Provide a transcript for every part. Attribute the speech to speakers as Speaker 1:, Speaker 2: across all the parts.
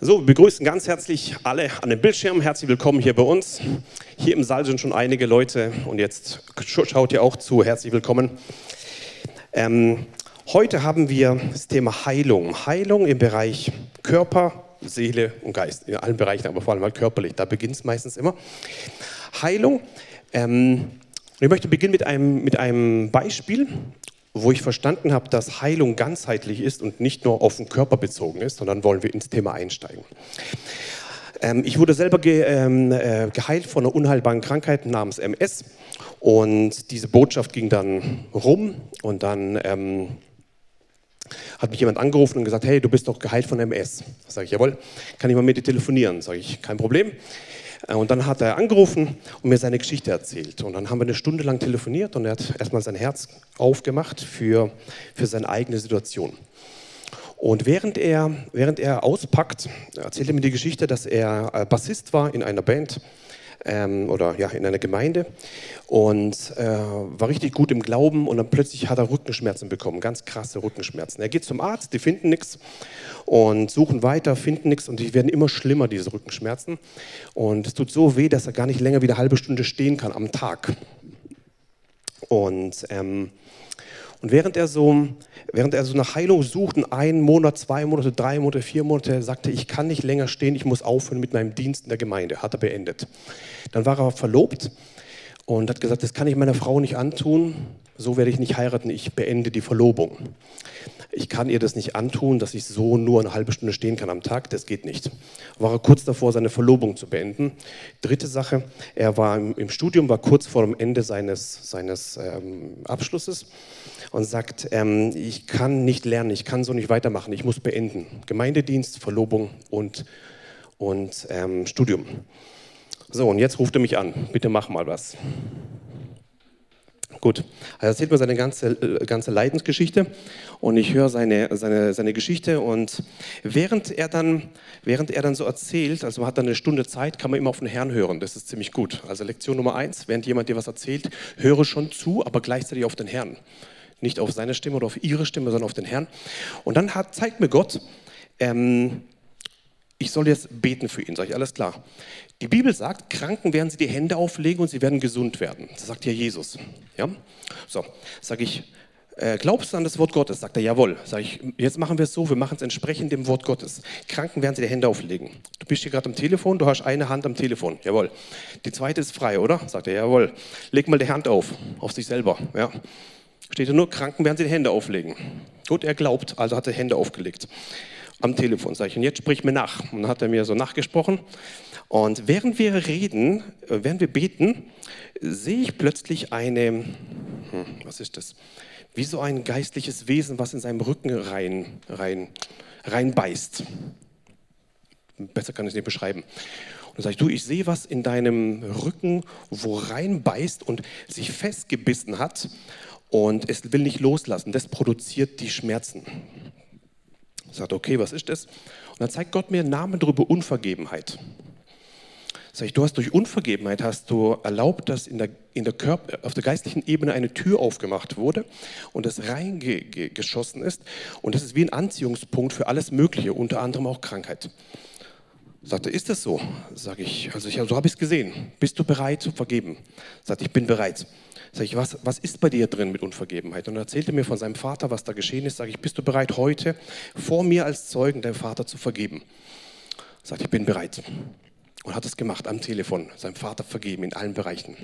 Speaker 1: So, wir begrüßen ganz herzlich alle an den Bildschirmen. Herzlich willkommen hier bei uns. Hier im Saal sind schon einige Leute und jetzt schaut ihr auch zu. Herzlich willkommen. Heute haben wir das Thema Heilung. Heilung im Bereich Körper, Seele und Geist. In allen Bereichen, aber vor allem halt körperlich. Da beginnt es meistens immer. Heilung. Ich möchte beginnen mit einem Beispiel, wo ich verstanden habe, dass Heilung ganzheitlich ist und nicht nur auf den Körper bezogen ist, sondern wollen wir ins Thema einsteigen. Ich wurde selber geheilt von einer unheilbaren Krankheit namens MS und diese Botschaft ging dann rum und dann hat mich jemand angerufen und gesagt, hey, du bist doch geheilt von MS. Sag ich, jawohl, kann ich mal mit dir telefonieren? Sag ich, kein Problem. Und dann hat er angerufen und mir seine Geschichte erzählt. Und dann haben wir eine Stunde lang telefoniert und er hat erstmal sein Herz aufgemacht für seine eigene Situation. Und während er auspackt, erzählt er mir die Geschichte, dass er Bassist war in einer Band in einer Gemeinde und war richtig gut im Glauben und dann plötzlich hat er Rückenschmerzen bekommen, ganz krasse Rückenschmerzen. Er geht zum Arzt, die finden nichts und suchen weiter, finden nichts und die werden immer schlimmer, diese Rückenschmerzen. Und es tut so weh, dass er gar nicht länger wie eine halbe Stunde stehen kann am Tag. Und während er so nach Heilung sucht, 1 Monat, 2 Monate, 3 Monate, 4 Monate, sagte er, ich kann nicht länger stehen, ich muss aufhören mit meinem Dienst in der Gemeinde. Hat er beendet. Dann war er verlobt und hat gesagt, das kann ich meiner Frau nicht antun, so werde ich nicht heiraten, ich beende die Verlobung. Ich kann ihr das nicht antun, dass ich so nur eine halbe Stunde stehen kann am Tag, das geht nicht. War er kurz davor, seine Verlobung zu beenden. Dritte Sache, er war im Studium, war kurz vor dem Ende seines Abschlusses und sagt, ich kann nicht lernen, ich kann so nicht weitermachen, ich muss beenden. Gemeindedienst, Verlobung und Studium. So, und jetzt ruft er mich an, bitte mach mal was. Gut, er erzählt mir seine ganze Leidensgeschichte und ich höre seine Geschichte und während er dann so erzählt, also man hat dann eine Stunde Zeit, kann man immer auf den Herrn hören, das ist ziemlich gut. Also Lektion Nummer 1, während jemand dir was erzählt, höre schon zu, aber gleichzeitig auf den Herrn. Nicht auf seine Stimme oder auf ihre Stimme, sondern auf den Herrn. Und dann zeigt mir Gott, ich soll jetzt beten für ihn, sage ich, alles klar. Die Bibel sagt, Kranken werden sie die Hände auflegen und sie werden gesund werden. Das sagt ja Jesus. Ja? So, sage ich, glaubst du an das Wort Gottes? Sagt er, jawohl. Sage ich, jetzt machen wir es so, wir machen es entsprechend dem Wort Gottes. Kranken werden sie die Hände auflegen. Du bist hier gerade am Telefon, du hast eine Hand am Telefon. Jawohl. Die zweite ist frei, oder? Sagt er, jawohl. Leg mal die Hand auf sich selber. Ja. Steht da nur, Kranken werden sie die Hände auflegen. Gut, er glaubt, also hat er Hände aufgelegt. Am Telefon, sage ich, und jetzt sprich mir nach. Und dann hat er mir so nachgesprochen. Und während wir beten, sehe ich plötzlich was ist das? Wie so ein geistliches Wesen, was in seinem Rücken reinbeißt. Besser kann ich es nicht beschreiben. Und dann sage ich, du, ich sehe was in deinem Rücken, wo reinbeißt und sich festgebissen hat und es will nicht loslassen. Das produziert die Schmerzen. Ich sagte, okay, was ist das? Und dann zeigt Gott mir einen Namen drüber, Unvergebenheit. Sag ich, durch Unvergebenheit hast du erlaubt, dass auf der geistlichen Ebene eine Tür aufgemacht wurde und es reingeschossen ist. Und das ist wie ein Anziehungspunkt für alles Mögliche, unter anderem auch Krankheit. Sagte, ist das so? Sag ich, so habe ich es gesehen. Bist du bereit zu vergeben? Sagte, ich bin bereit. Sag ich, was ist bei dir drin mit Unvergebenheit? Und er erzählte mir von seinem Vater, was da geschehen ist. Sag ich, bist du bereit, heute vor mir als Zeugen deinem Vater zu vergeben? Sagt, ich bin bereit. Und hat es gemacht am Telefon, seinem Vater vergeben in allen Bereichen.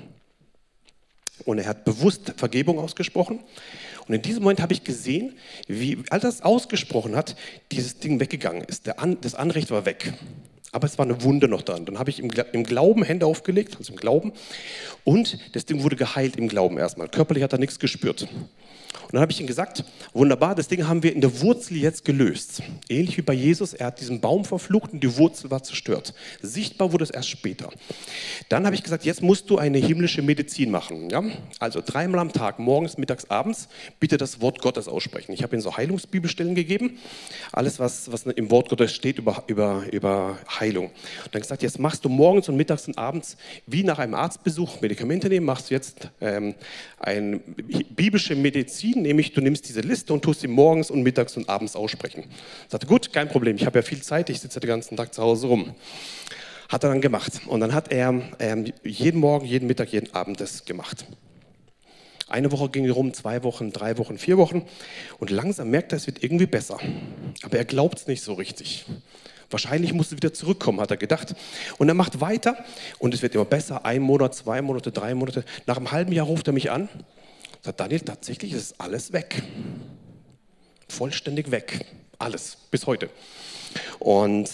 Speaker 1: Und er hat bewusst Vergebung ausgesprochen. Und in diesem Moment habe ich gesehen, wie, als er das ausgesprochen hat, dieses Ding weggegangen ist. Das Anrecht war weg. Aber es war eine Wunde noch dran. Dann habe ich im Glauben Hände aufgelegt, also im Glauben. Und das Ding wurde geheilt im Glauben erstmal. Körperlich hat er nichts gespürt. Und dann habe ich ihm gesagt, wunderbar, das Ding haben wir in der Wurzel jetzt gelöst. Ähnlich wie bei Jesus, er hat diesen Baum verflucht und die Wurzel war zerstört. Sichtbar wurde es erst später. Dann habe ich gesagt, jetzt musst du eine himmlische Medizin machen. Ja? Also 3-mal am Tag, morgens, mittags, abends, bitte das Wort Gottes aussprechen. Ich habe ihm so Heilungsbibelstellen gegeben. Alles, was im Wort Gottes steht über Heilung. Und dann gesagt, jetzt machst du morgens und mittags und abends, wie nach einem Arztbesuch, Medikamente nehmen, machst du jetzt eine biblische Medizin, nämlich du nimmst diese Liste und tust sie morgens und mittags und abends aussprechen. Ich sagte, gut, kein Problem, ich habe ja viel Zeit, ich sitze den ganzen Tag zu Hause rum. Hat er dann gemacht. Und dann hat er jeden Morgen, jeden Mittag, jeden Abend das gemacht. Eine Woche ging rum, 2 Wochen, 3 Wochen, 4 Wochen. Und langsam merkt er, es wird irgendwie besser. Aber er glaubt es nicht so richtig. Wahrscheinlich muss es wieder zurückkommen, hat er gedacht. Und er macht weiter und es wird immer besser. 1 Monat, 2 Monate, 3 Monate. Nach einem halben Jahr ruft er mich an. Sagt, Daniel, tatsächlich ist alles weg. Vollständig weg. Alles, bis heute. Und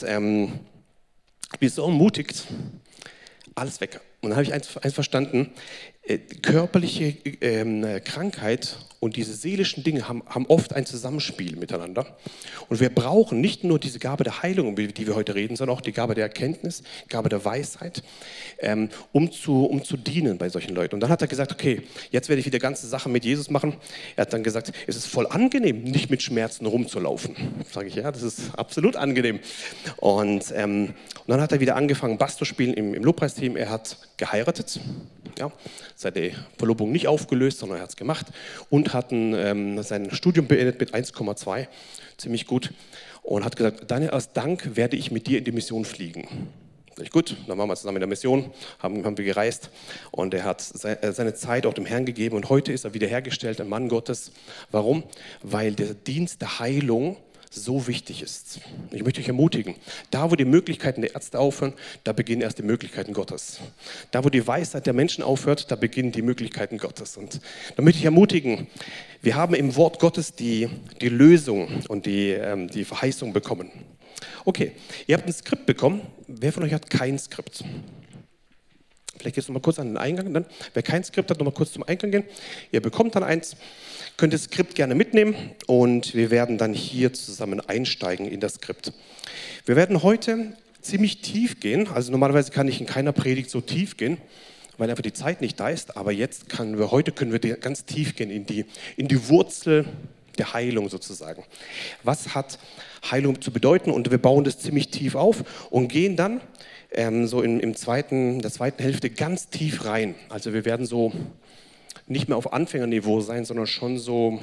Speaker 1: ich bin so ermutigt. Alles weg. Und dann habe ich eins verstanden, körperliche Krankheit und diese seelischen Dinge haben oft ein Zusammenspiel miteinander. Und wir brauchen nicht nur diese Gabe der Heilung, über die wir heute reden, sondern auch die Gabe der Erkenntnis, Gabe der Weisheit, um zu dienen bei solchen Leuten. Und dann hat er gesagt, okay, jetzt werde ich wieder ganze Sachen mit Jesus machen. Er hat dann gesagt, es ist voll angenehm, nicht mit Schmerzen rumzulaufen. Sage ich, ja, das ist absolut angenehm. Und dann hat er wieder angefangen, Bass zu spielen im Lobpreisteam. Er hat geheiratet, ja, seine Verlobung nicht aufgelöst, sondern er hat es gemacht und hat sein Studium beendet mit 1,2, ziemlich gut, und hat gesagt, Daniel, als Dank werde ich mit dir in die Mission fliegen. Sag ich, gut, dann waren wir zusammen in der Mission, haben wir gereist und er hat seine Zeit auch dem Herrn gegeben und heute ist er wiederhergestellt, ein Mann Gottes. Warum? Weil der Dienst der Heilung so wichtig ist. Ich möchte euch ermutigen, da wo die Möglichkeiten der Ärzte aufhören, da beginnen erst die Möglichkeiten Gottes. Da wo die Weisheit der Menschen aufhört, da beginnen die Möglichkeiten Gottes. Und da möchte ich ermutigen, wir haben im Wort Gottes die Lösung und die Verheißung bekommen. Okay, ihr habt ein Skript bekommen. Wer von euch hat kein Skript? Vielleicht gehst du noch mal kurz an den Eingang. Dann. Wer kein Skript hat, noch mal kurz zum Eingang gehen. Ihr bekommt dann eins. Könnt das Skript gerne mitnehmen und wir werden dann hier zusammen einsteigen in das Skript. Wir werden heute ziemlich tief gehen, also normalerweise kann ich in keiner Predigt so tief gehen, weil einfach die Zeit nicht da ist, aber heute können wir ganz tief gehen in die Wurzel der Heilung sozusagen. Was hat Heilung zu bedeuten? Und wir bauen das ziemlich tief auf und gehen dann so in der zweiten Hälfte ganz tief rein. Also wir werden so nicht mehr auf Anfängerniveau sein, sondern schon so,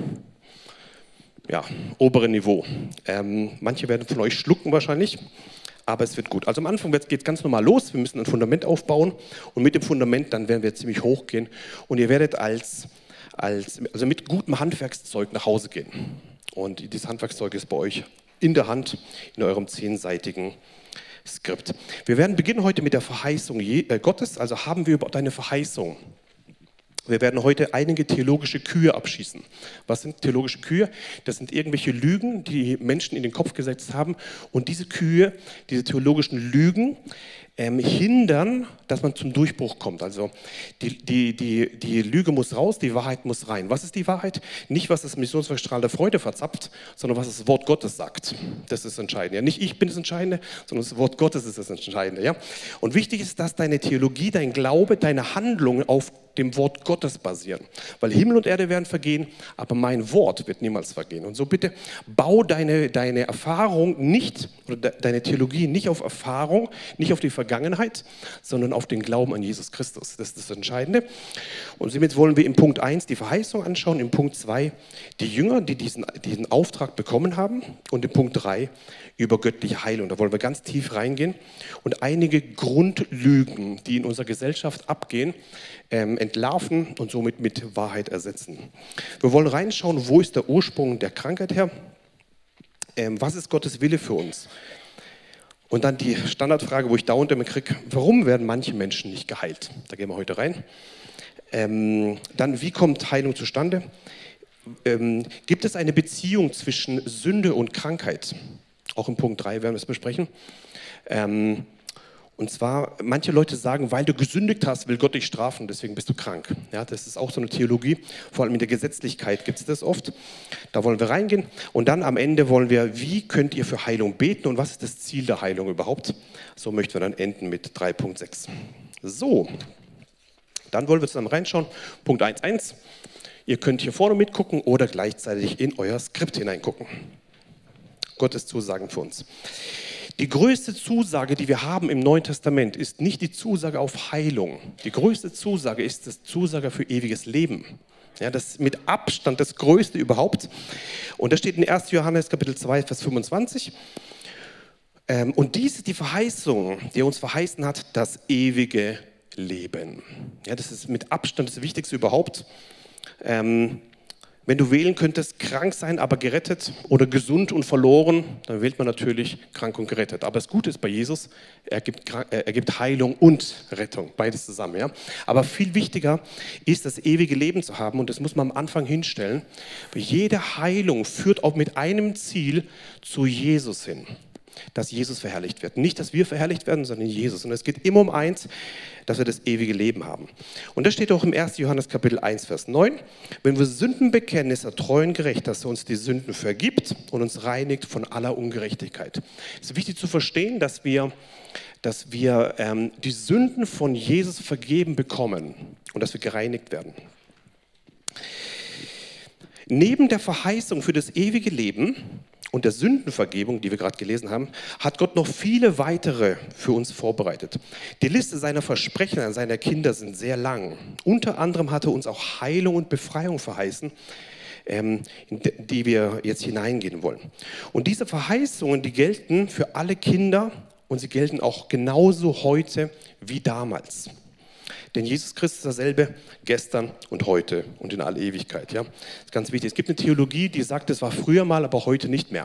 Speaker 1: ja, obere Niveau. Manche werden von euch schlucken wahrscheinlich, aber es wird gut. Also am Anfang geht es ganz normal los, wir müssen ein Fundament aufbauen und mit dem Fundament dann werden wir ziemlich hoch gehen und ihr werdet also mit gutem Handwerkszeug nach Hause gehen. Und dieses Handwerkszeug ist bei euch in der Hand, in eurem 10-seitigen Skript. Wir werden beginnen heute mit der Verheißung Gottes, also haben wir überhaupt eine Verheißung. Wir werden heute einige theologische Kühe abschießen. Was sind theologische Kühe? Das sind irgendwelche Lügen, die Menschen in den Kopf gesetzt haben. Und diese Kühe, diese theologischen Lügen, hindern, dass man zum Durchbruch kommt. Also die Lüge muss raus, die Wahrheit muss rein. Was ist die Wahrheit? Nicht, was das Missionsstrahl der Freude verzapft, sondern was das Wort Gottes sagt. Das ist entscheidend. Ja, nicht ich bin das Entscheidende, sondern das Wort Gottes ist das Entscheidende. Ja? Und wichtig ist, dass deine Theologie, dein Glaube, deine Handlungen auf dem Wort Gottes basieren. Weil Himmel und Erde werden vergehen, aber mein Wort wird niemals vergehen. Und so bitte bau deine Erfahrung nicht, oder deine Theologie nicht auf Erfahrung, nicht auf die Vergangenheit, sondern auf den Glauben an Jesus Christus. Das ist das Entscheidende. Und somit wollen wir im Punkt 1 die Verheißung anschauen, im Punkt 2 die Jünger, die diesen Auftrag bekommen haben und im Punkt 3 über göttliche Heilung. Da wollen wir ganz tief reingehen und einige Grundlügen, die in unserer Gesellschaft abgehen, entlarven und somit mit Wahrheit ersetzen. Wir wollen reinschauen, wo ist der Ursprung der Krankheit her? Was ist Gottes Wille für uns? Und dann die Standardfrage, wo ich dauernd immer kriege, warum werden manche Menschen nicht geheilt? Da gehen wir heute rein. Dann, wie kommt Heilung zustande? Gibt es eine Beziehung zwischen Sünde und Krankheit? Auch im Punkt 3 werden wir es besprechen. Und zwar, manche Leute sagen, weil du gesündigt hast, will Gott dich strafen, deswegen bist du krank. Ja, das ist auch so eine Theologie, vor allem in der Gesetzlichkeit gibt es das oft. Da wollen wir reingehen. Und dann am Ende wollen wir, wie könnt ihr für Heilung beten und was ist das Ziel der Heilung überhaupt? So möchten wir dann enden mit 3.6. So, dann wollen wir zusammen reinschauen. Punkt 1.1. Ihr könnt hier vorne mitgucken oder gleichzeitig in euer Skript hineingucken. Gottes Zusagen für uns. Die größte Zusage, die wir haben im Neuen Testament, ist nicht die Zusage auf Heilung. Die größte Zusage ist die Zusage für ewiges Leben. Ja, das ist mit Abstand das Größte überhaupt. Und das steht in 1. Johannes Kapitel 2, Vers 25. Und dies ist die Verheißung, die er uns verheißen hat, das ewige Leben. Ja, das ist mit Abstand das Wichtigste überhaupt. Wenn du wählen könntest, krank sein, aber gerettet oder gesund und verloren, dann wählt man natürlich krank und gerettet. Aber das Gute ist bei Jesus, er gibt Heilung und Rettung, beides zusammen. Ja? Aber viel wichtiger ist, das ewige Leben zu haben und das muss man am Anfang hinstellen. Jede Heilung führt auch mit einem Ziel zu Jesus hin, dass Jesus verherrlicht wird. Nicht, dass wir verherrlicht werden, sondern Jesus. Und es geht immer um eins, dass wir das ewige Leben haben. Und das steht auch im 1. Johannes Kapitel 1, Vers 9. Wenn wir Sünden bekennen, ist er treu und gerecht, dass er uns die Sünden vergibt und uns reinigt von aller Ungerechtigkeit. Es ist wichtig zu verstehen, dass wir die Sünden von Jesus vergeben bekommen und dass wir gereinigt werden. Neben der Verheißung für das ewige Leben und der Sündenvergebung, die wir gerade gelesen haben, hat Gott noch viele weitere für uns vorbereitet. Die Liste seiner Versprechen an seine Kinder sind sehr lang. Unter anderem hat er uns auch Heilung und Befreiung verheißen, in die wir jetzt hineingehen wollen. Und diese Verheißungen, die gelten für alle Kinder und sie gelten auch genauso heute wie damals. Denn Jesus Christus ist dasselbe gestern und heute und in alle Ewigkeit. Ja? Das ist ganz wichtig. Es gibt eine Theologie, die sagt, es war früher mal, aber heute nicht mehr.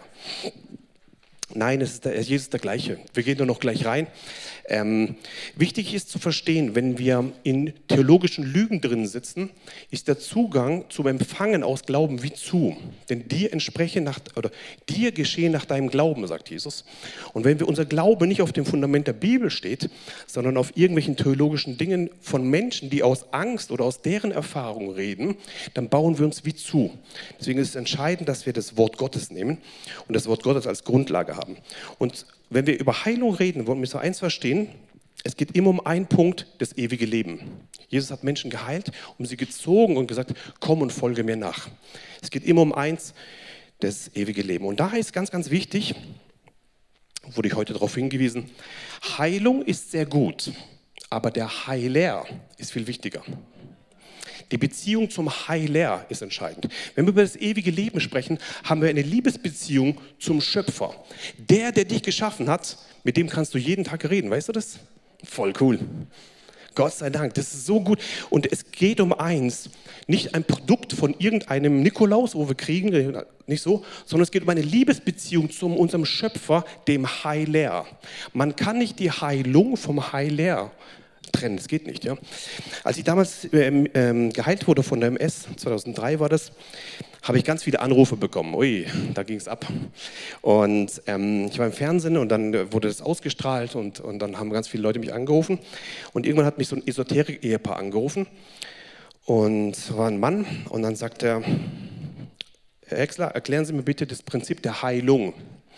Speaker 1: Nein, Jesus ist der Gleiche. Wir gehen da noch gleich rein. Wichtig ist zu verstehen, wenn wir in theologischen Lügen drin sitzen, ist der Zugang zum Empfangen aus Glauben wie zu. Denn dir geschehen nach deinem Glauben, sagt Jesus. Und wenn wir unser Glaube nicht auf dem Fundament der Bibel steht, sondern auf irgendwelchen theologischen Dingen von Menschen, die aus Angst oder aus deren Erfahrung reden, dann bauen wir uns wie zu. Deswegen ist es entscheidend, dass wir das Wort Gottes nehmen und das Wort Gottes als Grundlage haben. Und wenn wir über Heilung reden, wollen wir so eins verstehen, es geht immer um einen Punkt, das ewige Leben. Jesus hat Menschen geheilt, um sie gezogen und gesagt, komm und folge mir nach. Es geht immer um eins, das ewige Leben. Und daher ist ganz, ganz wichtig, wurde ich heute darauf hingewiesen, Heilung ist sehr gut, aber der Heiler ist viel wichtiger. Die Beziehung zum Heiler ist entscheidend. Wenn wir über das ewige Leben sprechen, haben wir eine Liebesbeziehung zum Schöpfer. Der dich geschaffen hat, mit dem kannst du jeden Tag reden. Weißt du das? Voll cool. Gott sei Dank, das ist so gut. Und es geht um eins, nicht ein Produkt von irgendeinem Nikolaus, wo wir kriegen, nicht so, sondern es geht um eine Liebesbeziehung zu unserem Schöpfer, dem Heiler. Man kann nicht die Heilung vom Heiler trennen, das geht nicht. Ja. Als ich damals geheilt wurde von der MS, 2003 war das, habe ich ganz viele Anrufe bekommen. Ui, da ging es ab. Und ich war im Fernsehen und dann wurde das ausgestrahlt und dann haben ganz viele Leute mich angerufen. Und irgendwann hat mich so ein Esoterik-Ehepaar angerufen und war ein Mann und dann sagt er, Herr Exler, erklären Sie mir bitte das Prinzip der Heilung.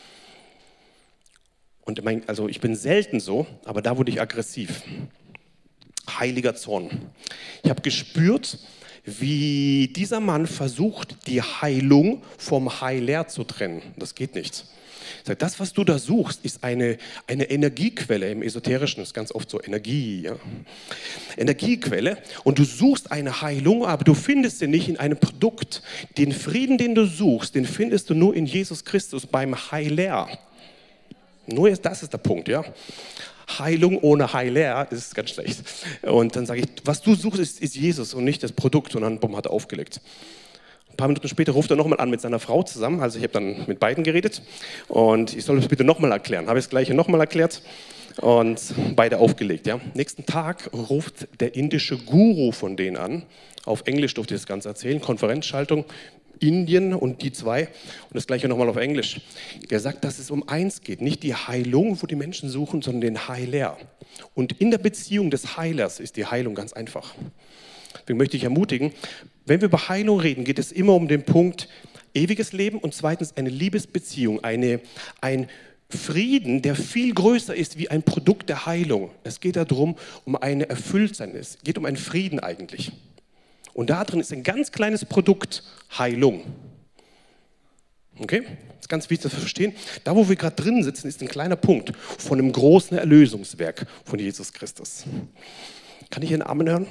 Speaker 1: Und ich bin selten so, aber da wurde ich aggressiv. Heiliger Zorn. Ich habe gespürt, wie dieser Mann versucht, die Heilung vom Heiler zu trennen. Das geht nicht. Ich sage, das, was du da suchst, ist eine Energiequelle. Im Esoterischen ist ganz oft so Energie. Ja? Energiequelle. Und du suchst eine Heilung, aber du findest sie nicht in einem Produkt. Den Frieden, den du suchst, den findest du nur in Jesus Christus beim Heiler. Nur das ist der Punkt, ja. Heilung ohne Heiler ist ganz schlecht. Und dann sage ich, was du suchst, ist Jesus und nicht das Produkt. Und dann hat er aufgelegt. Ein paar Minuten später ruft er nochmal an mit seiner Frau zusammen. Also ich habe dann mit beiden geredet. Und ich soll das bitte nochmal erklären. Habe ich das Gleiche nochmal erklärt. Und beide aufgelegt. Ja. Nächsten Tag ruft der indische Guru von denen an. Auf Englisch durfte ich das Ganze erzählen. Konferenzschaltung. Indien und die zwei und das gleiche nochmal auf Englisch. Er sagt, dass es um eins geht, nicht die Heilung, wo die Menschen suchen, sondern den Heiler. Und in der Beziehung des Heilers ist die Heilung ganz einfach. Deswegen möchte ich ermutigen, wenn wir über Heilung reden, geht es immer um den Punkt ewiges Leben und zweitens eine Liebesbeziehung, ein Frieden, der viel größer ist wie ein Produkt der Heilung. Es geht darum, um ein Erfülltsein. Es geht um einen Frieden eigentlich. Und da drin ist ein ganz kleines Produkt, Heilung. Okay? ist ganz wichtig zu verstehen. Da, wo wir gerade drin sitzen, ist ein kleiner Punkt von einem großen Erlösungswerk von Jesus Christus. Kann ich einen Amen hören?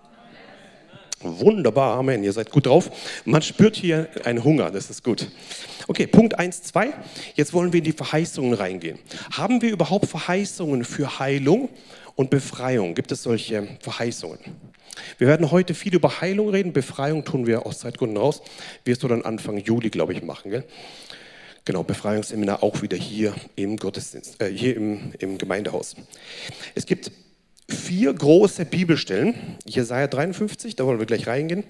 Speaker 1: Wunderbar, Amen. Ihr seid gut drauf. Man spürt hier einen Hunger, das ist gut. Okay, Punkt 1, 2. Jetzt wollen wir in die Verheißungen reingehen. Haben wir überhaupt Verheißungen für Heilung und Befreiung? Gibt es solche Verheißungen? Wir werden heute viel über Heilung reden. Befreiung tun wir aus Zeitgründen raus. Wirst du dann Anfang Juli, glaube ich, machen, gell? Genau, Befreiungsseminar auch wieder hier im Gottesdienst, hier im Gemeindehaus. Es gibt 4 große Bibelstellen, Jesaja 53, da wollen wir gleich reingehen.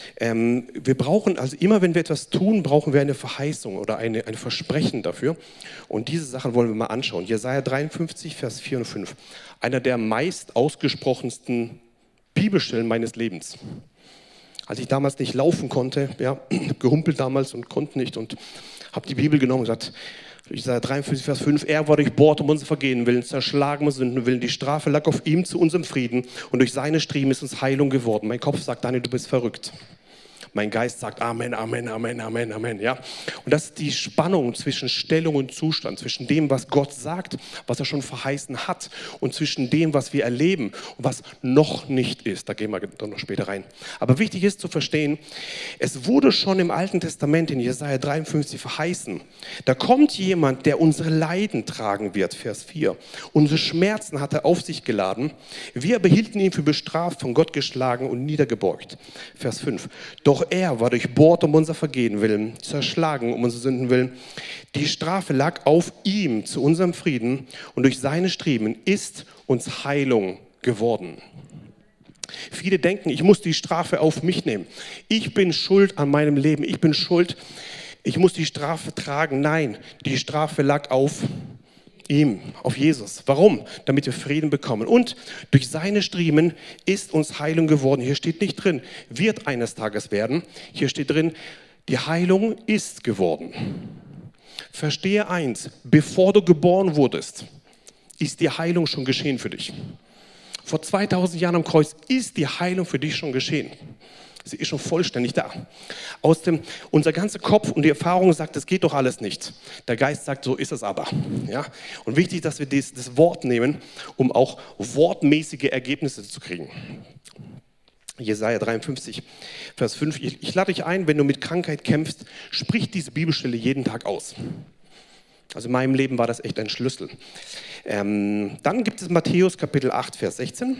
Speaker 1: Wir brauchen, also immer wenn wir etwas tun, brauchen wir eine Verheißung oder ein Versprechen dafür. Und diese Sachen wollen wir mal anschauen. Jesaja 53, Vers 4 und 5. Einer der meist ausgesprochensten Bibelstellen meines Lebens. Als ich damals nicht laufen konnte, ja, gehumpelt damals und konnte nicht und habe die Bibel genommen und gesagt, Jesaja 53, Vers 5, er war durchbohrt um unser Vergehen willen, zerschlagen um Sünden willen, die Strafe lag auf ihm zu unserem Frieden und durch seine Striemen ist uns Heilung geworden. Mein Kopf sagt, Daniel, du bist verrückt. Mein Geist sagt Amen, Amen, Amen, Amen, Amen. Ja? Und das ist die Spannung zwischen Stellung und Zustand, zwischen dem, was Gott sagt, was er schon verheißen hat und zwischen dem, was wir erleben und was noch nicht ist. Da gehen wir dann noch später rein. Aber wichtig ist zu verstehen, es wurde schon im Alten Testament in Jesaja 53 verheißen. Da kommt jemand, der unsere Leiden tragen wird, Vers 4. Unsere Schmerzen hat er auf sich geladen. Wir behielten ihn für bestraft, von Gott geschlagen und niedergebeugt. Vers 5. Doch er war durchbohrt um unser Vergehen willen, zerschlagen um unsere Sünden willen. Die Strafe lag auf ihm zu unserem Frieden und durch seine Striemen ist uns Heilung geworden. Viele denken, ich muss die Strafe auf mich nehmen. Ich bin schuld an meinem Leben. Ich bin schuld. Ich muss die Strafe tragen. Nein, die Strafe lag auf ihm, auf Jesus. Warum? Damit wir Frieden bekommen. Und durch seine Striemen ist uns Heilung geworden. Hier steht nicht drin, wird eines Tages werden. Hier steht drin, die Heilung ist geworden. Verstehe eins, bevor du geboren wurdest, ist die Heilung schon geschehen für dich. Vor 2000 Jahren am Kreuz ist die Heilung für dich schon geschehen. Sie ist schon vollständig da. Unser ganzer Kopf und die Erfahrung sagt, das geht doch alles nicht. Der Geist sagt, so ist es aber. Ja? Und wichtig, dass wir das Wort nehmen, um auch wortmäßige Ergebnisse zu kriegen. Jesaja 53, Vers 5. Ich lade dich ein, wenn du mit Krankheit kämpfst, sprich diese Bibelstelle jeden Tag aus. Also in meinem Leben war das echt ein Schlüssel. Dann gibt es Matthäus Kapitel 8, Vers 16.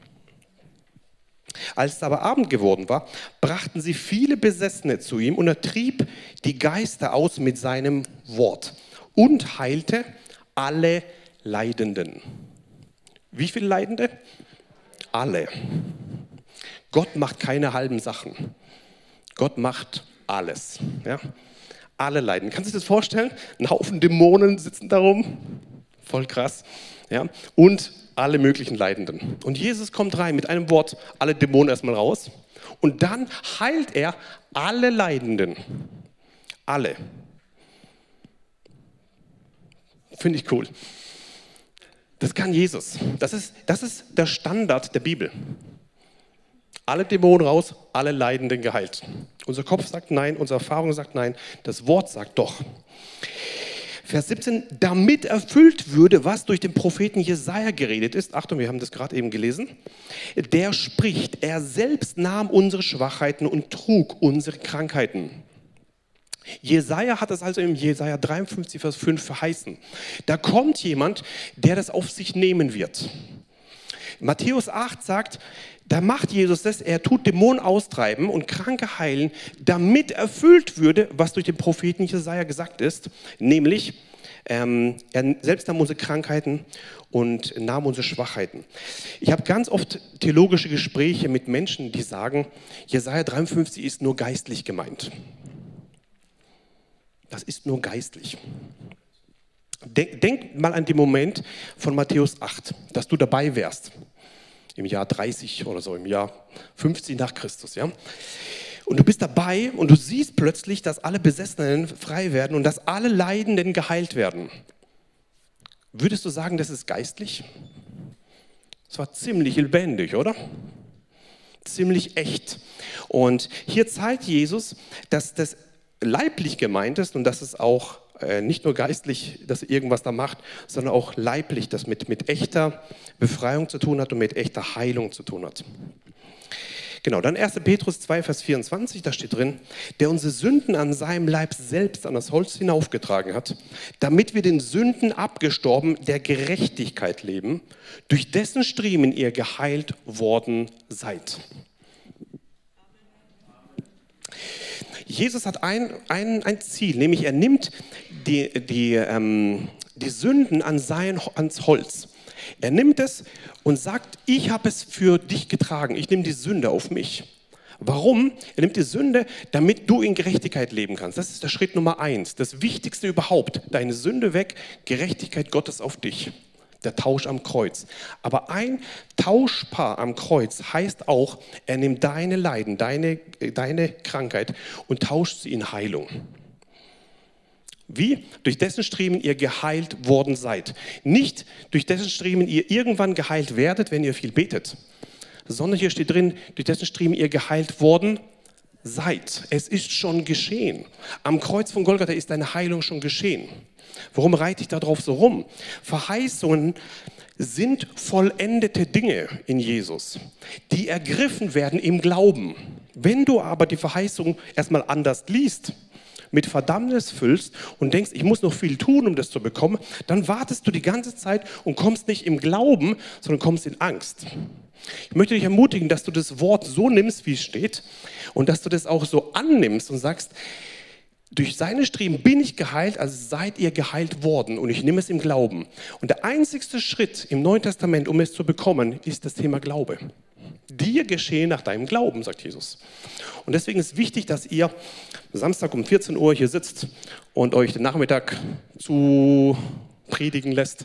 Speaker 1: Als es aber Abend geworden war, brachten sie viele Besessene zu ihm und er trieb die Geister aus mit seinem Wort und heilte alle Leidenden. Wie viele Leidende? Alle. Gott macht keine halben Sachen. Gott macht alles. Ja? Alle Leiden. Kannst du dir das vorstellen? Ein Haufen Dämonen sitzen da rum. Voll krass. Ja? Und alle möglichen Leidenden. Und Jesus kommt rein mit einem Wort, alle Dämonen erstmal raus. Und dann heilt er alle Leidenden. Alle. Finde ich cool. Das kann Jesus. Das ist der Standard der Bibel. Alle Dämonen raus, alle Leidenden geheilt. Unser Kopf sagt nein, unsere Erfahrung sagt nein, das Wort sagt doch. Vers 17, damit erfüllt würde, was durch den Propheten Jesaja geredet ist. Achtung, wir haben das gerade eben gelesen. Der spricht, er selbst nahm unsere Schwachheiten und trug unsere Krankheiten. Jesaja hat es also im Jesaja 53, Vers 5 verheißen. Da kommt jemand, der das auf sich nehmen wird. Matthäus 8 sagt, da macht Jesus das, er tut Dämonen austreiben und Kranke heilen, damit erfüllt würde, was durch den Propheten Jesaja gesagt ist, nämlich er selbst nahm unsere Krankheiten und nahm unsere Schwachheiten. Ich habe ganz oft theologische Gespräche mit Menschen, die sagen, Jesaja 53 ist nur geistlich gemeint. Das ist nur geistlich. Denk mal an den Moment von Matthäus 8, dass du dabei wärst. Im Jahr 30 oder so, im Jahr 50 nach Christus. Ja? Und du bist dabei und du siehst plötzlich, dass alle Besessenen frei werden und dass alle Leidenden geheilt werden. Würdest du sagen, das ist geistlich? Das war ziemlich lebendig, oder? Ziemlich echt. Und hier zeigt Jesus, dass das leiblich gemeint ist und dass es auch nicht nur geistlich, dass er irgendwas da macht, sondern auch leiblich, das mit echter Befreiung zu tun hat und mit echter Heilung zu tun hat. Genau, dann 1. Petrus 2, Vers 24, da steht drin, der unsere Sünden an seinem Leib selbst an das Holz hinaufgetragen hat, damit wir den Sünden abgestorben der Gerechtigkeit leben, durch dessen Striemen ihr geheilt worden seid. Jesus hat ein Ziel, nämlich er nimmt die Sünden ans Holz. Er nimmt es und sagt, ich habe es für dich getragen, ich nehme die Sünde auf mich. Warum? Er nimmt die Sünde, damit du in Gerechtigkeit leben kannst. Das ist der Schritt Nummer 1, das Wichtigste überhaupt. Deine Sünde weg, Gerechtigkeit Gottes auf dich. Der Tausch am Kreuz. Aber ein Tauschpaar am Kreuz heißt auch, er nimmt deine Leiden, deine Krankheit und tauscht sie in Heilung. Wie? Durch dessen Striemen ihr geheilt worden seid. Nicht durch dessen Striemen ihr irgendwann geheilt werdet, wenn ihr viel betet, sondern hier steht drin, durch dessen Striemen ihr geheilt worden seid. Es ist schon geschehen. Am Kreuz von Golgatha ist deine Heilung schon geschehen. Warum reite ich da drauf so rum? Verheißungen sind vollendete Dinge in Jesus, die ergriffen werden im Glauben. Wenn du aber die Verheißung erstmal anders liest, mit Verdammnis füllst und denkst, ich muss noch viel tun, um das zu bekommen, dann wartest du die ganze Zeit und kommst nicht im Glauben, sondern kommst in Angst. Ich möchte dich ermutigen, dass du das Wort so nimmst, wie es steht und dass du das auch so annimmst und sagst, durch seine Striemen bin ich geheilt, also seid ihr geheilt worden und ich nehme es im Glauben. Und der einzigste Schritt im Neuen Testament, um es zu bekommen, ist das Thema Glaube. Dir geschehe nach deinem Glauben, sagt Jesus. Und deswegen ist wichtig, dass ihr Samstag um 14 Uhr hier sitzt und euch den Nachmittag zu predigen lässt.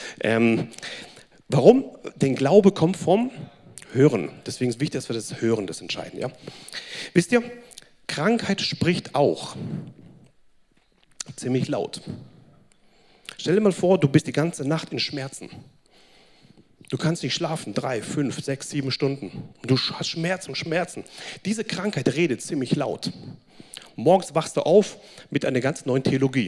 Speaker 1: Warum? Denn Glaube kommt vom Hören. Deswegen ist es wichtig, dass wir das Hören, das entscheiden. Ja? Wisst ihr, Krankheit spricht auch ziemlich laut. Stell dir mal vor, du bist die ganze Nacht in Schmerzen. Du kannst nicht schlafen, 3, 5, 6, 7 Stunden. Du hast Schmerzen. Diese Krankheit redet ziemlich laut. Morgens wachst du auf mit einer ganz neuen Theologie.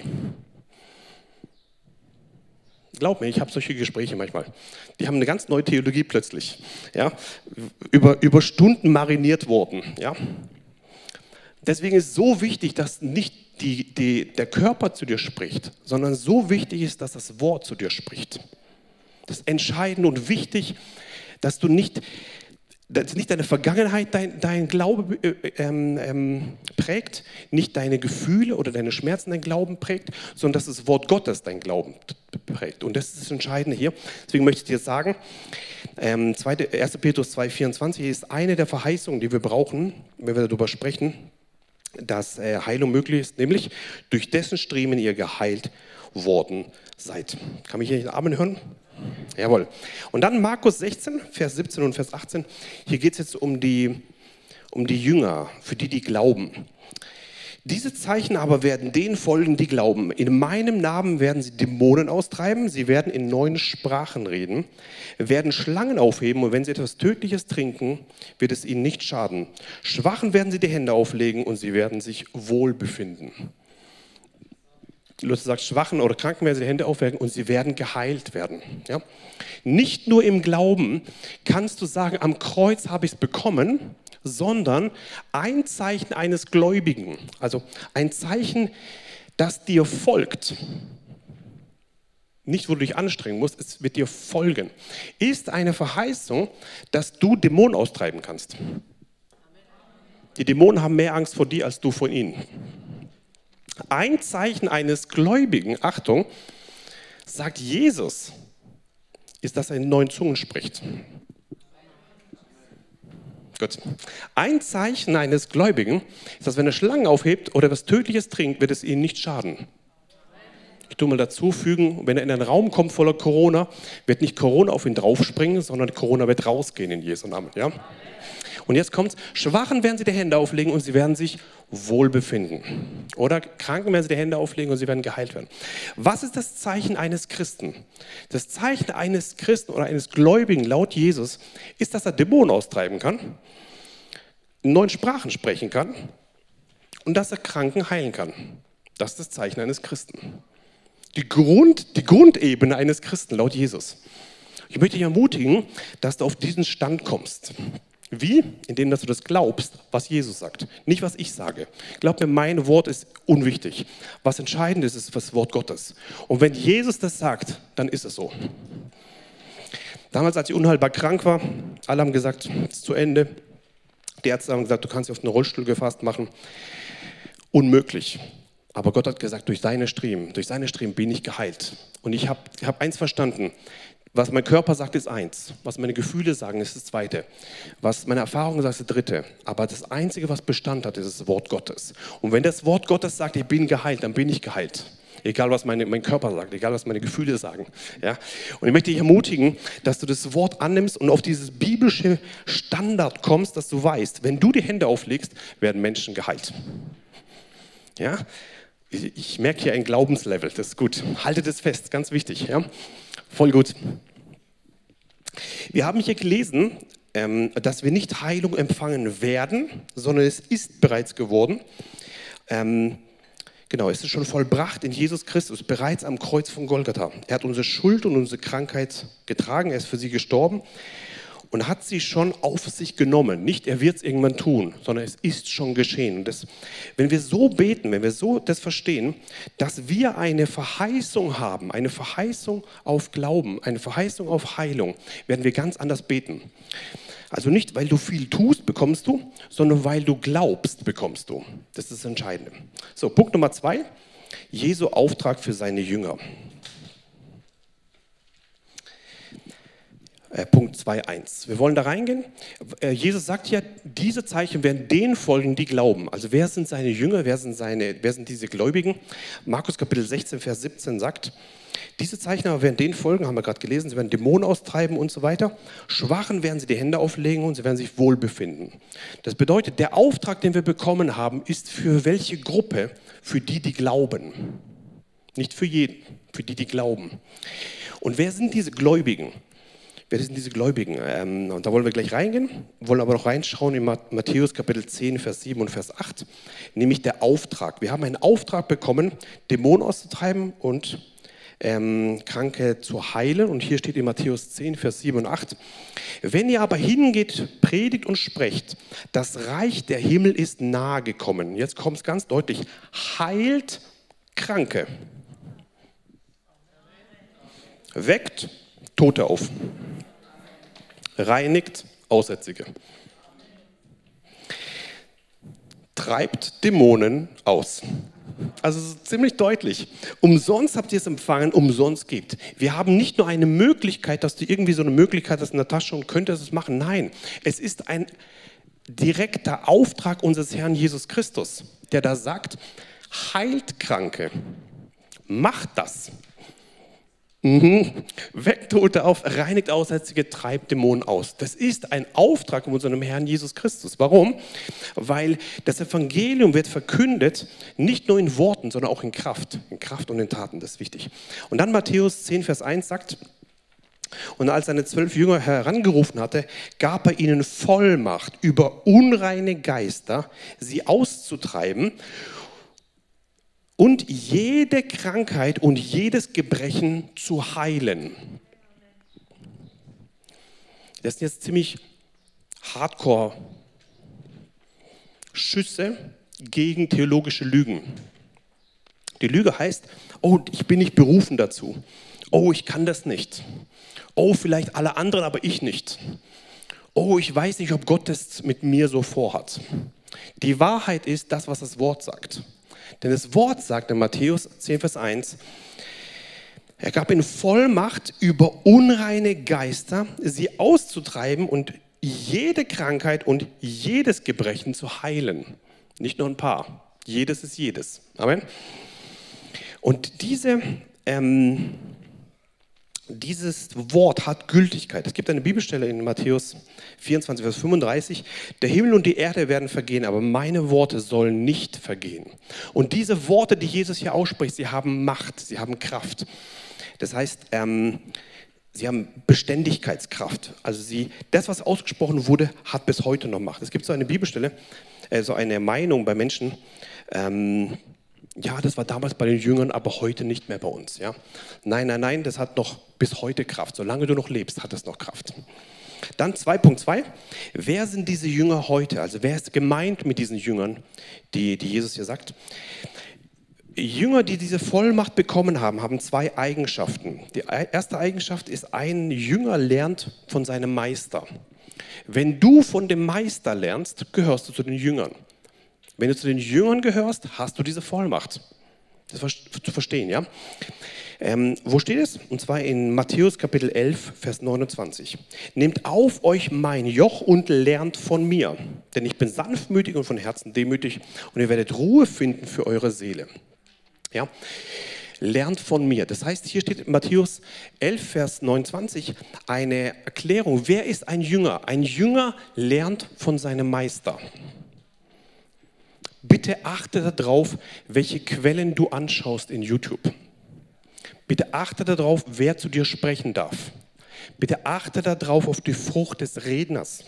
Speaker 1: Glaub mir, ich habe solche Gespräche manchmal. Die haben eine ganz neue Theologie plötzlich. Ja? Über Stunden mariniert worden. Ja? Deswegen ist es so wichtig, dass nicht der Körper zu dir spricht, sondern so wichtig ist, dass das Wort zu dir spricht. Das ist entscheidend und wichtig, dass nicht deine Vergangenheit dein Glaube prägt, nicht deine Gefühle oder deine Schmerzen dein Glauben prägt, sondern dass das Wort Gottes dein Glauben prägt. Und das ist das Entscheidende hier. Deswegen möchte ich dir sagen, 1. Petrus 2,24 ist eine der Verheißungen, die wir brauchen, wenn wir darüber sprechen, dass Heilung möglich ist, nämlich durch dessen Striemen ihr geheilt worden seid. Kann mich hier nicht Amen hören? Jawohl. Und dann Markus 16, Vers 17 und Vers 18. Hier geht es jetzt um die Jünger, für die glauben. Diese Zeichen aber werden denen folgen, die glauben. In meinem Namen werden sie Dämonen austreiben, sie werden in neuen Sprachen reden, werden Schlangen aufheben und wenn sie etwas Tödliches trinken, wird es ihnen nicht schaden. Schwachen werden sie die Hände auflegen und sie werden sich wohl befinden. Luther sagt, Schwachen oder Kranken werden sie die Hände auflegen und sie werden geheilt werden. Ja? Nicht nur im Glauben kannst du sagen, am Kreuz habe ich es bekommen, sondern ein Zeichen eines Gläubigen, also ein Zeichen, das dir folgt, nicht wo du dich anstrengen musst, es wird dir folgen, ist eine Verheißung, dass du Dämonen austreiben kannst. Die Dämonen haben mehr Angst vor dir als du vor ihnen. Ein Zeichen eines Gläubigen, Achtung, sagt Jesus, ist, dass er in neuen Zungen spricht. Gut. Ein Zeichen eines Gläubigen ist, dass wenn er Schlangen aufhebt oder etwas Tödliches trinkt, wird es ihnen nicht schaden. Ich tue mal dazu fügen, wenn er in einen Raum kommt voller Corona, wird nicht Corona auf ihn draufspringen, sondern Corona wird rausgehen in Jesu Namen. Ja? Und jetzt kommt's, Schwachen werden sie die Hände auflegen und sie werden sich wohl befinden. Oder Kranken werden sie die Hände auflegen und sie werden geheilt werden. Was ist das Zeichen eines Christen? Das Zeichen eines Christen oder eines Gläubigen laut Jesus ist, dass er Dämonen austreiben kann, in neuen Sprachen sprechen kann und dass er Kranken heilen kann. Das ist das Zeichen eines Christen. Die Grundebene eines Christen laut Jesus. Ich möchte dich ermutigen, dass du auf diesen Stand kommst. Wie? Indem dass du das glaubst, was Jesus sagt. Nicht, was ich sage. Glaub mir, mein Wort ist unwichtig. Was entscheidend ist, ist das Wort Gottes. Und wenn Jesus das sagt, dann ist es so. Damals, als ich unheilbar krank war, alle haben gesagt, es ist zu Ende. Die Ärzte haben gesagt, du kannst dich auf den Rollstuhl gefasst machen. Unmöglich. Aber Gott hat gesagt, durch seine Striemen bin ich geheilt. Und ich hab eins verstanden. Was mein Körper sagt, ist eins. Was meine Gefühle sagen, ist das zweite. Was meine Erfahrungen sagen, ist das dritte. Aber das Einzige, was Bestand hat, ist das Wort Gottes. Und wenn das Wort Gottes sagt, ich bin geheilt, dann bin ich geheilt. Egal, was mein Körper sagt, egal, was meine Gefühle sagen. Ja? Und ich möchte dich ermutigen, dass du das Wort annimmst und auf dieses biblische Standard kommst, dass du weißt, wenn du die Hände auflegst, werden Menschen geheilt. Ja? Ich merke hier ein Glaubenslevel, das ist gut. Haltet es fest, ganz wichtig. Ja? Voll gut. Wir haben hier gelesen, dass wir nicht Heilung empfangen werden, sondern es ist bereits geworden. Genau, es ist schon vollbracht in Jesus Christus, bereits am Kreuz von Golgatha. Er hat unsere Schuld und unsere Krankheit getragen, er ist für sie gestorben und hat sie schon auf sich genommen. Nicht, er wird es irgendwann tun, sondern es ist schon geschehen. Und wenn wir so beten, wenn wir so das verstehen, dass wir eine Verheißung haben, eine Verheißung auf Glauben, eine Verheißung auf Heilung, werden wir ganz anders beten. Also nicht, weil du viel tust, bekommst du, sondern weil du glaubst, bekommst du. Das ist das Entscheidende. So, Punkt Nummer 2, Jesu Auftrag für seine Jünger. Punkt 2.1. Wir wollen da reingehen. Jesus sagt ja, diese Zeichen werden denen folgen, die glauben. Also wer sind seine Jünger, wer sind diese Gläubigen? Markus Kapitel 16, Vers 17 sagt, diese Zeichen aber werden denen folgen, haben wir gerade gelesen, sie werden Dämonen austreiben und so weiter. Schwachen werden sie die Hände auflegen und sie werden sich wohl befinden. Das bedeutet, der Auftrag, den wir bekommen haben, ist für welche Gruppe? Für die, die glauben. Nicht für jeden, für die, die glauben. Und wer sind diese Gläubigen? Wer sind diese Gläubigen? Und da wollen wir gleich reingehen, wollen aber noch reinschauen in Matthäus Kapitel 10, Vers 7 und Vers 8, nämlich der Auftrag. Wir haben einen Auftrag bekommen, Dämonen auszutreiben und Kranke zu heilen. Und hier steht in Matthäus 10, Vers 7 und 8, wenn ihr aber hingeht, predigt und sprecht, das Reich der Himmel ist nahe gekommen. Jetzt kommt es ganz deutlich, heilt Kranke, weckt Tote auf, reinigt Aussätzige, treibt Dämonen aus. Also es ist ziemlich deutlich. Umsonst habt ihr es empfangen, umsonst gibt. Wir haben nicht nur eine Möglichkeit, dass du irgendwie so eine Möglichkeit hast in der Tasche und könntest es machen. Nein, es ist ein direkter Auftrag unseres Herrn Jesus Christus, der da sagt, heilt Kranke, macht das. Weckt Tote auf, reinigt Aussätzige, treibt Dämonen aus. Das ist ein Auftrag unserem Herrn Jesus Christus. Warum? Weil das Evangelium wird verkündet, nicht nur in Worten, sondern auch in Kraft und in Taten, das ist wichtig. Und dann Matthäus 10, Vers 1 sagt, und als seine 12 Jünger herangerufen hatte, gab er ihnen Vollmacht, über unreine Geister sie auszutreiben und jede Krankheit und jedes Gebrechen zu heilen. Das sind jetzt ziemlich hardcore Schüsse gegen theologische Lügen. Die Lüge heißt, oh, ich bin nicht berufen dazu. Oh, ich kann das nicht. Oh, vielleicht alle anderen, aber ich nicht. Oh, ich weiß nicht, ob Gott das mit mir so vorhat. Die Wahrheit ist das, was das Wort sagt. Denn das Wort sagt in Matthäus 10, Vers 1, er gab ihnen Vollmacht, über unreine Geister sie auszutreiben und jede Krankheit und jedes Gebrechen zu heilen. Nicht nur ein paar. Jedes ist jedes. Amen. Und dieses Wort hat Gültigkeit. Es gibt eine Bibelstelle in Matthäus 24, Vers 35. Der Himmel und die Erde werden vergehen, aber meine Worte sollen nicht vergehen. Und diese Worte, die Jesus hier ausspricht, sie haben Macht, sie haben Kraft. Das heißt, sie haben Beständigkeitskraft. Also das, was ausgesprochen wurde, hat bis heute noch Macht. Es gibt so eine Bibelstelle, so eine Meinung bei Menschen, Ja, das war damals bei den Jüngern, aber heute nicht mehr bei uns. Ja? Nein, nein, nein, das hat noch bis heute Kraft. Solange du noch lebst, hat es noch Kraft. Dann 2.2. Wer sind diese Jünger heute? Also wer ist gemeint mit diesen Jüngern, die Jesus hier sagt? Jünger, die diese Vollmacht bekommen haben, haben zwei Eigenschaften. Die erste Eigenschaft ist, ein Jünger lernt von seinem Meister. Wenn du von dem Meister lernst, gehörst du zu den Jüngern. Wenn du zu den Jüngern gehörst, hast du diese Vollmacht. Das zu verstehen, ja? Wo steht es? Und zwar in Matthäus Kapitel 11, Vers 29. Nehmt auf euch mein Joch und lernt von mir, denn ich bin sanftmütig und von Herzen demütig und ihr werdet Ruhe finden für eure Seele. Ja? Lernt von mir. Das heißt, hier steht in Matthäus 11, Vers 29 eine Erklärung. Wer ist ein Jünger? Ein Jünger lernt von seinem Meister. Bitte achte darauf, welche Quellen du anschaust in YouTube. Bitte achte darauf, wer zu dir sprechen darf. Bitte achte darauf auf die Frucht des Redners.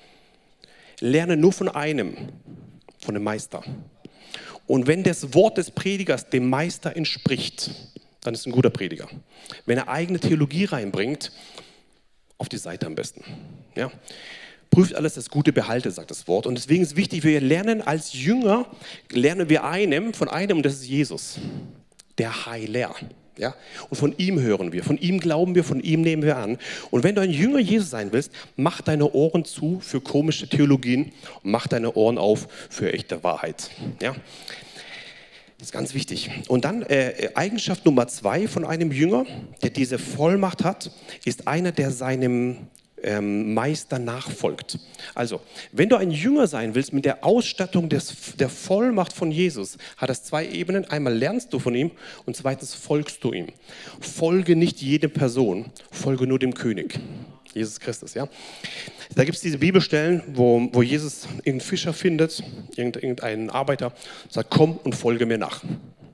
Speaker 1: Lerne nur von einem, von dem Meister. Und wenn das Wort des Predigers dem Meister entspricht, dann ist es ein guter Prediger. Wenn er eigene Theologie reinbringt, auf die Seite am besten. Ja? Prüft alles das Gute Behalte, sagt das Wort. Und deswegen ist wichtig, wir lernen als Jünger, lernen wir von einem, und das ist Jesus, der Heiler. Ja? Und von ihm hören wir, von ihm glauben wir, von ihm nehmen wir an. Und wenn du ein Jünger Jesus sein willst, mach deine Ohren zu für komische Theologien und mach deine Ohren auf für echte Wahrheit. Ja? Das ist ganz wichtig. Und dann Eigenschaft Nummer 2 von einem Jünger, der diese Vollmacht hat, ist einer, der seinem Meister nachfolgt. Also, wenn du ein Jünger sein willst mit der Ausstattung der Vollmacht von Jesus, hat es zwei Ebenen. Einmal lernst du von ihm und zweitens folgst du ihm. Folge nicht jede Person, folge nur dem König, Jesus Christus. Ja? Da gibt es diese Bibelstellen, wo Jesus einen Fischer findet, irgendeinen Arbeiter, sagt, komm und folge mir nach.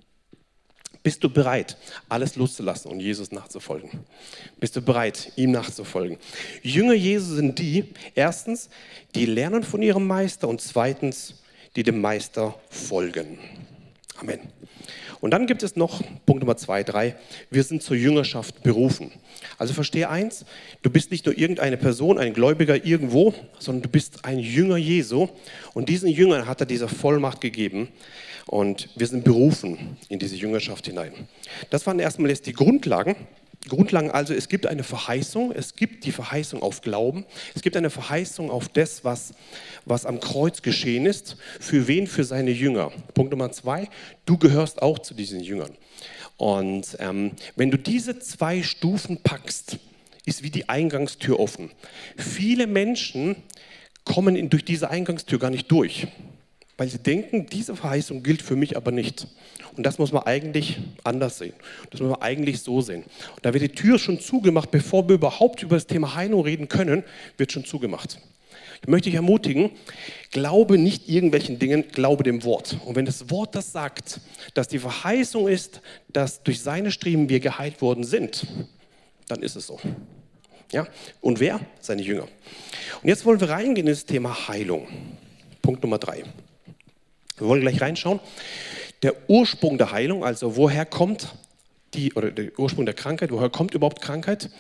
Speaker 1: Bist du bereit, alles loszulassen und Jesus nachzufolgen? Bist du bereit, ihm nachzufolgen? Jünger Jesu sind die, erstens, die lernen von ihrem Meister und zweitens, die dem Meister folgen. Amen. Und dann gibt es noch Punkt Nummer 2, 3, wir sind zur Jüngerschaft berufen. Also verstehe eins, du bist nicht nur irgendeine Person, ein Gläubiger irgendwo, sondern du bist ein Jünger Jesu und diesen Jüngern hat er diese Vollmacht gegeben. Und wir sind berufen in diese Jüngerschaft hinein. Das waren erstmal jetzt die Grundlagen. Grundlagen also, es gibt eine Verheißung, es gibt die Verheißung auf Glauben, es gibt eine Verheißung auf das, was am Kreuz geschehen ist. Für wen? Für seine Jünger. Punkt Nummer 2, du gehörst auch zu diesen Jüngern. Und wenn du diese 2 Stufen packst, ist wie die Eingangstür offen. Viele Menschen kommen durch diese Eingangstür gar nicht durch. Weil sie denken, diese Verheißung gilt für mich aber nicht. Und das muss man eigentlich anders sehen. Das muss man eigentlich so sehen. Und da wird die Tür schon zugemacht, bevor wir überhaupt über das Thema Heilung reden können, wird schon zugemacht. Ich möchte dich ermutigen, glaube nicht irgendwelchen Dingen, glaube dem Wort. Und wenn das Wort das sagt, dass die Verheißung ist, dass durch seine Striemen wir geheilt worden sind, dann ist es so. Ja? Und wer? Seine Jünger. Und jetzt wollen wir reingehen in das Thema Heilung. Punkt Nummer 3. Wir wollen gleich reinschauen. Der Ursprung der Heilung, also woher kommt der Ursprung der Krankheit, woher kommt überhaupt Krankheit?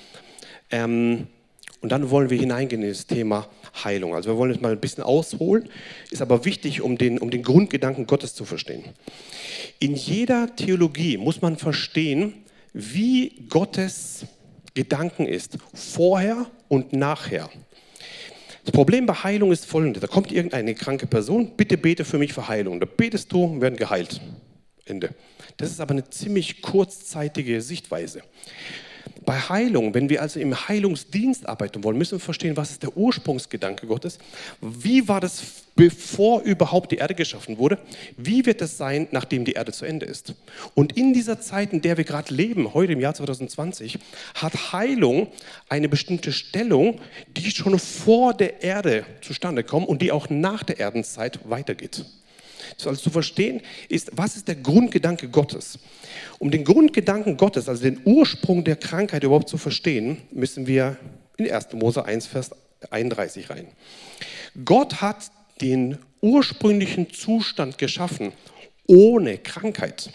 Speaker 1: Und dann wollen wir hineingehen in das Thema Heilung. Also wir wollen jetzt mal ein bisschen ausholen, ist aber wichtig, um den Grundgedanken Gottes zu verstehen. In jeder Theologie muss man verstehen, wie Gottes Gedanken ist, vorher und nachher. Das Problem bei Heilung ist folgendes, da kommt irgendeine kranke Person, bitte bete für mich für Heilung. Da betest du und werden geheilt. Ende. Das ist aber eine ziemlich kurzzeitige Sichtweise. Bei Heilung, wenn wir also im Heilungsdienst arbeiten wollen, müssen wir verstehen, was ist der Ursprungsgedanke Gottes? Wie war das, bevor überhaupt die Erde geschaffen wurde? Wie wird es sein, nachdem die Erde zu Ende ist? Und in dieser Zeit, in der wir gerade leben, heute im Jahr 2020, hat Heilung eine bestimmte Stellung, die schon vor der Erde zustande kommt und die auch nach der Erdenzeit weitergeht. Also zu verstehen ist, was ist der Grundgedanke Gottes? Um den Grundgedanken Gottes, also den Ursprung der Krankheit überhaupt zu verstehen, müssen wir in 1. Mose 1, Vers 31 rein. Gott hat den ursprünglichen Zustand geschaffen, ohne Krankheit.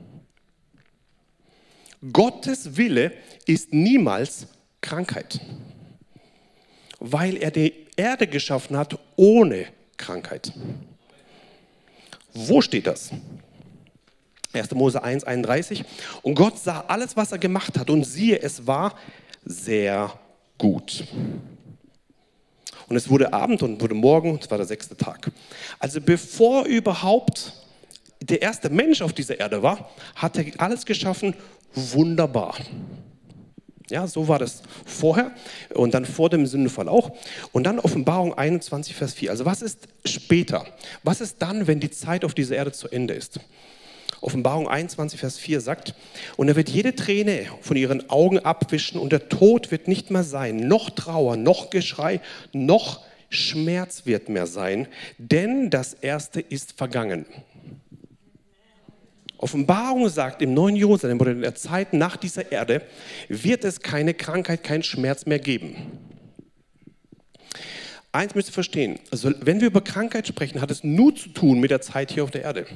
Speaker 1: Gottes Wille ist niemals Krankheit, weil er die Erde geschaffen hat ohne Krankheit. Wo steht das? 1. Mose 1, 31. Und Gott sah alles, was er gemacht hat, und siehe, es war sehr gut. Und es wurde Abend und wurde Morgen, es war der 6. Tag. Also bevor überhaupt der erste Mensch auf dieser Erde war, hat er alles geschaffen, wunderbar. Ja, so war das vorher und dann vor dem Sündenfall auch. Und dann Offenbarung 21, Vers 4. Also was ist später? Was ist dann, wenn die Zeit auf dieser Erde zu Ende ist? Offenbarung 21, Vers 4 sagt, und er wird jede Träne von ihren Augen abwischen und der Tod wird nicht mehr sein, noch Trauer, noch Geschrei, noch Schmerz wird mehr sein, denn das Erste ist vergangen. Offenbarung sagt, im neuen Jerusalem oder in der Zeit nach dieser Erde wird es keine Krankheit, keinen Schmerz mehr geben. Eins müsst ihr verstehen, also wenn wir über Krankheit sprechen, hat es nur zu tun mit der Zeit hier auf der Erde.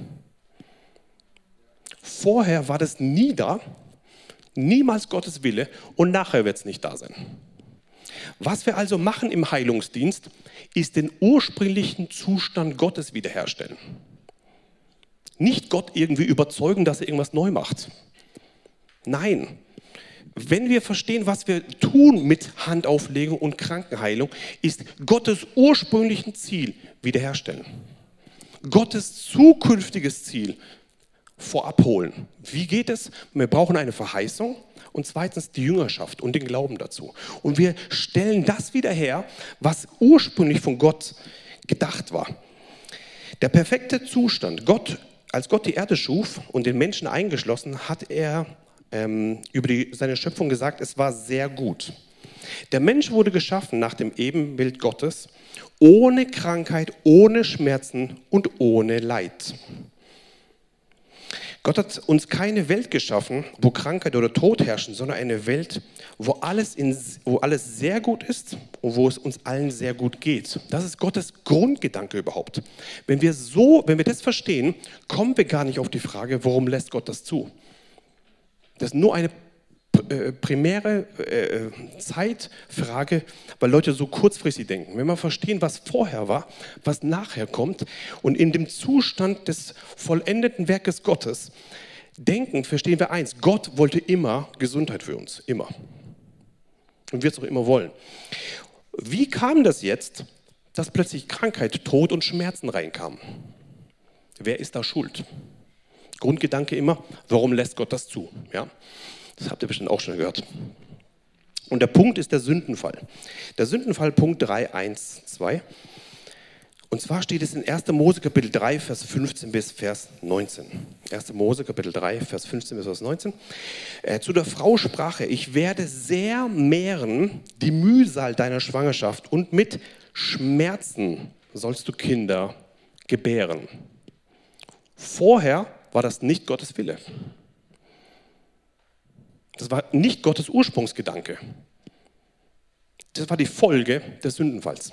Speaker 1: Vorher war das nie da, niemals Gottes Wille und nachher wird es nicht da sein. Was wir also machen im Heilungsdienst, ist den ursprünglichen Zustand Gottes wiederherstellen. Nicht Gott irgendwie überzeugen, dass er irgendwas neu macht. Nein, wenn wir verstehen, was wir tun mit Handauflegung und Krankenheilung, ist Gottes ursprünglichen Ziel wiederherstellen. Gottes zukünftiges Ziel vorab holen. Wie geht es? Wir brauchen eine Verheißung und zweitens die Jüngerschaft und den Glauben dazu. Und wir stellen das wieder her, was ursprünglich von Gott gedacht war. Der perfekte Zustand, als Gott die Erde schuf und den Menschen eingeschlossen, hat er über seine Schöpfung gesagt, es war sehr gut. Der Mensch wurde geschaffen nach dem Ebenbild Gottes, ohne Krankheit, ohne Schmerzen und ohne Leid. Gott hat uns keine Welt geschaffen, wo Krankheit oder Tod herrschen, sondern eine Welt, wo alles sehr gut ist und wo es uns allen sehr gut geht. Das ist Gottes Grundgedanke überhaupt. Wenn wir das verstehen, kommen wir gar nicht auf die Frage, warum lässt Gott das zu? Das ist nur eine primäre Zeitfrage, weil Leute so kurzfristig denken. Wenn wir verstehen, was vorher war, was nachher kommt und in dem Zustand des vollendeten Werkes Gottes denken, verstehen wir eins, Gott wollte immer Gesundheit für uns, immer. Und wird es auch immer wollen. Wie kam das jetzt, dass plötzlich Krankheit, Tod und Schmerzen reinkamen? Wer ist da schuld? Grundgedanke immer, warum lässt Gott das zu? Ja? Das habt ihr bestimmt auch schon gehört. Und der Punkt ist der Sündenfall. Der Sündenfall, Punkt 3, 1, 2. Und zwar steht es in 1. Mose Kapitel 3, Vers 15 bis Vers 19. 1. Mose Kapitel 3, Vers 15 bis Vers 19. Zu der Frau sprach er, ich werde sehr mehren die Mühsal deiner Schwangerschaft und mit Schmerzen sollst du Kinder gebären. Vorher war das nicht Gottes Wille. Das war nicht Gottes Ursprungsgedanke. Das war die Folge des Sündenfalls.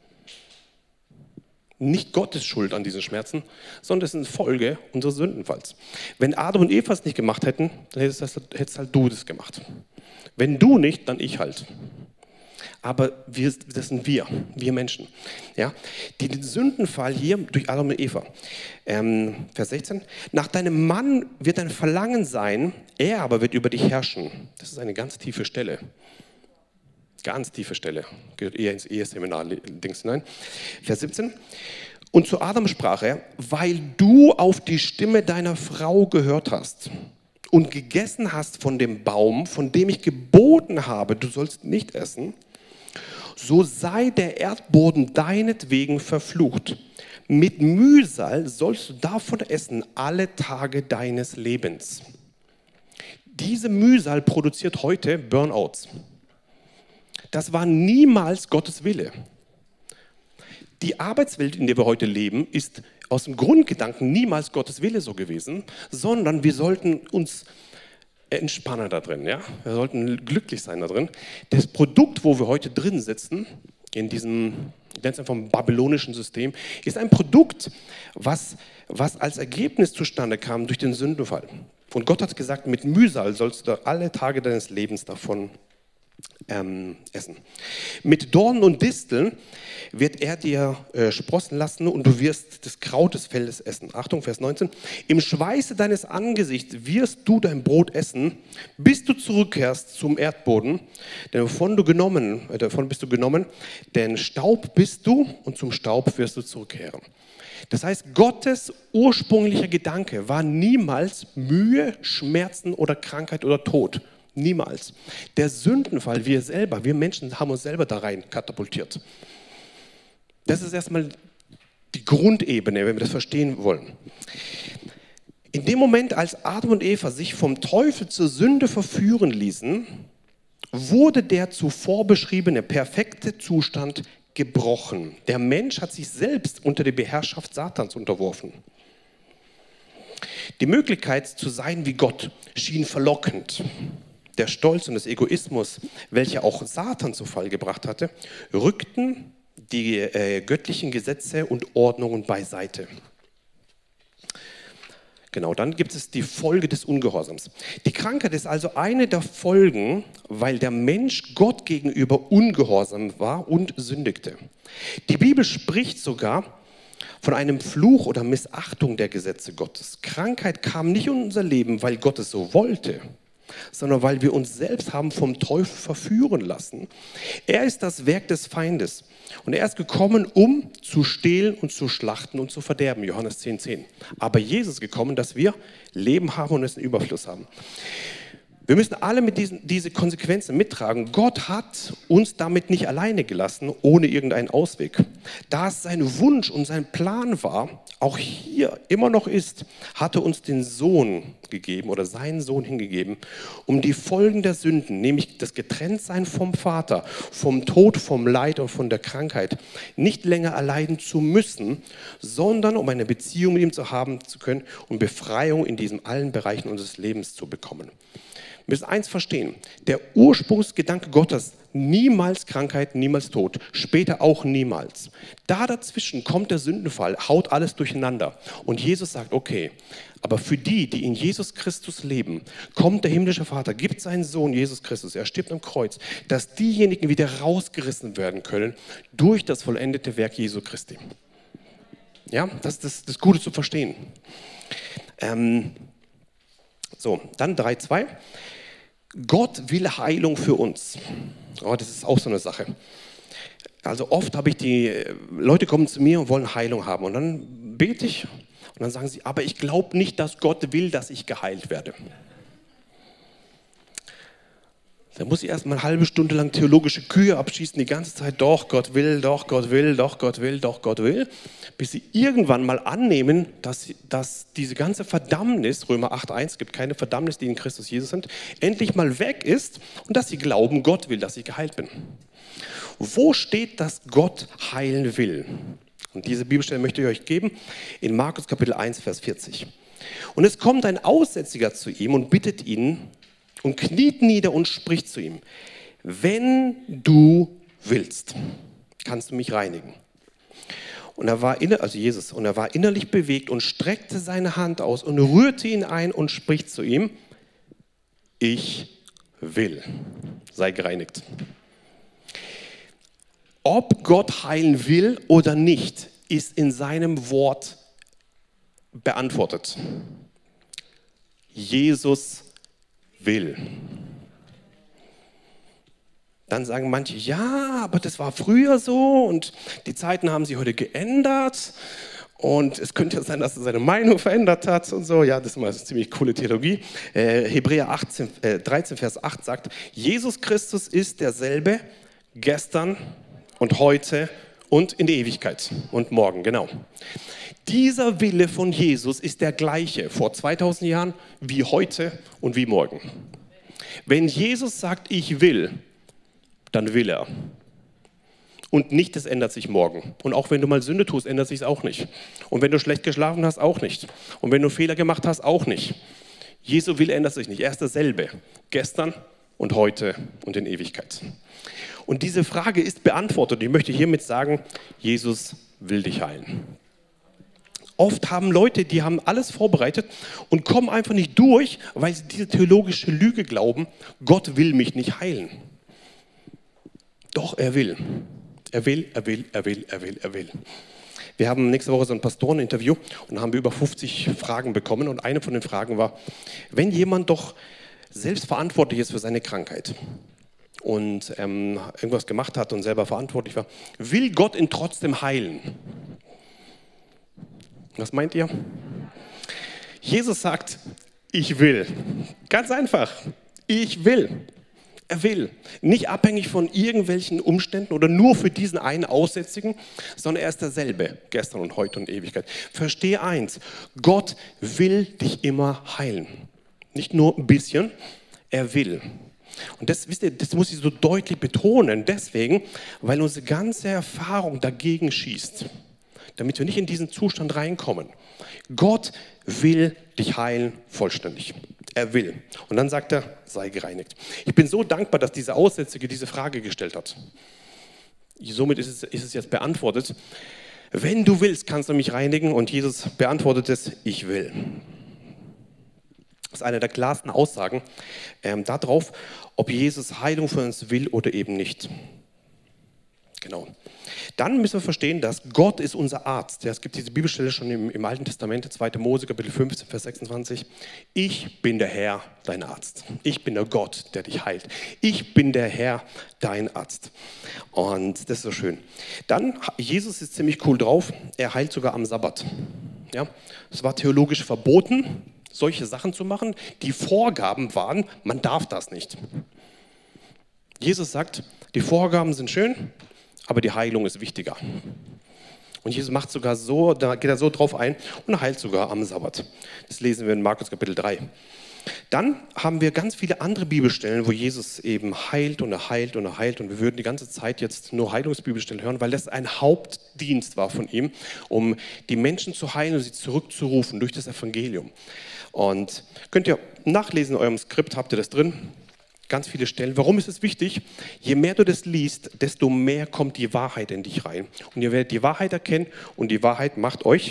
Speaker 1: Nicht Gottes Schuld an diesen Schmerzen, sondern es ist eine Folge unseres Sündenfalls. Wenn Adam und Eva es nicht gemacht hätten, dann hättest halt du das gemacht. Wenn du nicht, dann ich halt. Aber das sind wir Menschen. Ja? Den Sündenfall hier durch Adam und Eva. Vers 16. Nach deinem Mann wird dein Verlangen sein, er aber wird über dich herrschen. Das ist eine ganz tiefe Stelle. Ganz tiefe Stelle. Gehört eher ins Eheseminar-Dings hinein. Vers 17. Und zu Adam sprach er, weil du auf die Stimme deiner Frau gehört hast und gegessen hast von dem Baum, von dem ich geboten habe, du sollst nicht essen, so sei der Erdboden deinetwegen verflucht. Mit Mühsal sollst du davon essen alle Tage deines Lebens. Diese Mühsal produziert heute Burnouts. Das war niemals Gottes Wille. Die Arbeitswelt, in der wir heute leben, ist aus dem Grundgedanken niemals Gottes Wille so gewesen, sondern wir sollten uns entspannen da drin. Ja? Wir sollten glücklich sein da drin. Das Produkt, wo wir heute drin sitzen, in diesem ich nenne es einfach ein babylonischen System, ist ein Produkt, was als Ergebnis zustande kam durch den Sündenfall. Und Gott hat gesagt, mit Mühsal sollst du alle Tage deines Lebens davon essen. Mit Dornen und Disteln wird er dir sprossen lassen und du wirst das Kraut des Feldes essen. Achtung, Vers 19. Im Schweiße deines Angesichts wirst du dein Brot essen, bis du zurückkehrst zum Erdboden, denn davon bist du genommen, denn Staub bist du und zum Staub wirst du zurückkehren. Das heißt, Gottes ursprünglicher Gedanke war niemals Mühe, Schmerzen oder Krankheit oder Tod. Niemals. Der Sündenfall, wir Menschen haben uns selber da rein katapultiert. Das ist erstmal die Grundebene, wenn wir das verstehen wollen. In dem Moment, als Adam und Eva sich vom Teufel zur Sünde verführen ließen, wurde der zuvor beschriebene perfekte Zustand gebrochen. Der Mensch hat sich selbst unter die Beherrschaft Satans unterworfen. Die Möglichkeit zu sein wie Gott schien verlockend. Der Stolz und das Egoismus, welcher auch Satan zu Fall gebracht hatte, rückten die göttlichen Gesetze und Ordnungen beiseite. Genau, dann gibt es die Folge des Ungehorsams. Die Krankheit ist also eine der Folgen, weil der Mensch Gott gegenüber ungehorsam war und sündigte. Die Bibel spricht sogar von einem Fluch oder Missachtung der Gesetze Gottes. Krankheit kam nicht in unser Leben, weil Gott es so wollte, sondern weil wir uns selbst haben vom Teufel verführen lassen. Er ist das Werk des Feindes und er ist gekommen, um zu stehlen und zu schlachten und zu verderben, Johannes 10,10. Aber Jesus ist gekommen, dass wir Leben haben und es in Überfluss haben. Wir müssen alle mit diese Konsequenzen mittragen. Gott hat uns damit nicht alleine gelassen, ohne irgendeinen Ausweg. Da es sein Wunsch und sein Plan war, auch hier immer noch ist, hat er uns den Sohn gegeben oder seinen Sohn hingegeben, um die Folgen der Sünden, nämlich das Getrenntsein vom Vater, vom Tod, vom Leid und von der Krankheit, nicht länger erleiden zu müssen, sondern um eine Beziehung mit ihm zu haben zu können und Befreiung in diesen allen Bereichen unseres Lebens zu bekommen. Wir müssen eins verstehen, der Ursprungsgedanke Gottes, niemals Krankheit, niemals Tod, später auch niemals. Da dazwischen kommt der Sündenfall, haut alles durcheinander. Und Jesus sagt, okay, aber für die, die in Jesus Christus leben, kommt der himmlische Vater, gibt seinen Sohn Jesus Christus, er stirbt am Kreuz, dass diejenigen wieder rausgerissen werden können durch das vollendete Werk Jesu Christi. Ja, das ist das Gute zu verstehen. Dann 3,2. Gott will Heilung für uns. Oh, das ist auch so eine Sache. Also oft habe ich Leute kommen zu mir und wollen Heilung haben. Und dann bete ich und dann sagen sie, aber ich glaube nicht, dass Gott will, dass ich geheilt werde. Da muss ich erst mal eine halbe Stunde lang theologische Kühe abschießen, die ganze Zeit, doch Gott will, doch Gott will, doch Gott will, doch Gott will, bis sie irgendwann mal annehmen, dass diese ganze Verdammnis, Römer 8,1, gibt keine Verdammnis, die in Christus Jesus sind, endlich mal weg ist und dass sie glauben, Gott will, dass ich geheilt bin. Wo steht, dass Gott heilen will? Und diese Bibelstelle möchte ich euch geben, in Markus Kapitel 1, Vers 40. Und es kommt ein Aussätziger zu ihm und bittet ihn, und kniet nieder und spricht zu ihm, wenn du willst, kannst du mich reinigen. Und er war innerlich bewegt und streckte seine Hand aus und rührte ihn ein und spricht zu ihm, ich will, sei gereinigt. Ob Gott heilen will oder nicht, ist in seinem Wort beantwortet. Jesus will. Dann sagen manche, ja, aber das war früher so und die Zeiten haben sich heute geändert und es könnte ja sein, dass er seine Meinung verändert hat und so. Ja, das ist mal eine ziemlich coole Theologie. Hebräer 13, Vers 8 sagt, Jesus Christus ist derselbe gestern und heute und in die Ewigkeit und morgen, genau. Dieser Wille von Jesus ist der gleiche vor 2000 Jahren wie heute und wie morgen. Wenn Jesus sagt, ich will, dann will er. Und nicht, es ändert sich morgen. Und auch wenn du mal Sünde tust, ändert sich es auch nicht. Und wenn du schlecht geschlafen hast, auch nicht. Und wenn du Fehler gemacht hast, auch nicht. Jesu Wille ändert sich nicht. Er ist dasselbe. Gestern und heute und in Ewigkeit. Und diese Frage ist beantwortet. Ich möchte hiermit sagen, Jesus will dich heilen. Oft haben Leute, die haben alles vorbereitet und kommen einfach nicht durch, weil sie diese theologische Lüge glauben, Gott will mich nicht heilen. Doch, er will. Er will, er will, er will, er will, er will. Wir haben nächste Woche so ein Pastoreninterview und haben wir über 50 Fragen bekommen. Und eine von den Fragen war, wenn jemand doch selbst verantwortlich ist für seine Krankheit und irgendwas gemacht hat und selber verantwortlich war, will Gott ihn trotzdem heilen? Was meint ihr? Jesus sagt, ich will. Ganz einfach, ich will. Er will. Nicht abhängig von irgendwelchen Umständen oder nur für diesen einen Aussätzigen, sondern er ist derselbe, gestern und heute und Ewigkeit. Verstehe eins, Gott will dich immer heilen. Nicht nur ein bisschen, er will. Und das, wisst ihr, das muss ich so deutlich betonen, deswegen, weil unsere ganze Erfahrung dagegen schießt, damit wir nicht in diesen Zustand reinkommen. Gott will dich heilen vollständig. Er will. Und dann sagt er, sei gereinigt. Ich bin so dankbar, dass dieser Aussätzige diese Frage gestellt hat. Somit ist es jetzt beantwortet. Wenn du willst, kannst du mich reinigen. Und Jesus beantwortet es, ich will. Das ist eine der klarsten Aussagen darauf, ob Jesus Heilung für uns will oder eben nicht. Genau. Dann müssen wir verstehen, dass Gott ist unser Arzt. Ja, es gibt diese Bibelstelle schon im Alten Testament, 2. Mose, Kapitel 15, Vers 26. Ich bin der Herr, dein Arzt. Ich bin der Gott, der dich heilt. Ich bin der Herr, dein Arzt. Und das ist so schön. Dann, Jesus ist ziemlich cool drauf. Er heilt sogar am Sabbat. Ja, es war theologisch verboten, solche Sachen zu machen. Die Vorgaben waren, man darf das nicht. Jesus sagt, die Vorgaben sind schön, aber die Heilung ist wichtiger. Und Jesus macht sogar so, da geht er so drauf ein und heilt sogar am Sabbat. Das lesen wir in Markus Kapitel 3. Dann haben wir ganz viele andere Bibelstellen, wo Jesus eben heilt und er heilt und er heilt. Und wir würden die ganze Zeit jetzt nur Heilungsbibelstellen hören, weil das ein Hauptdienst war von ihm, um die Menschen zu heilen und sie zurückzurufen durch das Evangelium. Und könnt ihr nachlesen in eurem Skript, habt ihr das drin? Ganz viele Stellen. Warum ist es wichtig? Je mehr du das liest, desto mehr kommt die Wahrheit in dich rein. Und ihr werdet die Wahrheit erkennen und die Wahrheit macht euch.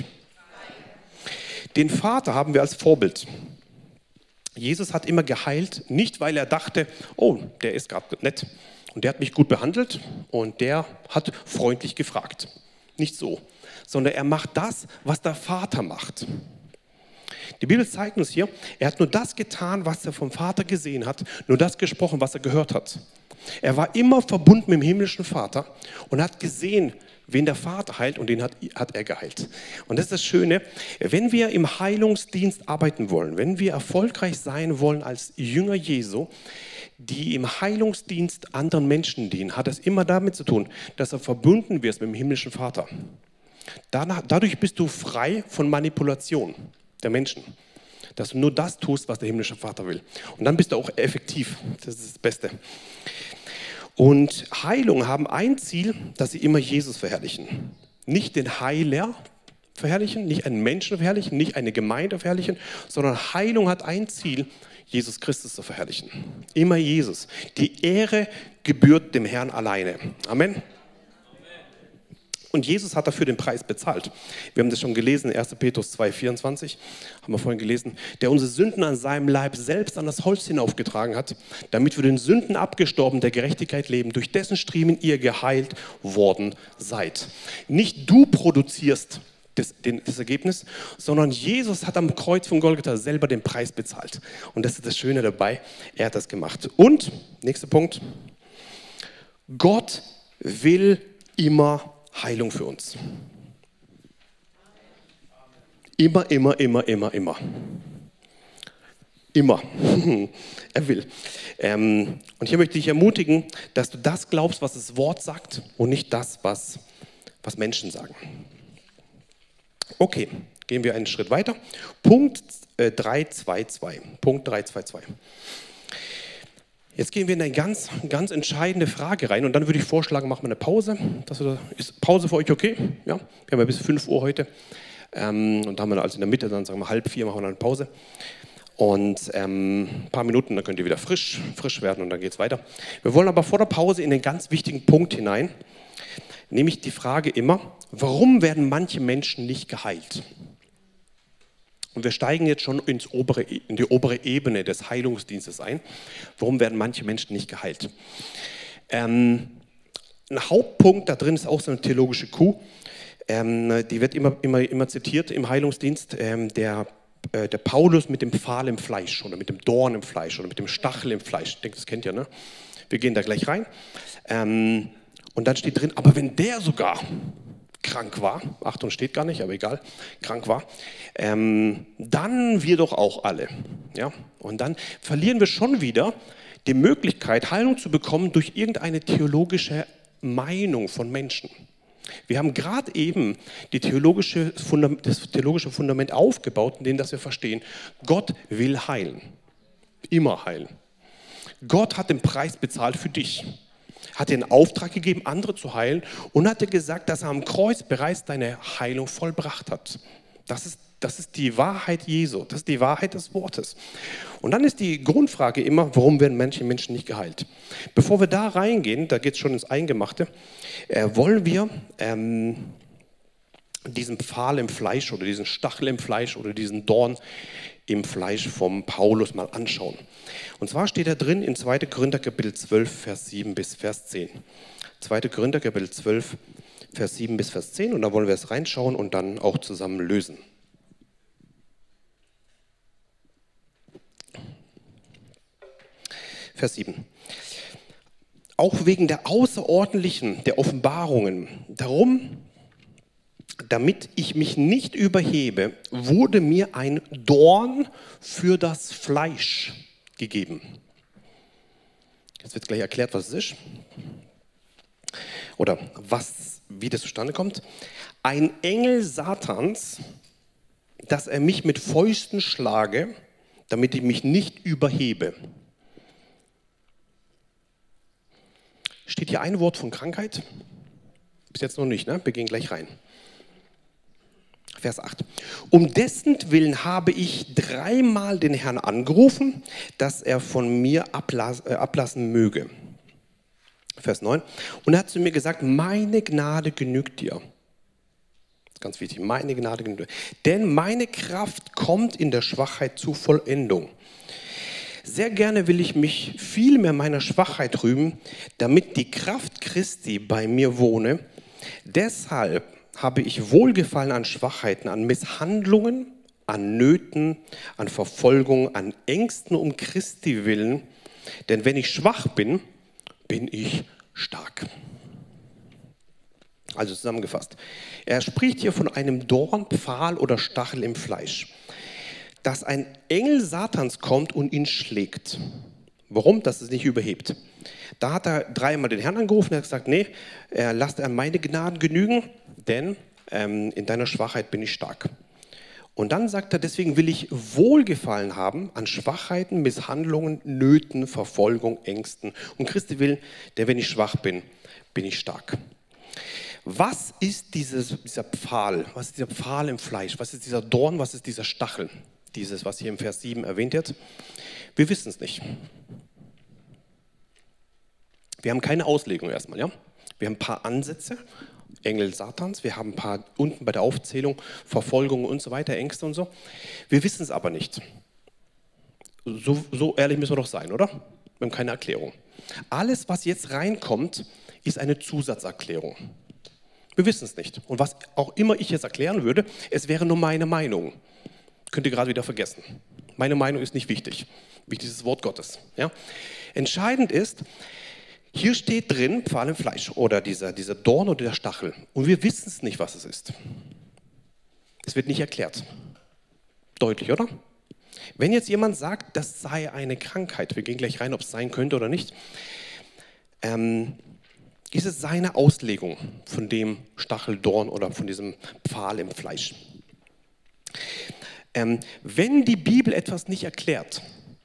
Speaker 1: Den Vater haben wir als Vorbild. Jesus hat immer geheilt, nicht weil er dachte, oh, der ist gerade nett und der hat mich gut behandelt und der hat freundlich gefragt. Nicht so, sondern er macht das, was der Vater macht. Die Bibel zeigt uns hier, er hat nur das getan, was er vom Vater gesehen hat, nur das gesprochen, was er gehört hat. Er war immer verbunden mit dem himmlischen Vater und hat gesehen, wen der Vater heilt und den hat er geheilt. Und das ist das Schöne, wenn wir im Heilungsdienst arbeiten wollen, wenn wir erfolgreich sein wollen als Jünger Jesu, die im Heilungsdienst anderen Menschen dienen, hat es immer damit zu tun, dass er verbunden wirst mit dem himmlischen Vater. Dadurch bist du frei von Manipulation der Menschen, dass du nur das tust, was der himmlische Vater will. Und dann bist du auch effektiv. Das ist das Beste. Und Heilungen haben ein Ziel, dass sie immer Jesus verherrlichen. Nicht den Heiler verherrlichen, nicht einen Menschen verherrlichen, nicht eine Gemeinde verherrlichen, sondern Heilung hat ein Ziel, Jesus Christus zu verherrlichen. Immer Jesus. Die Ehre gebührt dem Herrn alleine. Amen. Und Jesus hat dafür den Preis bezahlt. Wir haben das schon gelesen, 1. Petrus 2,24, haben wir vorhin gelesen, der unsere Sünden an seinem Leib selbst an das Holz hinaufgetragen hat, damit wir den Sünden abgestorben der Gerechtigkeit leben, durch dessen Striemen ihr geheilt worden seid. Nicht du produzierst das Ergebnis, sondern Jesus hat am Kreuz von Golgatha selber den Preis bezahlt. Und das ist das Schöne dabei, er hat das gemacht. Und, nächster Punkt, Gott will immer Heilung für uns. Immer, immer, immer, immer, immer. Immer. Er will. Und hier möchte ich ermutigen, dass du das glaubst, was das Wort sagt und nicht das, was Menschen sagen. Okay, gehen wir einen Schritt weiter. Punkt 3.2.2. Punkt 3.2.2. Jetzt gehen wir in eine ganz, ganz entscheidende Frage rein und dann würde ich vorschlagen, machen wir eine Pause. Ist Pause für euch okay? Ja, wir haben ja bis 5 Uhr heute und dann haben wir also in der Mitte, dann sagen wir 3:30 machen wir dann eine Pause. Und ein paar Minuten, dann könnt ihr wieder frisch werden und dann geht es weiter. Wir wollen aber vor der Pause in den ganz wichtigen Punkt hinein, nämlich die Frage immer, warum werden manche Menschen nicht geheilt? Und wir steigen jetzt schon in die obere Ebene des Heilungsdienstes ein. Warum werden manche Menschen nicht geheilt? Ein Hauptpunkt da drin ist auch so eine theologische Kuh. Die wird immer zitiert im Heilungsdienst. Der Paulus mit dem Pfahl im Fleisch oder mit dem Dorn im Fleisch oder mit dem Stachel im Fleisch. Ich denke, das kennt ihr, ne? Wir gehen da gleich rein. Und dann steht drin, aber wenn der sogar krank war, Achtung, steht gar nicht, aber egal, krank war, dann wir doch auch alle. Ja? Und dann verlieren wir schon wieder die Möglichkeit, Heilung zu bekommen durch irgendeine theologische Meinung von Menschen. Wir haben gerade eben das theologische Fundament aufgebaut, indem wir verstehen, Gott will heilen, immer heilen. Gott hat den Preis bezahlt für dich. Hat dir einen Auftrag gegeben, andere zu heilen und hat dir gesagt, dass er am Kreuz bereits deine Heilung vollbracht hat. Das ist die Wahrheit Jesu, das ist die Wahrheit des Wortes. Und dann ist die Grundfrage immer, warum werden manche Menschen nicht geheilt? Bevor wir da reingehen, da geht es schon ins Eingemachte, wollen wir diesen Pfahl im Fleisch oder diesen Stachel im Fleisch oder diesen Dorn im Fleisch vom Paulus mal anschauen. Und zwar steht da drin in 2. Korinther Kapitel 12, Vers 7 bis Vers 10. 2. Korinther Kapitel 12, Vers 7 bis Vers 10 und da wollen wir es reinschauen und dann auch zusammen lösen. Vers 7. Auch wegen der außerordentlichen, der Offenbarungen, darum, damit ich mich nicht überhebe, wurde mir ein Dorn für das Fleisch gegeben. Jetzt wird gleich erklärt, was es ist. Oder wie das zustande kommt. Ein Engel Satans, dass er mich mit Fäusten schlage, damit ich mich nicht überhebe. Steht hier ein Wort von Krankheit? Bis jetzt noch nicht, ne? Wir gehen gleich rein. Vers 8. Um dessen Willen habe ich 3-mal den Herrn angerufen, dass er von mir ablassen möge. Vers 9. Und er hat zu mir gesagt, meine Gnade genügt dir. Das ist ganz wichtig, meine Gnade genügt dir. Denn meine Kraft kommt in der Schwachheit zur Vollendung. Sehr gerne will ich mich viel mehr meiner Schwachheit rühmen, damit die Kraft Christi bei mir wohne. Deshalb habe ich Wohlgefallen an Schwachheiten, an Misshandlungen, an Nöten, an Verfolgung, an Ängsten um Christi willen. Denn wenn ich schwach bin, bin ich stark. Also zusammengefasst. Er spricht hier von einem Dorn, Pfahl oder Stachel im Fleisch. Dass ein Engel Satans kommt und ihn schlägt. Warum? Dass es nicht überhebt. Da hat er 3-mal den Herrn angerufen und hat gesagt, nee, lasst er meine Gnaden genügen, denn in deiner Schwachheit bin ich stark. Und dann sagt er, deswegen will ich Wohlgefallen haben an Schwachheiten, Misshandlungen, Nöten, Verfolgung, Ängsten. Und Christi will, der wenn ich schwach bin, bin ich stark. Was ist dieser Pfahl? Was ist dieser Pfahl im Fleisch? Was ist dieser Dorn? Was ist dieser Stachel? Dieses, was hier im Vers 7 erwähnt wird. Wir wissen es nicht. Wir haben keine Auslegung erstmal. Ja? Wir haben ein paar Ansätze, Engel Satans, wir haben ein paar unten bei der Aufzählung, Verfolgung und so weiter, Ängste und so. Wir wissen es aber nicht. So ehrlich müssen wir doch sein, oder? Wir haben keine Erklärung. Alles, was jetzt reinkommt, ist eine Zusatzerklärung. Wir wissen es nicht. Und was auch immer ich jetzt erklären würde, es wäre nur meine Meinung. Könnt ihr gerade wieder vergessen. Meine Meinung ist nicht wichtig. Wichtig ist das Wort Gottes. Ja? Entscheidend ist, hier steht drin, Pfahl im Fleisch oder dieser Dorn oder der Stachel. Und wir wissen es nicht, was es ist. Es wird nicht erklärt. Deutlich, oder? Wenn jetzt jemand sagt, das sei eine Krankheit, wir gehen gleich rein, ob es sein könnte oder nicht, ist es seine Auslegung von dem Stachel, Dorn oder von diesem Pfahl im Fleisch. Wenn die Bibel etwas nicht erklärt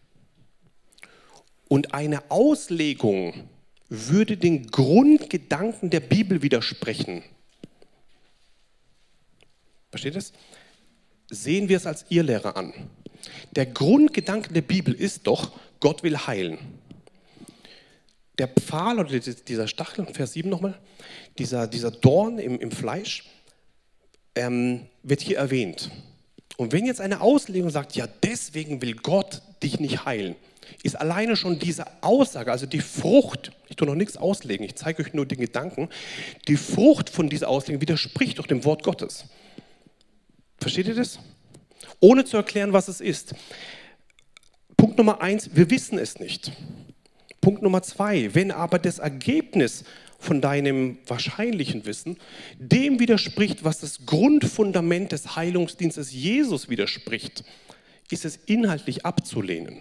Speaker 1: und eine Auslegung würde den Grundgedanken der Bibel widersprechen, versteht es? Sehen wir es als Irrlehre an. Der Grundgedanke der Bibel ist doch, Gott will heilen. Der Pfahl oder dieser Stachel, Vers 7 nochmal, dieser Dorn im Fleisch, wird hier erwähnt. Und wenn jetzt eine Auslegung sagt, ja, deswegen will Gott dich nicht heilen, ist alleine schon diese Aussage, also die Frucht, ich tue noch nichts auslegen, ich zeige euch nur den Gedanken, die Frucht von dieser Auslegung widerspricht doch dem Wort Gottes. Versteht ihr das? Ohne zu erklären, was es ist. Punkt Nummer 1, wir wissen es nicht. Punkt Nummer 2, wenn aber das Ergebnis von deinem wahrscheinlichen Wissen dem widerspricht, was das Grundfundament des Heilungsdienstes Jesus widerspricht, ist es inhaltlich abzulehnen.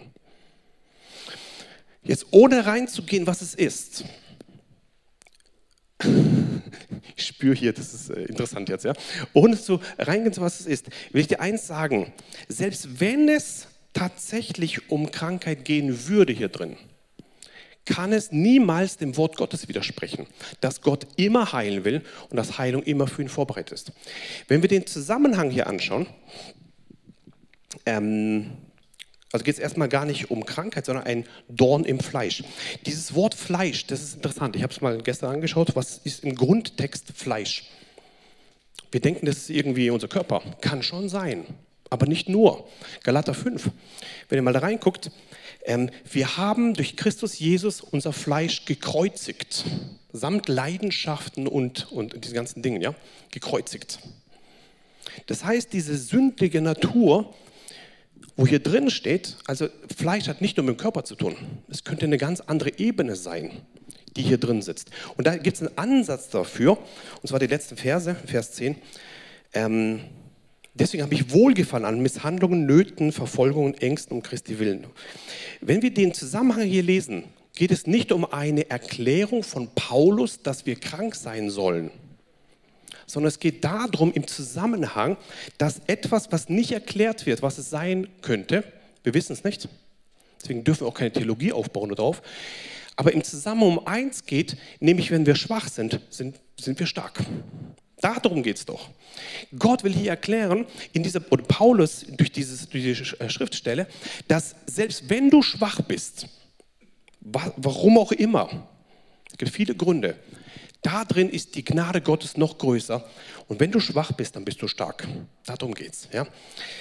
Speaker 1: Jetzt ohne reinzugehen, was es ist. Ich spüre hier, das ist interessant jetzt, ja. Ohne zu reingehen, was es ist, will ich dir eins sagen. Selbst wenn es tatsächlich um Krankheit gehen würde hier drin, kann es niemals dem Wort Gottes widersprechen, dass Gott immer heilen will und dass Heilung immer für ihn vorbereitet ist. Wenn wir den Zusammenhang hier anschauen, also geht es erstmal gar nicht um Krankheit, sondern ein Dorn im Fleisch. Dieses Wort Fleisch, das ist interessant. Ich habe es mal gestern angeschaut, was ist im Grundtext Fleisch? Wir denken, das ist irgendwie unser Körper. Kann schon sein, aber nicht nur. Galater 5, wenn ihr mal da reinguckt, wir haben durch Christus Jesus unser Fleisch gekreuzigt, samt Leidenschaften und diesen ganzen Dingen, ja, gekreuzigt. Das heißt, diese sündige Natur, wo hier drin steht, also Fleisch hat nicht nur mit dem Körper zu tun, es könnte eine ganz andere Ebene sein, die hier drin sitzt. Und da gibt es einen Ansatz dafür, und zwar die letzten Verse, Vers 10, deswegen habe ich Wohlgefallen an Misshandlungen, Nöten, Verfolgungen, Ängsten um Christi willen. Wenn wir den Zusammenhang hier lesen, geht es nicht um eine Erklärung von Paulus, dass wir krank sein sollen, sondern es geht darum im Zusammenhang, dass etwas, was nicht erklärt wird, was es sein könnte, wir wissen es nicht, deswegen dürfen wir auch keine Theologie aufbauen darauf, aber im Zusammenhang um eins geht, nämlich wenn wir schwach sind, sind wir stark. Darum geht es doch. Gott will hier erklären, oder Paulus durch diese Schriftstelle, dass selbst wenn du schwach bist, warum auch immer, es gibt viele Gründe, da drin ist die Gnade Gottes noch größer. Und wenn du schwach bist, dann bist du stark. Darum geht es. Ja?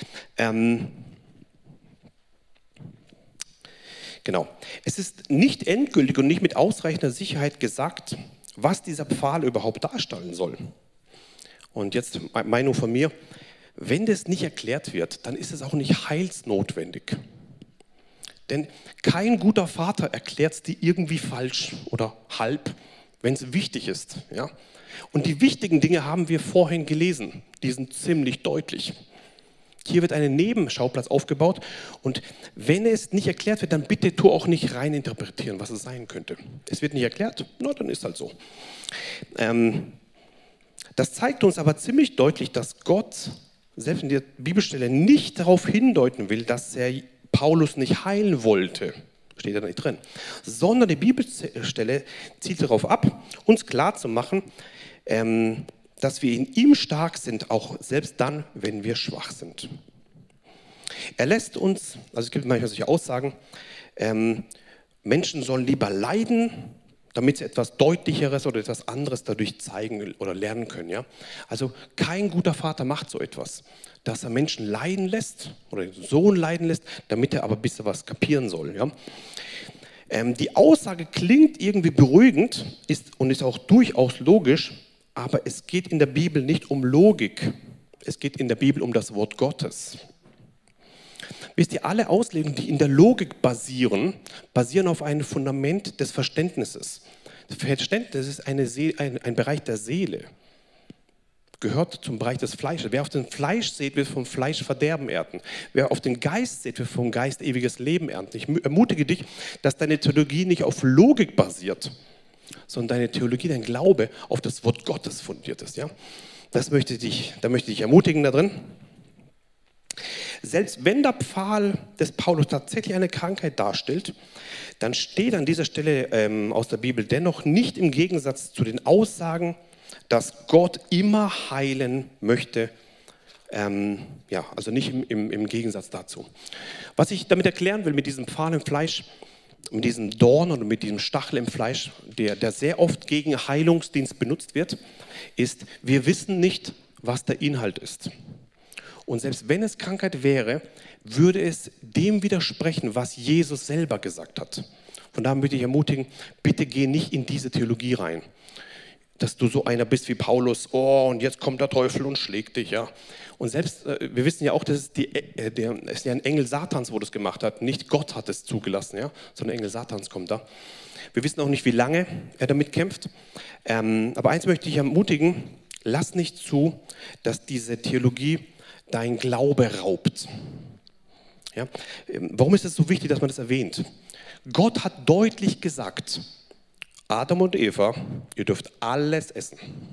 Speaker 1: Genau. Es ist nicht endgültig und nicht mit ausreichender Sicherheit gesagt, was dieser Pfahl überhaupt darstellen soll. Und jetzt Meinung von mir, wenn das nicht erklärt wird, dann ist es auch nicht heilsnotwendig. Denn kein guter Vater erklärt es dir irgendwie falsch oder halb, wenn es wichtig ist. Ja? Und die wichtigen Dinge haben wir vorhin gelesen, die sind ziemlich deutlich. Hier wird ein Nebenschauplatz aufgebaut und wenn es nicht erklärt wird, dann bitte tu auch nicht rein interpretieren, was es sein könnte. Es wird nicht erklärt, na dann ist halt so. Das zeigt uns aber ziemlich deutlich, dass Gott selbst in der Bibelstelle nicht darauf hindeuten will, dass er Paulus nicht heilen wollte, steht da nicht drin, sondern die Bibelstelle zielt darauf ab, uns klarzumachen, dass wir in ihm stark sind, auch selbst dann, wenn wir schwach sind. Er lässt uns, also es gibt manchmal solche Aussagen, Menschen sollen lieber leiden, damit sie etwas Deutlicheres oder etwas anderes dadurch zeigen oder lernen können. Ja? Also kein guter Vater macht so etwas, dass er Menschen leiden lässt oder den Sohn leiden lässt, damit er aber ein bisschen was kapieren soll. Ja? Die Aussage klingt irgendwie beruhigend und ist auch durchaus logisch, aber es geht in der Bibel nicht um Logik. Es geht in der Bibel um das Wort Gottes. Wisst ihr, alle Auslegungen, die in der Logik basieren auf einem Fundament des Verständnisses. Das Verständnis ist ein Bereich der Seele. Gehört zum Bereich des Fleisches. Wer auf den Fleisch sät, wird vom Fleisch Verderben ernten. Wer auf den Geist sät, wird vom Geist ewiges Leben ernten. Ich ermutige dich, dass deine Theologie nicht auf Logik basiert, sondern deine Theologie, dein Glaube auf das Wort Gottes fundiert ist. Ja? Da möchte ich dich ermutigen da drin. Selbst wenn der Pfahl des Paulus tatsächlich eine Krankheit darstellt, dann steht an dieser Stelle aus der Bibel dennoch nicht im Gegensatz zu den Aussagen, dass Gott immer heilen möchte, Ja, also nicht im Gegensatz dazu. Was ich damit erklären will, mit diesem Pfahl im Fleisch, mit diesem Dorn oder mit diesem Stachel im Fleisch, der sehr oft gegen Heilungsdienst benutzt wird, ist, wir wissen nicht, was der Inhalt ist. Und selbst wenn es Krankheit wäre, würde es dem widersprechen, was Jesus selber gesagt hat. Von daher möchte ich ermutigen, bitte geh nicht in diese Theologie rein, dass du so einer bist wie Paulus, oh, und jetzt kommt der Teufel und schlägt dich, ja. Und selbst, wir wissen ja auch, dass es ist ja ein Engel Satans, wo das gemacht hat, nicht Gott hat es zugelassen, ja, sondern Engel Satans kommt da. Wir wissen auch nicht, wie lange er damit kämpft, aber eins möchte ich ermutigen, lass nicht zu, dass diese Theologie dein Glaube raubt. Ja? Warum ist es so wichtig, dass man das erwähnt? Gott hat deutlich gesagt, Adam und Eva, ihr dürft alles essen,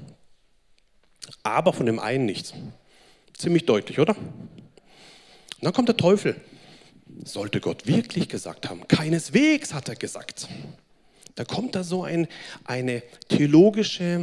Speaker 1: aber von dem einen nicht. Ziemlich deutlich, oder? Und dann kommt der Teufel. Sollte Gott wirklich gesagt haben? Keineswegs, hat er gesagt. Da kommt da so eine theologische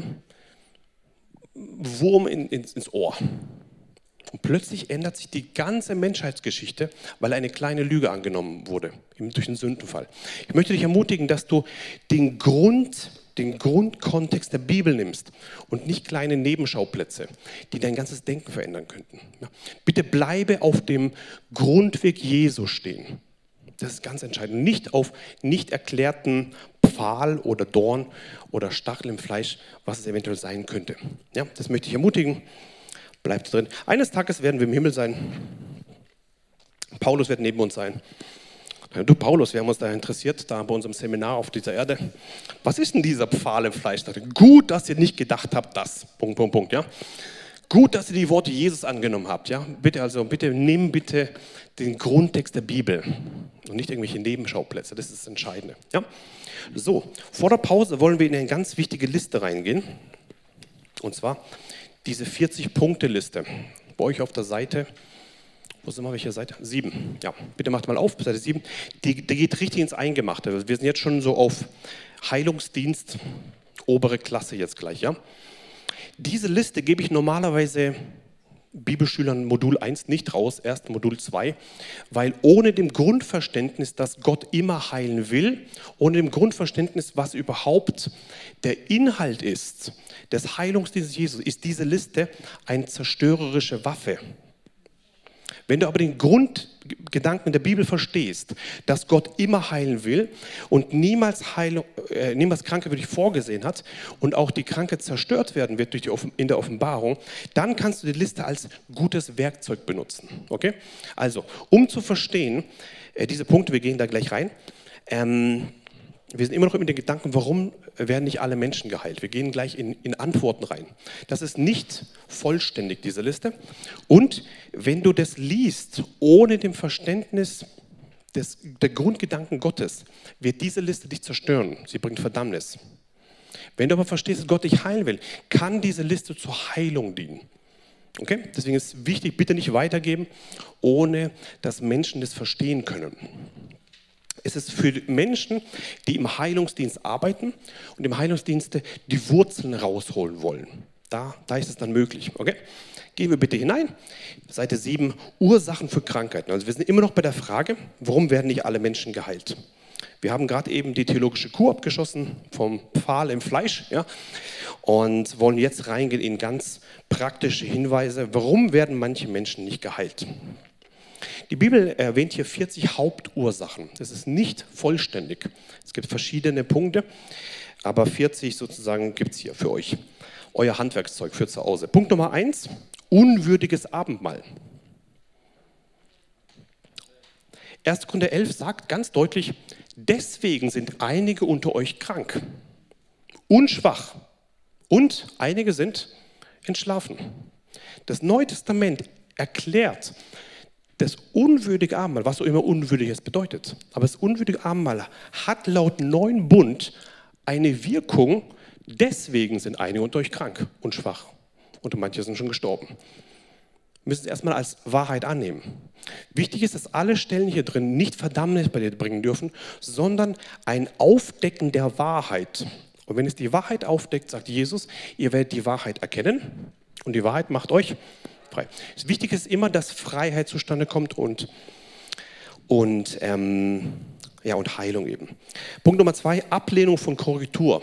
Speaker 1: Wurm ins Ohr. Und plötzlich ändert sich die ganze Menschheitsgeschichte, weil eine kleine Lüge angenommen wurde durch den Sündenfall. Ich möchte dich ermutigen, dass du den Grundkontext der Bibel nimmst und nicht kleine Nebenschauplätze, die dein ganzes Denken verändern könnten. Ja. Bitte bleibe auf dem Grundweg Jesu stehen. Das ist ganz entscheidend. Nicht auf nicht erklärten Pfahl oder Dorn oder Stachel im Fleisch, was es eventuell sein könnte. Ja, das möchte ich ermutigen. Bleibt drin. Eines Tages werden wir im Himmel sein. Paulus wird neben uns sein. Du Paulus, wir haben uns da interessiert, da bei unserem Seminar auf dieser Erde. Was ist denn dieser Pfahl im Fleisch? Gut, dass ihr nicht gedacht habt, das. Punkt, Punkt, Punkt. Ja? Gut, dass ihr die Worte Jesus angenommen habt. Ja? Bitte nimm den Grundtext der Bibel und nicht irgendwelche Nebenschauplätze. Das ist das Entscheidende. Ja? So, vor der Pause wollen wir in eine ganz wichtige Liste reingehen. Und zwar diese 40-Punkte-Liste. Bei euch auf der Seite, wo sind wir, welche Seite? 7. Ja, bitte macht mal auf, Seite 7. Die geht richtig ins Eingemachte. Wir sind jetzt schon so auf Heilungsdienst, obere Klasse jetzt gleich. Ja? Diese Liste gebe ich normalerweise Bibelschülern Modul 1 nicht raus, erst Modul 2, weil ohne dem Grundverständnis, dass Gott immer heilen will, ohne dem Grundverständnis, was überhaupt der Inhalt ist des Heilungsdienstes Jesus, ist diese Liste eine zerstörerische Waffe. Wenn du aber den Grundgedanken der Bibel verstehst, dass Gott immer heilen will und niemals Kranke wirklich vorgesehen hat und auch die Kranke zerstört werden wird in der Offenbarung, dann kannst du die Liste als gutes Werkzeug benutzen. Okay? Also, um zu verstehen, diese Punkte, wir gehen da gleich rein, wir sind immer noch mit den Gedanken, warum werden nicht alle Menschen geheilt? Wir gehen gleich in Antworten rein. Das ist nicht vollständig, diese Liste. Und wenn du das liest, ohne dem Verständnis der Grundgedanken Gottes, wird diese Liste dich zerstören. Sie bringt Verdammnis. Wenn du aber verstehst, dass Gott dich heilen will, kann diese Liste zur Heilung dienen. Okay? Deswegen ist es wichtig, bitte nicht weitergeben, ohne dass Menschen das verstehen können. Es ist für Menschen, die im Heilungsdienst arbeiten und im Heilungsdienst die Wurzeln rausholen wollen. Da ist es dann möglich. Okay? Gehen wir bitte hinein. Seite 7, Ursachen für Krankheiten. Also wir sind immer noch bei der Frage, warum werden nicht alle Menschen geheilt? Wir haben gerade eben die theologische Kur abgeschossen vom Pfahl im Fleisch, ja, und wollen jetzt reingehen in ganz praktische Hinweise, warum werden manche Menschen nicht geheilt? Die Bibel erwähnt hier 40 Hauptursachen. Das ist nicht vollständig. Es gibt verschiedene Punkte, aber 40 sozusagen gibt es hier für euch. Euer Handwerkszeug für zu Hause. Punkt Nummer 1, unwürdiges Abendmahl. 1. Korinther 11 sagt ganz deutlich, deswegen sind einige unter euch krank und schwach und einige sind entschlafen. Das Neue Testament erklärt das unwürdige Abendmahl, was so immer Unwürdiges bedeutet. Aber das unwürdige Abendmahl hat laut Neuen Bund eine Wirkung, deswegen sind einige unter euch krank und schwach und manche sind schon gestorben. Wir müssen es erstmal als Wahrheit annehmen. Wichtig ist, dass alle Stellen hier drin nicht Verdammnis bei dir bringen dürfen, sondern ein Aufdecken der Wahrheit. Und wenn es die Wahrheit aufdeckt, sagt Jesus, ihr werdet die Wahrheit erkennen und die Wahrheit macht euch Frei. Das Wichtige ist immer, dass Freiheit zustande kommt und Heilung eben. Punkt Nummer 2, Ablehnung von Korrektur.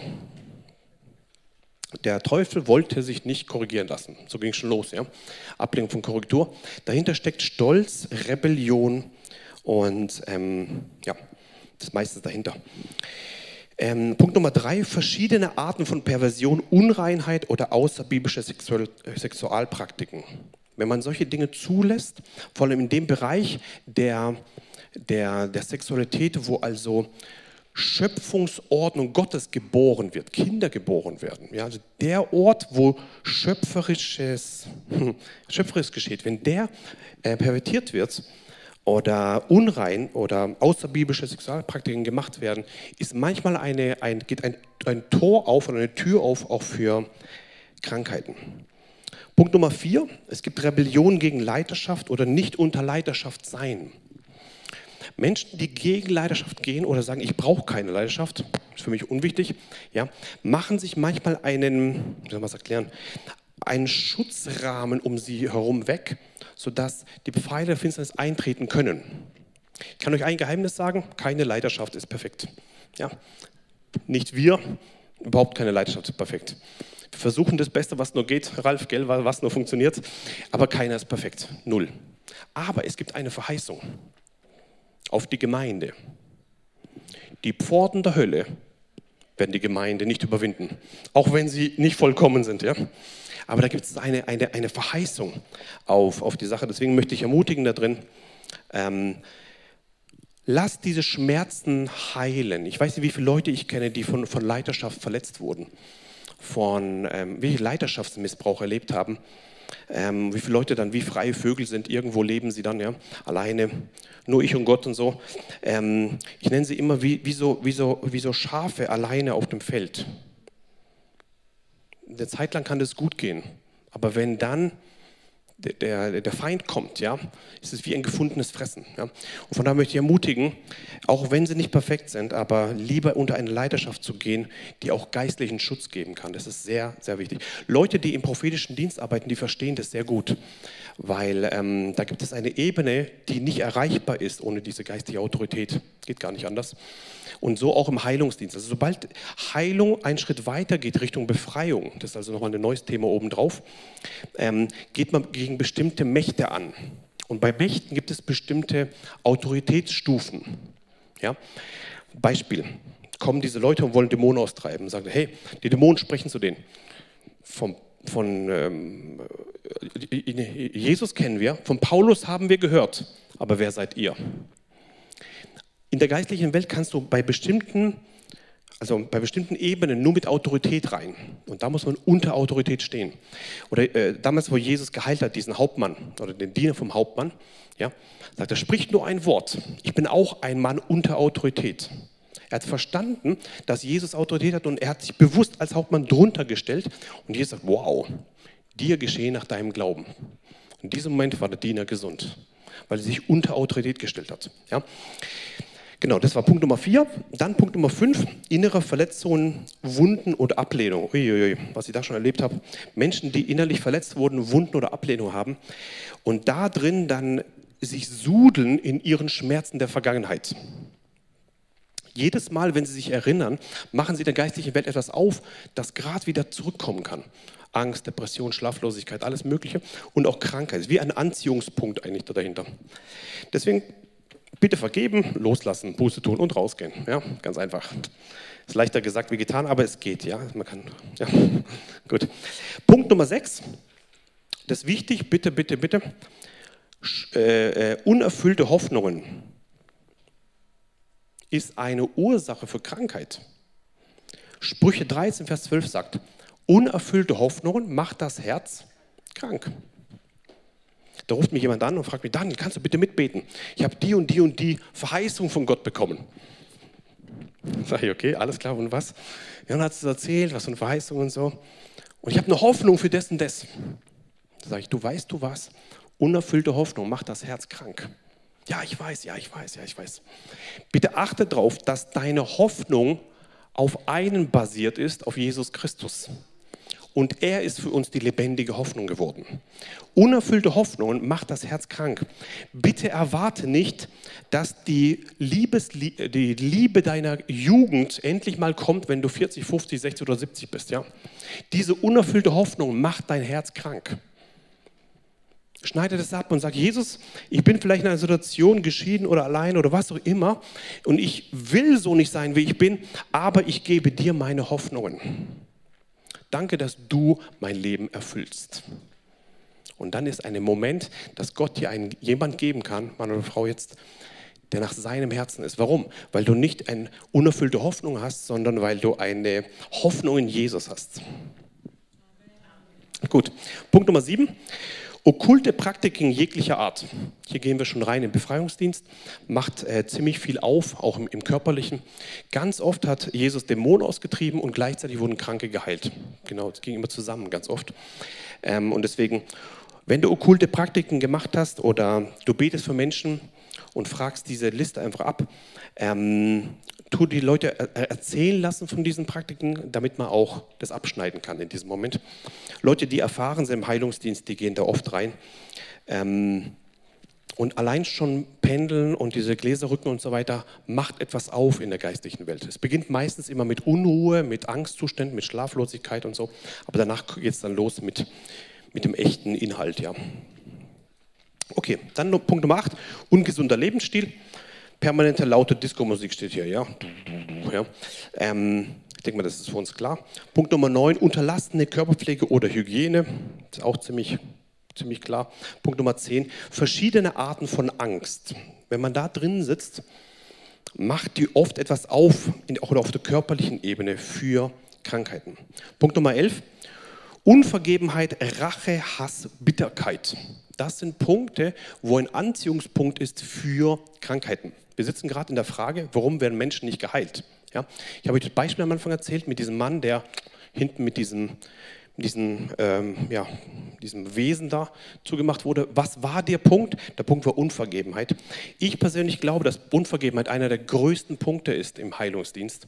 Speaker 1: Der Teufel wollte sich nicht korrigieren lassen. So ging es schon los. Ja? Ablehnung von Korrektur. Dahinter steckt Stolz, Rebellion und das meiste dahinter. Punkt Nummer 3, verschiedene Arten von Perversion, Unreinheit oder außerbiblische Sexualpraktiken. Wenn man solche Dinge zulässt, vor allem in dem Bereich der Sexualität, wo also Schöpfungsordnung Gottes geboren wird, Kinder geboren werden. Ja, also der Ort, wo Schöpferisches geschieht, wenn der pervertiert wird oder unrein oder außerbiblische Sexualpraktiken gemacht werden, ist manchmal geht ein Tor auf oder eine Tür auf auch für Krankheiten. Punkt Nummer 4, es gibt Rebellion gegen Leiterschaft oder nicht unter Leiterschaft sein. Menschen, die gegen Leiterschaft gehen oder sagen, ich brauche keine Leiterschaft, ist für mich unwichtig, ja, machen sich manchmal einen Schutzrahmen um sie herum weg, sodass die Pfeile der Finsternis eintreten können. Ich kann euch ein Geheimnis sagen, keine Leiterschaft ist perfekt. Ja, nicht wir, überhaupt keine Leiterschaft ist perfekt. Wir versuchen das Beste, was nur geht, Ralf, gell, was nur funktioniert, aber keiner ist perfekt, null. Aber es gibt eine Verheißung auf die Gemeinde. Die Pforten der Hölle werden die Gemeinde nicht überwinden, auch wenn sie nicht vollkommen sind. Ja? Aber da gibt es eine Verheißung auf die Sache. Deswegen möchte ich ermutigen da drin, lasst diese Schmerzen heilen. Ich weiß nicht, wie viele Leute ich kenne, die von Leiterschaft verletzt wurden, wie Leiterschaftsmissbrauch erlebt haben. Wie viele Leute dann wie freie Vögel sind, irgendwo leben sie dann, ja, alleine, nur ich und Gott und so. Ich nenne sie immer wie so Schafe alleine auf dem Feld. Eine Zeit lang kann das gut gehen, aber wenn dann der Feind kommt, ja, ist es wie ein gefundenes Fressen. Ja. Und von daher möchte ich ermutigen, auch wenn sie nicht perfekt sind, aber lieber unter eine Leiterschaft zu gehen, die auch geistlichen Schutz geben kann. Das ist sehr, sehr wichtig. Leute, die im prophetischen Dienst arbeiten, die verstehen das sehr gut, weil da gibt es eine Ebene, die nicht erreichbar ist ohne diese geistliche Autorität. Geht gar nicht anders. Und so auch im Heilungsdienst. Also sobald Heilung einen Schritt weiter geht Richtung Befreiung, das ist also nochmal ein neues Thema obendrauf, geht man gegen bestimmte Mächte an. Und bei Mächten gibt es bestimmte Autoritätsstufen. Ja? Beispiel, kommen diese Leute und wollen Dämonen austreiben, sagen, hey, die Dämonen sprechen zu denen. Jesus kennen wir, von Paulus haben wir gehört, aber wer seid ihr? In der geistlichen Welt kannst du bei bestimmten Ebenen nur mit Autorität rein. Und da muss man unter Autorität stehen. Oder damals, wo Jesus geheilt hat, diesen Hauptmann oder den Diener vom Hauptmann, ja, sagt er, spricht nur ein Wort. Ich bin auch ein Mann unter Autorität. Er hat verstanden, dass Jesus Autorität hat und er hat sich bewusst als Hauptmann drunter gestellt. Und Jesus sagt, wow, dir geschehe nach deinem Glauben. In diesem Moment war der Diener gesund, weil er sich unter Autorität gestellt hat. Ja. Genau, das war Punkt Nummer 4. Dann Punkt Nummer 5, innere Verletzungen, Wunden oder Ablehnung. Uiuiui, was ich da schon erlebt habe. Menschen, die innerlich verletzt wurden, Wunden oder Ablehnung haben und da drin dann sich sudeln in ihren Schmerzen der Vergangenheit. Jedes Mal, wenn sie sich erinnern, machen sie der geistlichen Welt etwas auf, das gerade wieder zurückkommen kann. Angst, Depression, Schlaflosigkeit, alles Mögliche und auch Krankheit. Wie ein Anziehungspunkt eigentlich dahinter. Deswegen bitte vergeben, loslassen, Buße tun und rausgehen. Ja, ganz einfach. Ist leichter gesagt wie getan, aber es geht. Ja, man kann. Ja. Gut. Punkt Nummer 6. Das ist wichtig, bitte. Unerfüllte Hoffnungen ist eine Ursache für Krankheit. Sprüche 13, Vers 12 sagt, unerfüllte Hoffnungen macht das Herz krank. Da ruft mich jemand an und fragt mich, Daniel, kannst du bitte mitbeten? Ich habe die und die Verheißung von Gott bekommen. Sag ich, okay, alles klar, und was? Ja, dann hat sie erzählt, was für eine Verheißung und so. Und ich habe eine Hoffnung für das und das. Da sage ich, du weißt du was? Unerfüllte Hoffnung macht das Herz krank. Ja, ich weiß. Bitte achte darauf, dass deine Hoffnung auf einen basiert ist, auf Jesus Christus. und er ist für uns die lebendige Hoffnung geworden. Unerfüllte Hoffnungen macht das Herz krank. Bitte erwarte nicht, dass die Liebe deiner Jugend endlich mal kommt, wenn du 40, 50, 60 oder 70 bist. Ja? Diese unerfüllte Hoffnung macht dein Herz krank. Schneide das ab und sag, Jesus, ich bin vielleicht in einer Situation geschieden oder allein oder was auch immer und ich will so nicht sein, wie ich bin, aber ich gebe dir meine Hoffnungen. Danke, dass du mein Leben erfüllst. Und dann ist ein Moment, dass Gott dir jemand geben kann, Mann oder Frau jetzt, der nach seinem Herzen ist. Warum? Weil du nicht eine unerfüllte Hoffnung hast, sondern weil du eine Hoffnung in Jesus hast. Gut, Punkt Nummer 7. Okkulte Praktiken jeglicher Art. Hier gehen wir schon rein im Befreiungsdienst, macht ziemlich viel auf, auch im Körperlichen. Ganz oft hat Jesus Dämonen ausgetrieben und gleichzeitig wurden Kranke geheilt. Genau, das ging immer zusammen, ganz oft. Und deswegen, wenn du okkulte Praktiken gemacht hast oder du betest für Menschen und fragst diese Liste einfach ab, tu die Leute erzählen lassen von diesen Praktiken, damit man auch das abschneiden kann in diesem Moment. Leute, die erfahren sind im Heilungsdienst, die gehen da oft rein. Und allein schon Pendeln und diese Gläserrücken und so weiter macht etwas auf in der geistlichen Welt. Es beginnt meistens immer mit Unruhe, mit Angstzuständen, mit Schlaflosigkeit und so. Aber danach geht es dann los mit dem echten Inhalt. Ja. Okay, dann noch Punkt Nummer 8, ungesunder Lebensstil. Permanente laute Disco-Musik steht hier, ja. Ja. Ich denke mal, das ist für uns klar. Punkt Nummer 9, unterlassene Körperpflege oder Hygiene. Das ist auch ziemlich klar. Punkt Nummer 10, verschiedene Arten von Angst. Wenn man da drin sitzt, macht die oft etwas auf, auch auf der körperlichen Ebene für Krankheiten. Punkt Nummer 11, Unvergebenheit, Rache, Hass, Bitterkeit. Das sind Punkte, wo ein Anziehungspunkt ist für Krankheiten. Wir sitzen gerade in der Frage, warum werden Menschen nicht geheilt? Ja? Ich habe euch das Beispiel am Anfang erzählt mit diesem Mann, der hinten mit diesem Wesen da zugemacht wurde. Was war der Punkt? Der Punkt war Unvergebenheit. Ich persönlich glaube, dass Unvergebenheit einer der größten Punkte ist im Heilungsdienst.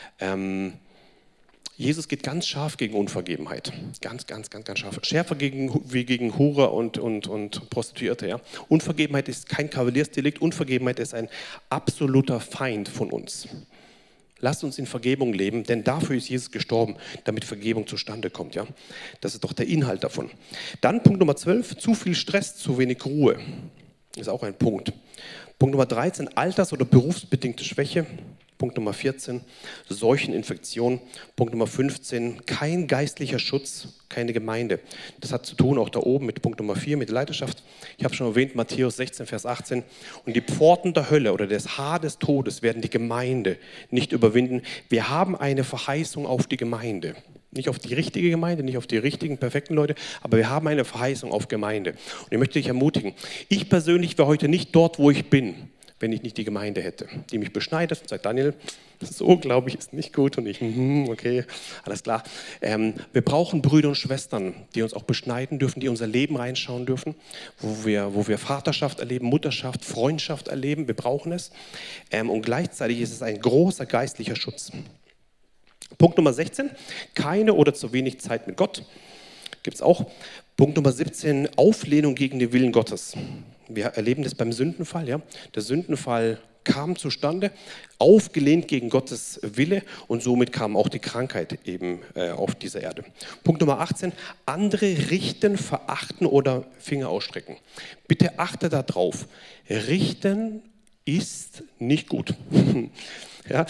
Speaker 1: Jesus geht ganz scharf gegen Unvergebenheit. Ganz scharf. Schärfer wie gegen Hurer und Prostituierte. Ja? Unvergebenheit ist kein Kavaliersdelikt. Unvergebenheit ist ein absoluter Feind von uns. Lasst uns in Vergebung leben, denn dafür ist Jesus gestorben, damit Vergebung zustande kommt. Ja? Das ist doch der Inhalt davon. Dann Punkt Nummer 12, zu viel Stress, zu wenig Ruhe. Ist auch ein Punkt. Punkt Nummer 13, alters- oder berufsbedingte Schwäche. Punkt Nummer 14, Seucheninfektion. Punkt Nummer 15, kein geistlicher Schutz, keine Gemeinde. Das hat zu tun auch da oben mit Punkt Nummer 4, mit Leiterschaft. Ich habe schon erwähnt, Matthäus 16, Vers 18. Und die Pforten der Hölle oder das Haar des Todes werden die Gemeinde nicht überwinden. Wir haben eine Verheißung auf die Gemeinde. Nicht auf die richtige Gemeinde, nicht auf die richtigen, perfekten Leute, aber wir haben eine Verheißung auf Gemeinde. Und ich möchte dich ermutigen, ich persönlich wäre heute nicht dort, wo ich bin, wenn ich nicht die Gemeinde hätte, die mich beschneidet und sagt, Daniel, so glaube ich, ist nicht gut und ich, okay, alles klar. Wir brauchen Brüder und Schwestern, die uns auch beschneiden dürfen, die in unser Leben reinschauen dürfen, wo wir Vaterschaft erleben, Mutterschaft, Freundschaft erleben, wir brauchen es. Und gleichzeitig ist es ein großer geistlicher Schutz. Punkt Nummer 16, keine oder zu wenig Zeit mit Gott. Gibt es auch. Punkt Nummer 17, Auflehnung gegen den Willen Gottes. Wir erleben das beim Sündenfall. Ja? Der Sündenfall kam zustande, aufgelehnt gegen Gottes Wille und somit kam auch die Krankheit eben auf dieser Erde. Punkt Nummer 18, andere richten, verachten oder Finger ausstrecken. Bitte achte darauf, richten ist nicht gut. Ja,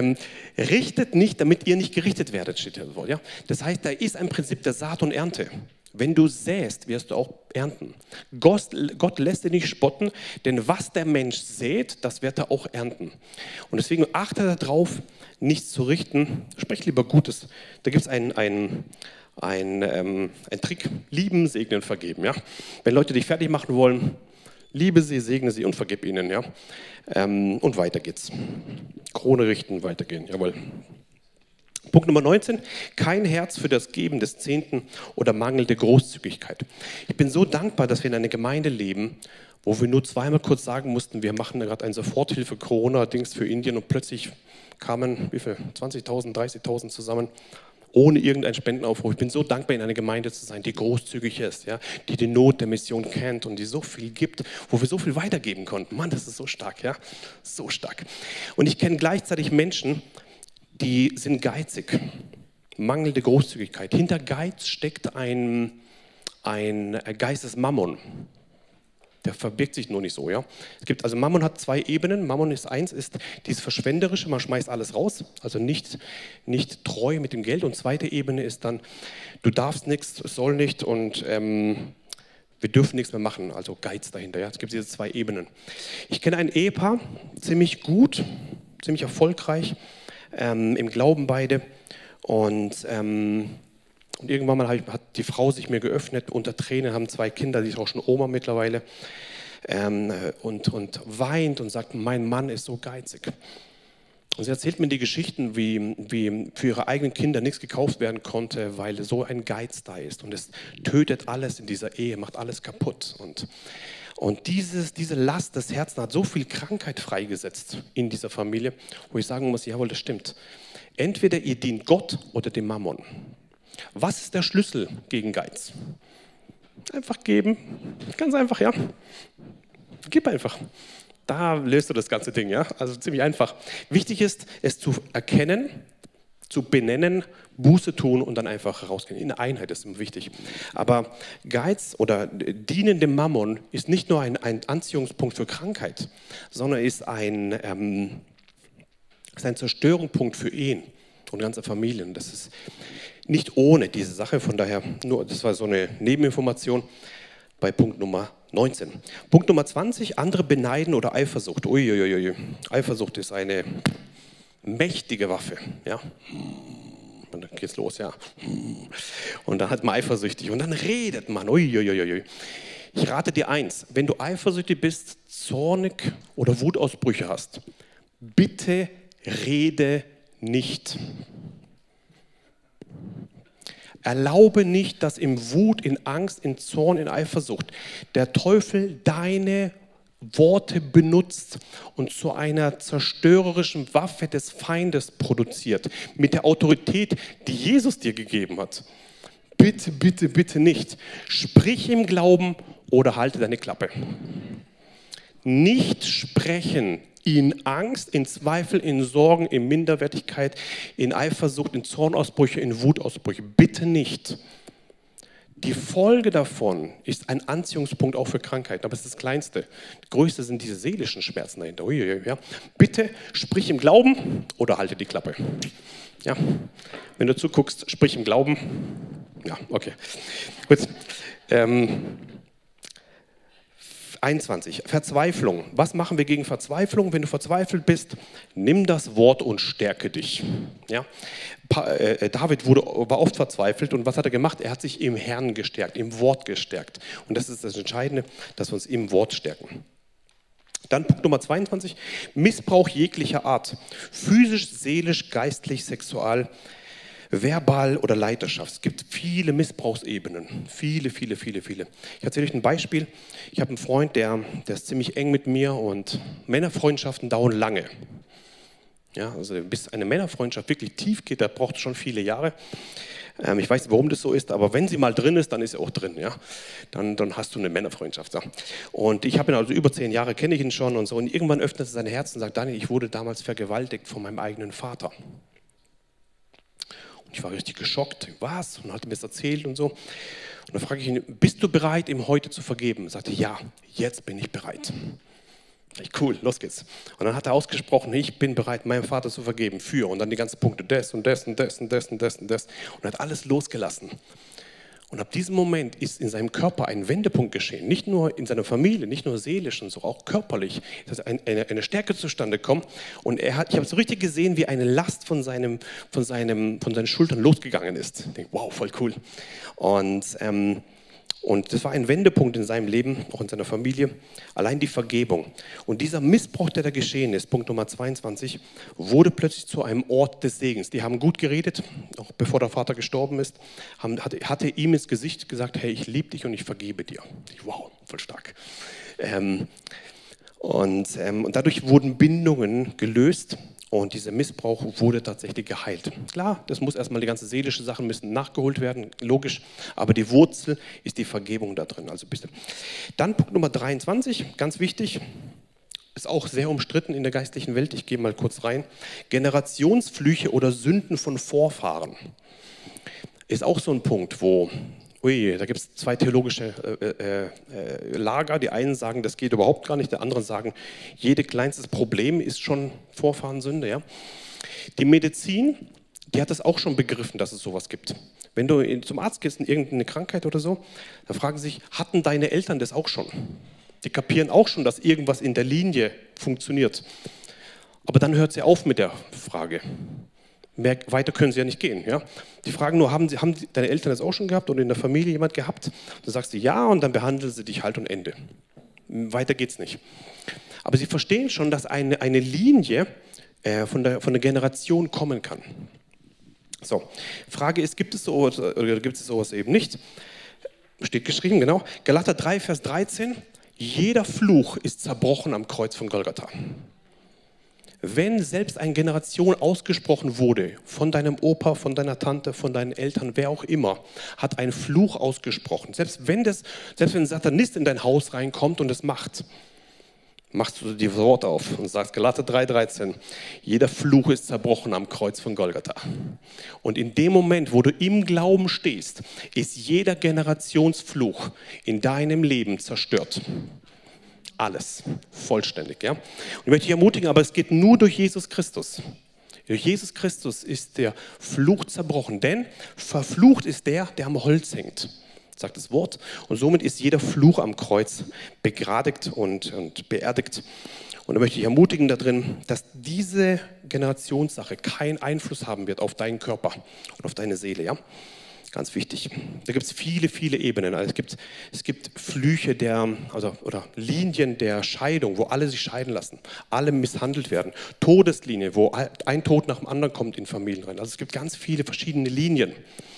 Speaker 1: richtet nicht, damit ihr nicht gerichtet werdet, steht hier so. Ja? Das heißt, da ist ein Prinzip der Saat und Ernte. Wenn du säst, wirst du auch ernten. Gott lässt dir nicht spotten, denn was der Mensch sät, das wird er auch ernten. Und deswegen achte darauf, nichts zu richten. Sprech lieber Gutes. Da gibt es einen Trick, lieben, segnen, vergeben. Ja? Wenn Leute dich fertig machen wollen, liebe sie, segne sie und vergib ihnen. Ja? Und weiter geht's. Krone richten, weitergehen. Jawohl. Punkt Nummer 19, kein Herz für das Geben des Zehnten oder mangelnde Großzügigkeit. Ich bin so dankbar, dass wir in einer Gemeinde leben, wo wir nur zweimal kurz sagen mussten, wir machen gerade ein Soforthilfe-Corona-Dings für Indien und plötzlich kamen, wie viel, 20.000, 30.000 zusammen ohne irgendeinen Spendenaufruf. Ich bin so dankbar, in einer Gemeinde zu sein, die großzügig ist, ja, die die Not der Mission kennt und die so viel gibt, wo wir so viel weitergeben konnten. Mann, das ist so stark, ja, so stark. Und ich kenne gleichzeitig Menschen, die sind geizig, mangelnde Großzügigkeit. Hinter Geiz steckt ein Geist des Mammon. Der verbirgt sich nur nicht so, ja. Also Mammon hat zwei Ebenen. Mammon ist dieses Verschwenderische, man schmeißt alles raus, also nicht treu mit dem Geld. Und zweite Ebene ist dann, du darfst nichts, soll nicht und wir dürfen nichts mehr machen, also Geiz dahinter. Ja. Es gibt diese zwei Ebenen. Ich kenne ein Ehepaar, ziemlich gut, ziemlich erfolgreich, im Glauben beide. Und irgendwann mal hat die Frau sich mir geöffnet, unter Tränen, haben zwei Kinder, die ist auch schon Oma mittlerweile, und weint und sagt, mein Mann ist so geizig. Und sie erzählt mir die Geschichten, wie für ihre eigenen Kinder nichts gekauft werden konnte, weil so ein Geiz da ist. Und es tötet alles in dieser Ehe, macht alles kaputt. Und diese Last des Herzens hat so viel Krankheit freigesetzt in dieser Familie, wo ich sagen muss, jawohl, das stimmt. Entweder ihr dient Gott oder dem Mammon. Was ist der Schlüssel gegen Geiz? Einfach geben. Ganz einfach, ja. Gib einfach. Da löst du das ganze Ding, ja. Also ziemlich einfach. Wichtig ist, es zu erkennen, zu benennen, Buße tun und dann einfach rausgehen. In Einheit ist immer wichtig. Aber Geiz oder Dienen dem Mammon ist nicht nur ein Anziehungspunkt für Krankheit, sondern ist ein Zerstörungspunkt für Ehen und ganze Familien. Das ist nicht ohne diese Sache, von daher, das war so eine Nebeninformation bei Punkt Nummer 19. Punkt Nummer 20, andere beneiden oder Eifersucht. Uiuiui. Eifersucht ist eine mächtige Waffe. Ja. Und dann geht's los, ja. Und dann hat man eifersüchtig und dann redet man. Uiuiui. Ich rate dir eins, wenn du eifersüchtig bist, zornig oder Wutausbrüche hast, bitte rede nicht. Erlaube nicht, dass in Wut, in Angst, in Zorn, in Eifersucht der Teufel deine Worte benutzt und zu einer zerstörerischen Waffe des Feindes produziert, mit der Autorität, die Jesus dir gegeben hat. Bitte, bitte, bitte nicht. Sprich im Glauben oder halte deine Klappe. Nicht sprechen in Angst, in Zweifel, in Sorgen, in Minderwertigkeit, in Eifersucht, in Zornausbrüche, in Wutausbrüche. Bitte nicht. Die Folge davon ist ein Anziehungspunkt auch für Krankheiten, aber es ist das Kleinste. Das Größte sind diese seelischen Schmerzen dahinter. Ja. Bitte sprich im Glauben oder halte die Klappe. Ja. Wenn du zuguckst, sprich im Glauben. Ja, okay. Gut. 21. Verzweiflung. Was machen wir gegen Verzweiflung? Wenn du verzweifelt bist, nimm das Wort und stärke dich. Ja? David war oft verzweifelt und was hat er gemacht? Er hat sich im Herrn gestärkt, im Wort gestärkt. Und das ist das Entscheidende, dass wir uns im Wort stärken. Dann Punkt Nummer 22. Missbrauch jeglicher Art. Physisch, seelisch, geistlich, sexual, verbal oder Leiterschaft. Es gibt viele Missbrauchsebenen. Viele. Ich erzähle euch ein Beispiel. Ich habe einen Freund, der ist ziemlich eng mit mir und Männerfreundschaften dauern lange. Ja, also bis eine Männerfreundschaft wirklich tief geht, da braucht es schon viele Jahre. Ich weiß nicht, warum das so ist, aber wenn sie mal drin ist, dann ist sie auch drin. Ja? Dann hast du eine Männerfreundschaft. So. Und ich habe ihn also über 10 Jahre, kenne ich ihn schon und so. Und irgendwann öffnet er sein Herz und sagt, Daniel, ich wurde damals vergewaltigt von meinem eigenen Vater. Ich war richtig geschockt. Was? Und hat mir das erzählt und so. Und dann frage ich ihn, bist du bereit, ihm heute zu vergeben? Er sagte, ja, jetzt bin ich bereit. Cool, los geht's. Und dann hat er ausgesprochen, ich bin bereit, meinem Vater zu vergeben. Und dann die ganzen Punkte, das und das und das und das und das und das. Und hat alles losgelassen. Und ab diesem Moment ist in seinem Körper ein Wendepunkt geschehen. Nicht nur in seiner Familie, nicht nur seelisch und so, auch körperlich. Dass eine Stärke zustande kommt. Und ich habe so richtig gesehen, wie eine Last von seinen Schultern losgegangen ist. Ich denke, wow, voll cool. Und das war ein Wendepunkt in seinem Leben, auch in seiner Familie. Allein die Vergebung. Und dieser Missbrauch, der da geschehen ist, Punkt Nummer 22, wurde plötzlich zu einem Ort des Segens. Die haben gut geredet, auch bevor der Vater gestorben ist, hatte ihm ins Gesicht gesagt, hey, ich liebe dich und ich vergebe dir. Wow, voll stark. Und dadurch wurden Bindungen gelöst Und dieser Missbrauch wurde tatsächlich geheilt. Klar, das muss erstmal, die ganzen seelischen Sachen müssen nachgeholt werden, logisch. Aber die Wurzel ist die Vergebung da drin. Also bitte. Dann Punkt Nummer 23, ganz wichtig. Ist auch sehr umstritten in der geistlichen Welt. Ich gehe mal kurz rein. Generationsflüche oder Sünden von Vorfahren. Ist auch so ein Punkt, wo, ui, da gibt es zwei theologische Lager. Die einen sagen, das geht überhaupt gar nicht. Die anderen sagen, jedes kleinstes Problem ist schon Vorfahrensünde. Ja? Die Medizin, die hat das auch schon begriffen, dass es sowas gibt. Wenn du zum Arzt gehst, in irgendeine Krankheit oder so, dann fragen sie sich, hatten deine Eltern das auch schon? Die kapieren auch schon, dass irgendwas in der Linie funktioniert. Aber dann hört sie auf mit der Frage. Mehr weiter können sie ja nicht gehen. Ja? Die fragen nur, haben deine Eltern das auch schon gehabt oder in der Familie jemand gehabt? Dann sagst du ja und dann behandeln sie dich halt und Ende. Weiter geht's nicht. Aber sie verstehen schon, dass eine Linie von der Generation kommen kann. So, Frage ist, gibt es sowas oder gibt es sowas eben nicht? Steht geschrieben, genau. Galater 3, Vers 13. Jeder Fluch ist zerbrochen am Kreuz von Golgatha. Wenn selbst eine Generation ausgesprochen wurde, von deinem Opa, von deiner Tante, von deinen Eltern, wer auch immer, hat einen Fluch ausgesprochen. Selbst wenn ein Satanist in dein Haus reinkommt und es macht, machst du die Worte auf und sagst Galater 3,13, jeder Fluch ist zerbrochen am Kreuz von Golgatha. Und in dem Moment, wo du im Glauben stehst, ist jeder Generationsfluch in deinem Leben zerstört. Alles, vollständig. Ja? Und ich möchte dich ermutigen, aber es geht nur durch Jesus Christus. Durch Jesus Christus ist der Fluch zerbrochen, denn verflucht ist der am Holz hängt, sagt das Wort. Und somit ist jeder Fluch am Kreuz begradigt und beerdigt. Und da möchte ich ermutigen darin, dass diese Generationssache keinen Einfluss haben wird auf deinen Körper und auf deine Seele. Ja? Ganz wichtig. Da gibt es viele, viele Ebenen. Also es gibt Flüche oder Linien der Scheidung, wo alle sich scheiden lassen, alle misshandelt werden. Todeslinie, wo ein Tod nach dem anderen kommt in Familien rein. Also es gibt ganz viele verschiedene Linien.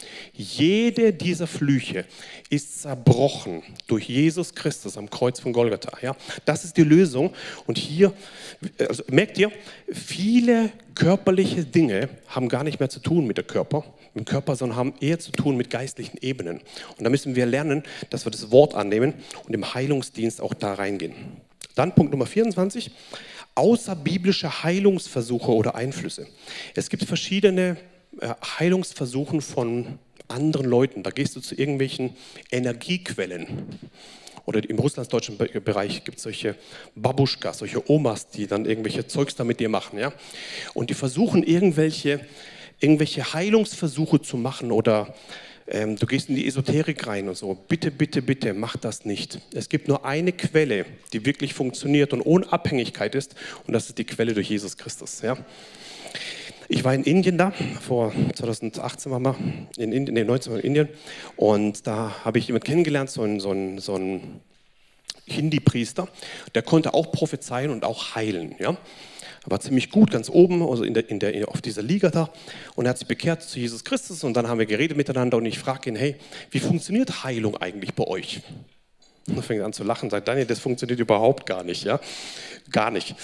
Speaker 1: Jede dieser Flüche ist zerbrochen durch Jesus Christus am Kreuz von Golgatha. Ja? Das ist die Lösung. Und hier, also merkt ihr, viele körperliche Dinge haben gar nicht mehr zu tun mit dem Körper, sondern haben eher zu tun mit geistlichen Ebenen. Und da müssen wir lernen, dass wir das Wort annehmen und im Heilungsdienst auch da reingehen. Dann Punkt Nummer 24, außerbiblische Heilungsversuche oder Einflüsse. Es gibt verschiedene Heilungsversuche von anderen Leuten. Da gehst du zu irgendwelchen Energiequellen. Oder im russlandsdeutschen Bereich gibt es solche Babuschkas, solche Omas, die dann irgendwelche Zeugs da mit dir machen. Ja? Und die versuchen irgendwelche Heilungsversuche zu machen oder du gehst in die Esoterik rein und so. Bitte, bitte, bitte, mach das nicht. Es gibt nur eine Quelle, die wirklich funktioniert und ohne Abhängigkeit ist und das ist die Quelle durch Jesus Christus. Ja? Ich war in Indien vor 2018 waren wir, 19 in Indien und da habe ich jemanden kennengelernt, so einen Hindi-Priester, der konnte auch prophezeien und auch heilen. Ja? Er war ziemlich gut, ganz oben, also auf dieser Liga da und er hat sich bekehrt zu Jesus Christus und dann haben wir geredet miteinander und ich frage ihn, hey, wie funktioniert Heilung eigentlich bei euch? Und er fängt an zu lachen und sagt, Daniel, das funktioniert überhaupt gar nicht, ja, gar nicht.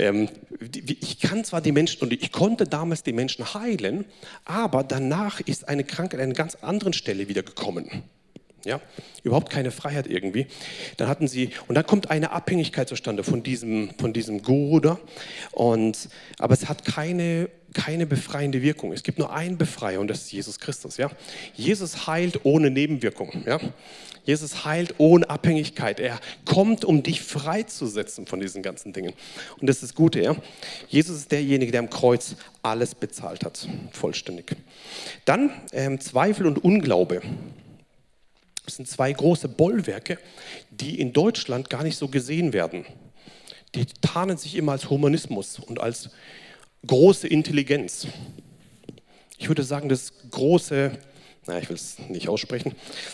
Speaker 1: Ich kann zwar die Menschen und ich konnte damals die Menschen heilen, aber danach ist eine Krankheit an einer ganz anderen Stelle wieder gekommen. Ja, überhaupt keine Freiheit irgendwie. Dann kommt eine Abhängigkeit zustande von diesem Guru da. Aber es hat keine befreiende Wirkung. Es gibt nur einen Befreier und das ist Jesus Christus. Ja? Jesus heilt ohne Nebenwirkung. Ja? Jesus heilt ohne Abhängigkeit. Er kommt, um dich freizusetzen von diesen ganzen Dingen. Und das ist das Gute. Ja? Jesus ist derjenige, der am Kreuz alles bezahlt hat, vollständig. Dann Zweifel und Unglaube. Das sind zwei große Bollwerke, die in Deutschland gar nicht so gesehen werden. Die tarnen sich immer als Humanismus und als große Intelligenz. Ich würde sagen, das große, ich will es nicht aussprechen,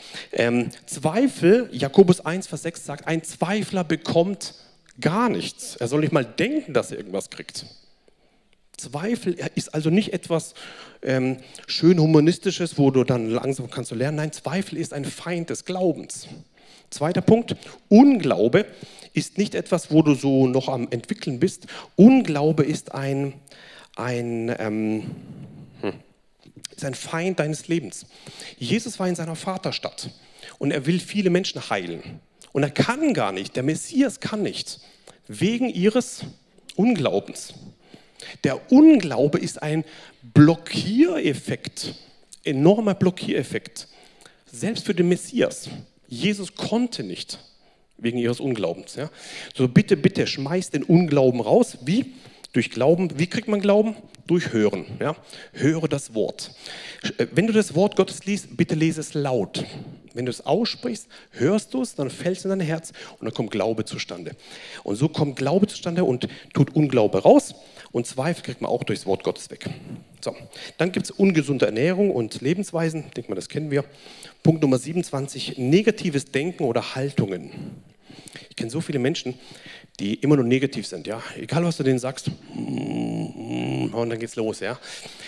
Speaker 1: Zweifel, Jakobus 1, Vers 6 sagt, ein Zweifler bekommt gar nichts. Er soll nicht mal denken, dass er irgendwas kriegt. Zweifel ist also nicht etwas schön Humanistisches, wo du dann langsam kannst du lernen. Nein, Zweifel ist ein Feind des Glaubens. Zweiter Punkt, Unglaube ist nicht etwas, wo du so noch am entwickeln bist. Unglaube ist ein ist ein Feind deines Lebens. Jesus war in seiner Vaterstadt und er will viele Menschen heilen. Und er kann gar nicht, der Messias kann nicht, wegen ihres Unglaubens. Der Unglaube ist ein Blockiereffekt, enormer Blockiereffekt. Selbst für den Messias. Jesus konnte nicht, wegen ihres Unglaubens. Ja? So bitte, bitte, schmeiß den Unglauben raus. Wie? Durch Glauben. Wie kriegt man Glauben? Durch Hören. Ja? Höre das Wort. Wenn du das Wort Gottes liest, bitte lese es laut. Wenn du es aussprichst, hörst du es, dann fällt es in dein Herz und dann kommt Glaube zustande. Und so kommt Glaube zustande und tut Unglaube raus. Und Zweifel kriegt man auch durchs Wort Gottes weg. So, dann gibt es ungesunde Ernährung und Lebensweisen. Ich denke mal, das kennen wir. Punkt Nummer 27, negatives Denken oder Haltungen. Ich kenne so viele Menschen, die immer nur negativ sind. Ja? Egal, was du denen sagst, und dann geht's los. Ja?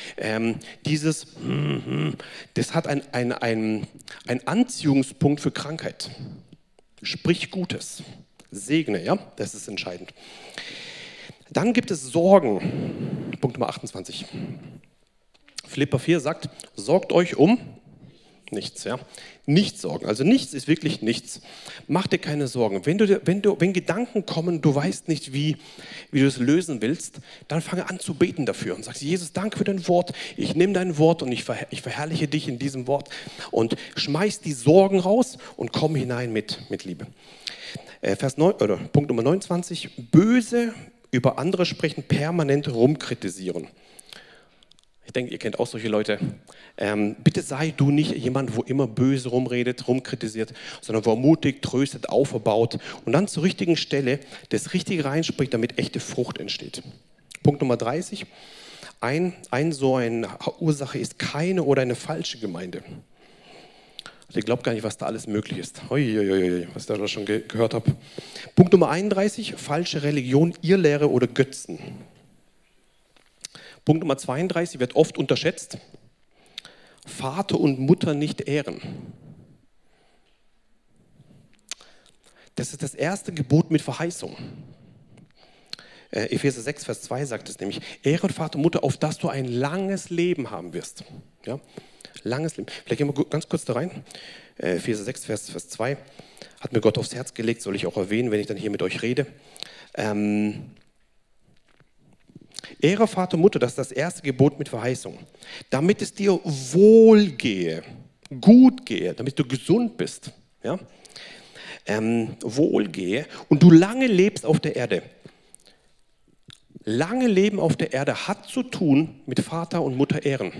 Speaker 1: Das hat einen Anziehungspunkt für Krankheit. Sprich Gutes, segne, ja, das ist entscheidend. Dann gibt es Sorgen. Punkt Nummer 28. Philipper 4 sagt, sorgt euch um nichts. Ja? Nichts sorgen. Also nichts ist wirklich nichts. Mach dir keine Sorgen. Wenn Gedanken kommen, du weißt nicht, wie du es lösen willst, dann fange an zu beten dafür und sagst, Jesus, danke für dein Wort. Ich nehme dein Wort und ich verherrliche dich in diesem Wort und schmeiß die Sorgen raus und komm hinein mit Liebe. Punkt Nummer 29. Böse über andere sprechen, permanent rumkritisieren. Ich denke, ihr kennt auch solche Leute. Bitte sei du nicht jemand, wo immer böse rumredet, rumkritisiert, sondern wo ermutigt, tröstet, auferbaut und dann zur richtigen Stelle das Richtige reinspricht, damit echte Frucht entsteht. Punkt Nummer 30. So eine Ursache ist keine oder eine falsche Gemeinde. Also ich glaube gar nicht, was da alles möglich ist. Was ich da schon gehört habe. Punkt Nummer 31. Falsche Religion, Irrlehre oder Götzen. Punkt Nummer 32 wird oft unterschätzt. Vater und Mutter nicht ehren. Das ist das erste Gebot mit Verheißung. Epheser 6, Vers 2 sagt es nämlich. Ehre Vater und Mutter, auf dass du ein langes Leben haben wirst. Ja? Langes Leben. Vielleicht gehen wir ganz kurz da rein. Epheser 6, Vers 2 hat mir Gott aufs Herz gelegt, soll ich auch erwähnen, wenn ich dann hier mit euch rede. Ehre Vater und Mutter, das ist das erste Gebot mit Verheißung. Damit es dir wohlgehe, gut gehe, damit du gesund bist. Ja? Wohlgehe und du lange lebst auf der Erde. Lange Leben auf der Erde hat zu tun mit Vater und Mutter ehren.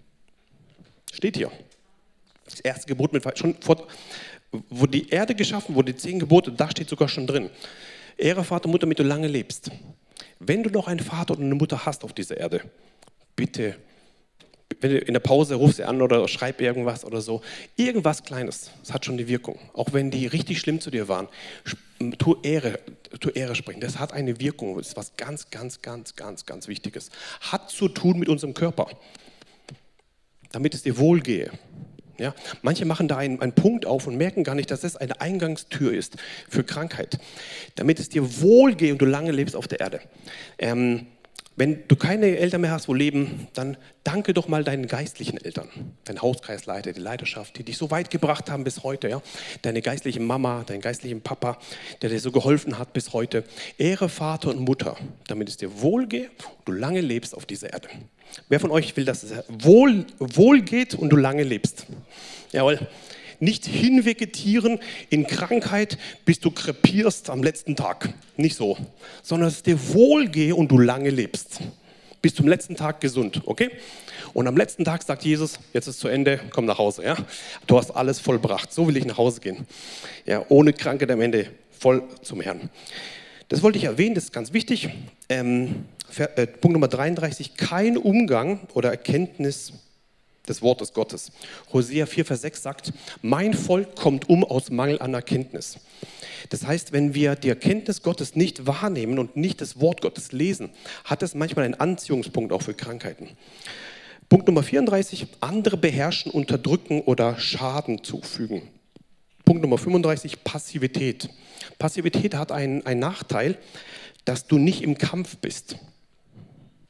Speaker 1: Steht hier. Das erste Gebot mit Verheißung. Wo die Erde geschaffen wurde, die 10 Gebote, da steht sogar schon drin. Ehre Vater und Mutter, damit du lange lebst. Wenn du noch einen Vater oder eine Mutter hast auf dieser Erde, bitte, wenn du in der Pause ruf sie an oder schreib irgendwas oder so, irgendwas Kleines, das hat schon die Wirkung. Auch wenn die richtig schlimm zu dir waren, tu Ehre sprechen. Das hat eine Wirkung, das ist was ganz, ganz, ganz, ganz, ganz Wichtiges. Hat zu tun mit unserem Körper, damit es dir wohlgehe. Ja, manche machen da einen Punkt auf und merken gar nicht, dass das eine Eingangstür ist für Krankheit. Damit es dir wohlgeht und du lange lebst auf der Erde. Wenn du keine Eltern mehr hast, wo leben, dann danke doch mal deinen geistlichen Eltern. Dein Hauskreisleiter, die Leiterschaft, die dich so weit gebracht haben bis heute. Ja? Deine geistliche Mama, deinen geistlichen Papa, der dir so geholfen hat bis heute. Ehre Vater und Mutter, damit es dir wohlgeht und du lange lebst auf dieser Erde. Wer von euch will, dass es wohl geht und du lange lebst? Jawohl. Nicht hinvegetieren in Krankheit, bis du krepierst am letzten Tag. Nicht so. Sondern dass es dir wohlgehe und du lange lebst. Bis zum letzten Tag gesund, okay? Und am letzten Tag sagt Jesus, jetzt ist zu Ende, komm nach Hause. Ja? Du hast alles vollbracht. So will ich nach Hause gehen. Ja, ohne Krankheit am Ende voll zum Herrn. Das wollte ich erwähnen, das ist ganz wichtig. Punkt Nummer 33, kein Umgang oder Erkenntnis des Wortes Gottes. Hosea 4, Vers 6 sagt, mein Volk kommt um aus Mangel an Erkenntnis. Das heißt, wenn wir die Erkenntnis Gottes nicht wahrnehmen und nicht das Wort Gottes lesen, hat es manchmal einen Anziehungspunkt auch für Krankheiten. Punkt Nummer 34, andere beherrschen, unterdrücken oder Schaden zufügen. Punkt Nummer 35, Passivität. Passivität hat einen Nachteil, dass du nicht im Kampf bist.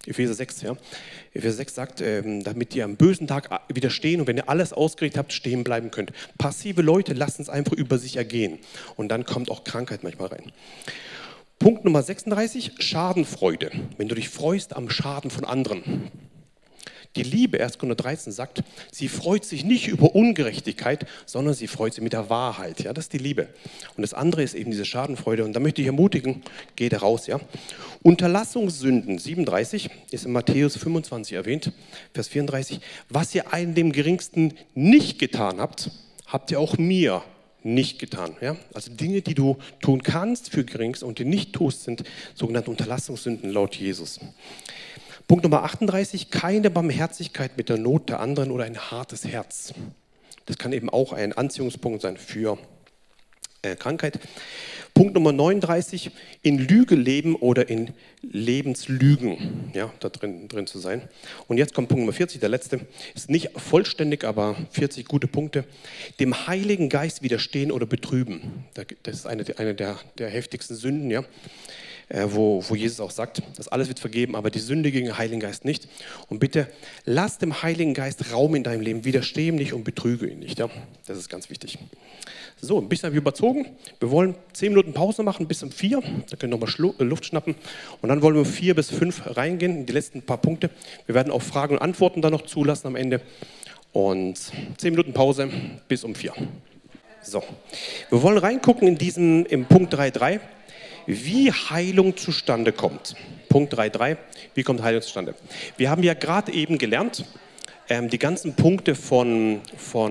Speaker 1: Epheser 6, ja. Epheser 6 sagt, damit ihr am bösen Tag widerstehen und wenn ihr alles ausgerichtet habt, stehen bleiben könnt. Passive Leute lassen es einfach über sich ergehen. Und dann kommt auch Krankheit manchmal rein. Punkt Nummer 36, Schadenfreude. Wenn du dich freust am Schaden von anderen. Die Liebe, 1. Korinther 13 sagt, sie freut sich nicht über Ungerechtigkeit, sondern sie freut sich mit der Wahrheit. Ja, das ist die Liebe. Und das andere ist eben diese Schadenfreude. Und da möchte ich ermutigen, geh da raus. Ja. Unterlassungssünden, 37, ist in Matthäus 25 erwähnt, Vers 34. Was ihr einem dem Geringsten nicht getan habt, habt ihr auch mir nicht getan. Ja. Also Dinge, die du tun kannst für Geringste und die nicht tust, sind sogenannte Unterlassungssünden laut Jesus. Punkt Nummer 38, keine Barmherzigkeit mit der Not der anderen oder ein hartes Herz. Das kann eben auch ein Anziehungspunkt sein für Krankheit. Punkt Nummer 39, in Lüge leben oder in Lebenslügen, ja, da drin zu sein. Und jetzt kommt Punkt Nummer 40, der letzte. Ist nicht vollständig, aber 40 gute Punkte. Dem Heiligen Geist widerstehen oder betrüben. Das ist eine der heftigsten Sünden, ja. Wo Jesus auch sagt, das alles wird vergeben, aber die Sünde gegen den Heiligen Geist nicht. Und bitte, lass dem Heiligen Geist Raum in deinem Leben, widerstehe ihm nicht und betrüge ihn nicht. Ja? Das ist ganz wichtig. So, ein bisschen habe ich überzogen. Wir wollen 10 Minuten Pause machen bis um 4. Da können wir nochmal Luft schnappen. Und dann wollen wir um 4 bis 5 reingehen, in die letzten paar Punkte. Wir werden auch Fragen und Antworten dann noch zulassen am Ende. Und 10 Minuten Pause bis um 4. So, wir wollen reingucken im Punkt 3.3. Wie Heilung zustande kommt. Punkt 3.3, wie kommt Heilung zustande? Wir haben ja gerade eben gelernt, die ganzen Punkte von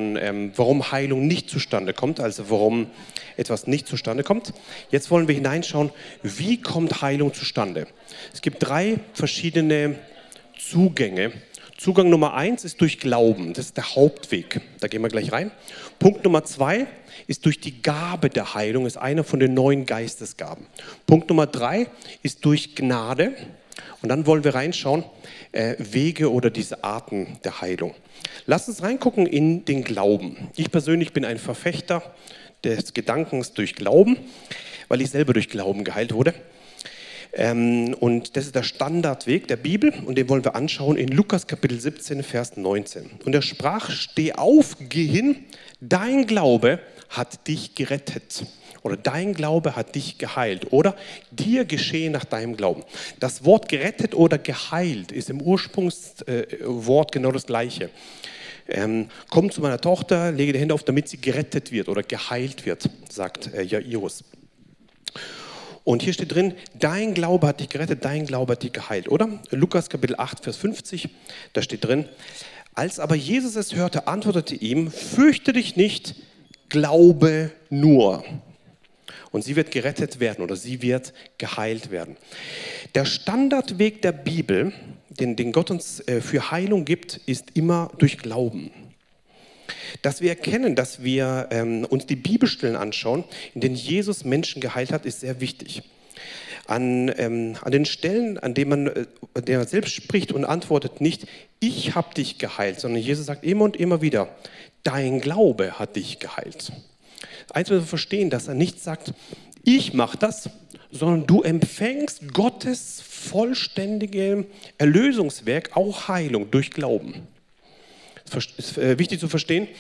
Speaker 1: warum Heilung nicht zustande kommt, also warum etwas nicht zustande kommt. Jetzt wollen wir hineinschauen, wie kommt Heilung zustande? Es gibt 3 verschiedene Zugänge. Zugang Nummer 1 ist durch Glauben, das ist der Hauptweg, da gehen wir gleich rein. Punkt Nummer 2 ist durch die Gabe der Heilung, ist einer von den 9 Geistesgaben. Punkt Nummer 3 ist durch Gnade und dann wollen wir reinschauen, Wege oder diese Arten der Heilung. Lass uns reingucken in den Glauben. Ich persönlich bin ein Verfechter des Gedankens durch Glauben, weil ich selber durch Glauben geheilt wurde. Und das ist der Standardweg der Bibel und den wollen wir anschauen in Lukas Kapitel 17, Vers 19. Und er sprach, steh auf, geh hin, dein Glaube hat dich gerettet oder dein Glaube hat dich geheilt oder dir geschehe nach deinem Glauben. Das Wort gerettet oder geheilt ist im Ursprungswort genau das Gleiche. Komm zu meiner Tochter, lege die Hände auf, damit sie gerettet wird oder geheilt wird, sagt Jairus. Und hier steht drin, dein Glaube hat dich gerettet, dein Glaube hat dich geheilt, oder? Lukas Kapitel 8, Vers 50, da steht drin, als aber Jesus es hörte, antwortete ihm, fürchte dich nicht, glaube nur. Und sie wird gerettet werden oder sie wird geheilt werden. Der Standardweg der Bibel, den Gott uns für Heilung gibt, ist immer durch Glauben. Dass wir erkennen, dass wir uns die Bibelstellen anschauen, in denen Jesus Menschen geheilt hat, ist sehr wichtig. An den Stellen, an denen er selbst spricht und antwortet nicht, ich habe dich geheilt, sondern Jesus sagt immer und immer wieder, dein Glaube hat dich geheilt. Eins müssen wir verstehen, dass er nicht sagt, ich mache das, sondern du empfängst Gottes vollständige Erlösungswerk, auch Heilung durch Glauben. Das ist wichtig zu verstehen,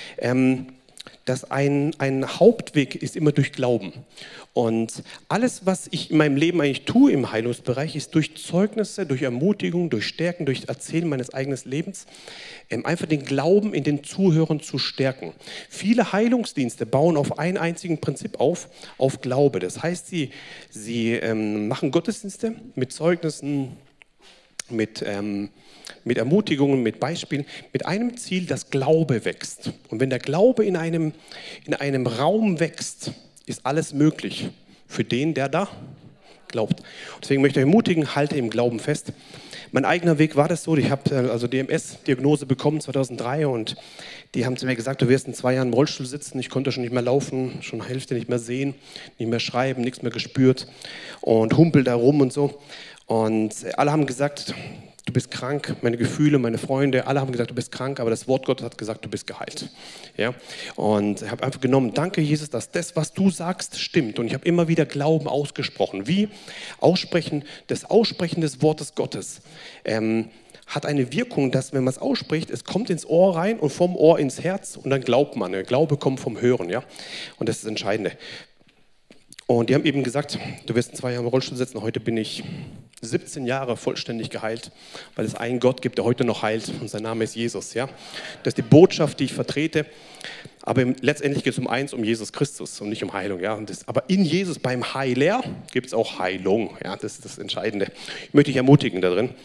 Speaker 1: dass ein Hauptweg ist immer durch Glauben. Und alles, was ich in meinem Leben eigentlich tue im Heilungsbereich, ist durch Zeugnisse, durch Ermutigung, durch Stärken, durch Erzählen meines eigenen Lebens, einfach den Glauben in den Zuhörern zu stärken. Viele Heilungsdienste bauen auf ein einzigen Prinzip auf Glaube. Das heißt, sie machen Gottesdienste mit Zeugnissen, mit Ermutigungen, mit Beispielen, mit einem Ziel, dass Glaube wächst. Und wenn der Glaube in einem Raum wächst, ist alles möglich für den, der da glaubt. Deswegen möchte ich euch ermutigen, halte im Glauben fest. Mein eigener Weg war das so, ich habe also DMS-Diagnose bekommen 2003 und die haben zu mir gesagt, du wirst in 2 Jahren im Rollstuhl sitzen, ich konnte schon nicht mehr laufen, schon Hälfte nicht mehr sehen, nicht mehr schreiben, nichts mehr gespürt und humpel da rum und so. Und alle haben gesagt, du bist krank, meine Gefühle, meine Freunde, alle haben gesagt, du bist krank, aber das Wort Gottes hat gesagt, du bist geheilt. Ja? Und ich habe einfach genommen, danke Jesus, dass das, was du sagst, stimmt. Und ich habe immer wieder Glauben ausgesprochen. Wie? Das Aussprechen des Wortes Gottes hat eine Wirkung, dass wenn man es ausspricht, es kommt ins Ohr rein und vom Ohr ins Herz und dann glaubt man. Der Glaube kommt vom Hören. Ja? Und das ist das Entscheidende. Und die haben eben gesagt, du wirst in 2 Jahren im Rollstuhl sitzen. Heute bin ich 17 Jahre vollständig geheilt, weil es einen Gott gibt, der heute noch heilt. Und sein Name ist Jesus. Ja? Das ist die Botschaft, die ich vertrete. Aber letztendlich geht es um Jesus Christus und nicht um Heilung. Ja? Aber in Jesus, beim Heiler, gibt es auch Heilung. Ja? Das ist das Entscheidende. Ich möchte dich ermutigen da drin,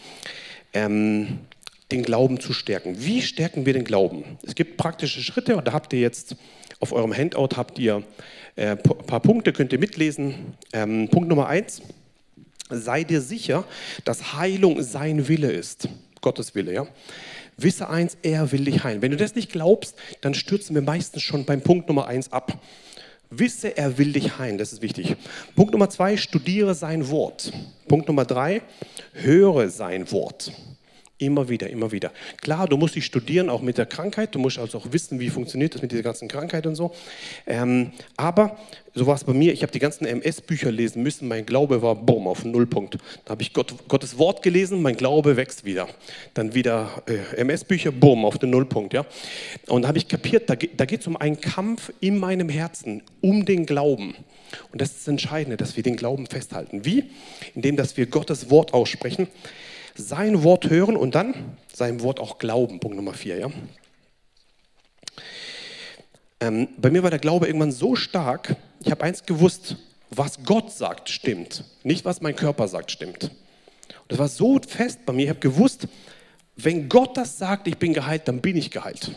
Speaker 1: den Glauben zu stärken. Wie stärken wir den Glauben? Es gibt praktische Schritte und da habt ihr jetzt auf eurem Handout ein paar Punkte, könnt ihr mitlesen. Punkt Nummer 1, sei dir sicher, dass Heilung sein Wille ist, Gottes Wille. Ja? Wisse eins, er will dich heilen. Wenn du das nicht glaubst, dann stürzen wir meistens schon beim Punkt Nummer 1 ab. Wisse, er will dich heilen, das ist wichtig. Punkt Nummer 2, studiere sein Wort. Punkt Nummer 3, höre sein Wort. Immer wieder, immer wieder. Klar, du musst dich studieren, auch mit der Krankheit. Du musst also auch wissen, wie funktioniert das mit dieser ganzen Krankheit und so. Aber so war es bei mir. Ich habe die ganzen MS-Bücher lesen müssen. Mein Glaube war bumm, auf den Nullpunkt. Da habe ich Gottes Wort gelesen, mein Glaube wächst wieder. Dann wieder MS-Bücher, bumm, auf den Nullpunkt. Ja? Und da habe ich kapiert, da geht es um einen Kampf in meinem Herzen, um den Glauben. Und das ist das Entscheidende, dass wir den Glauben festhalten. Wie? Indem, dass wir Gottes Wort aussprechen, sein Wort hören und dann seinem Wort auch glauben. Punkt Nummer 4. Ja? Bei mir war der Glaube irgendwann so stark, ich habe eins gewusst, was Gott sagt, stimmt. Nicht, was mein Körper sagt, stimmt. Und das war so fest bei mir, ich habe gewusst, wenn Gott das sagt, ich bin geheilt, dann bin ich geheilt.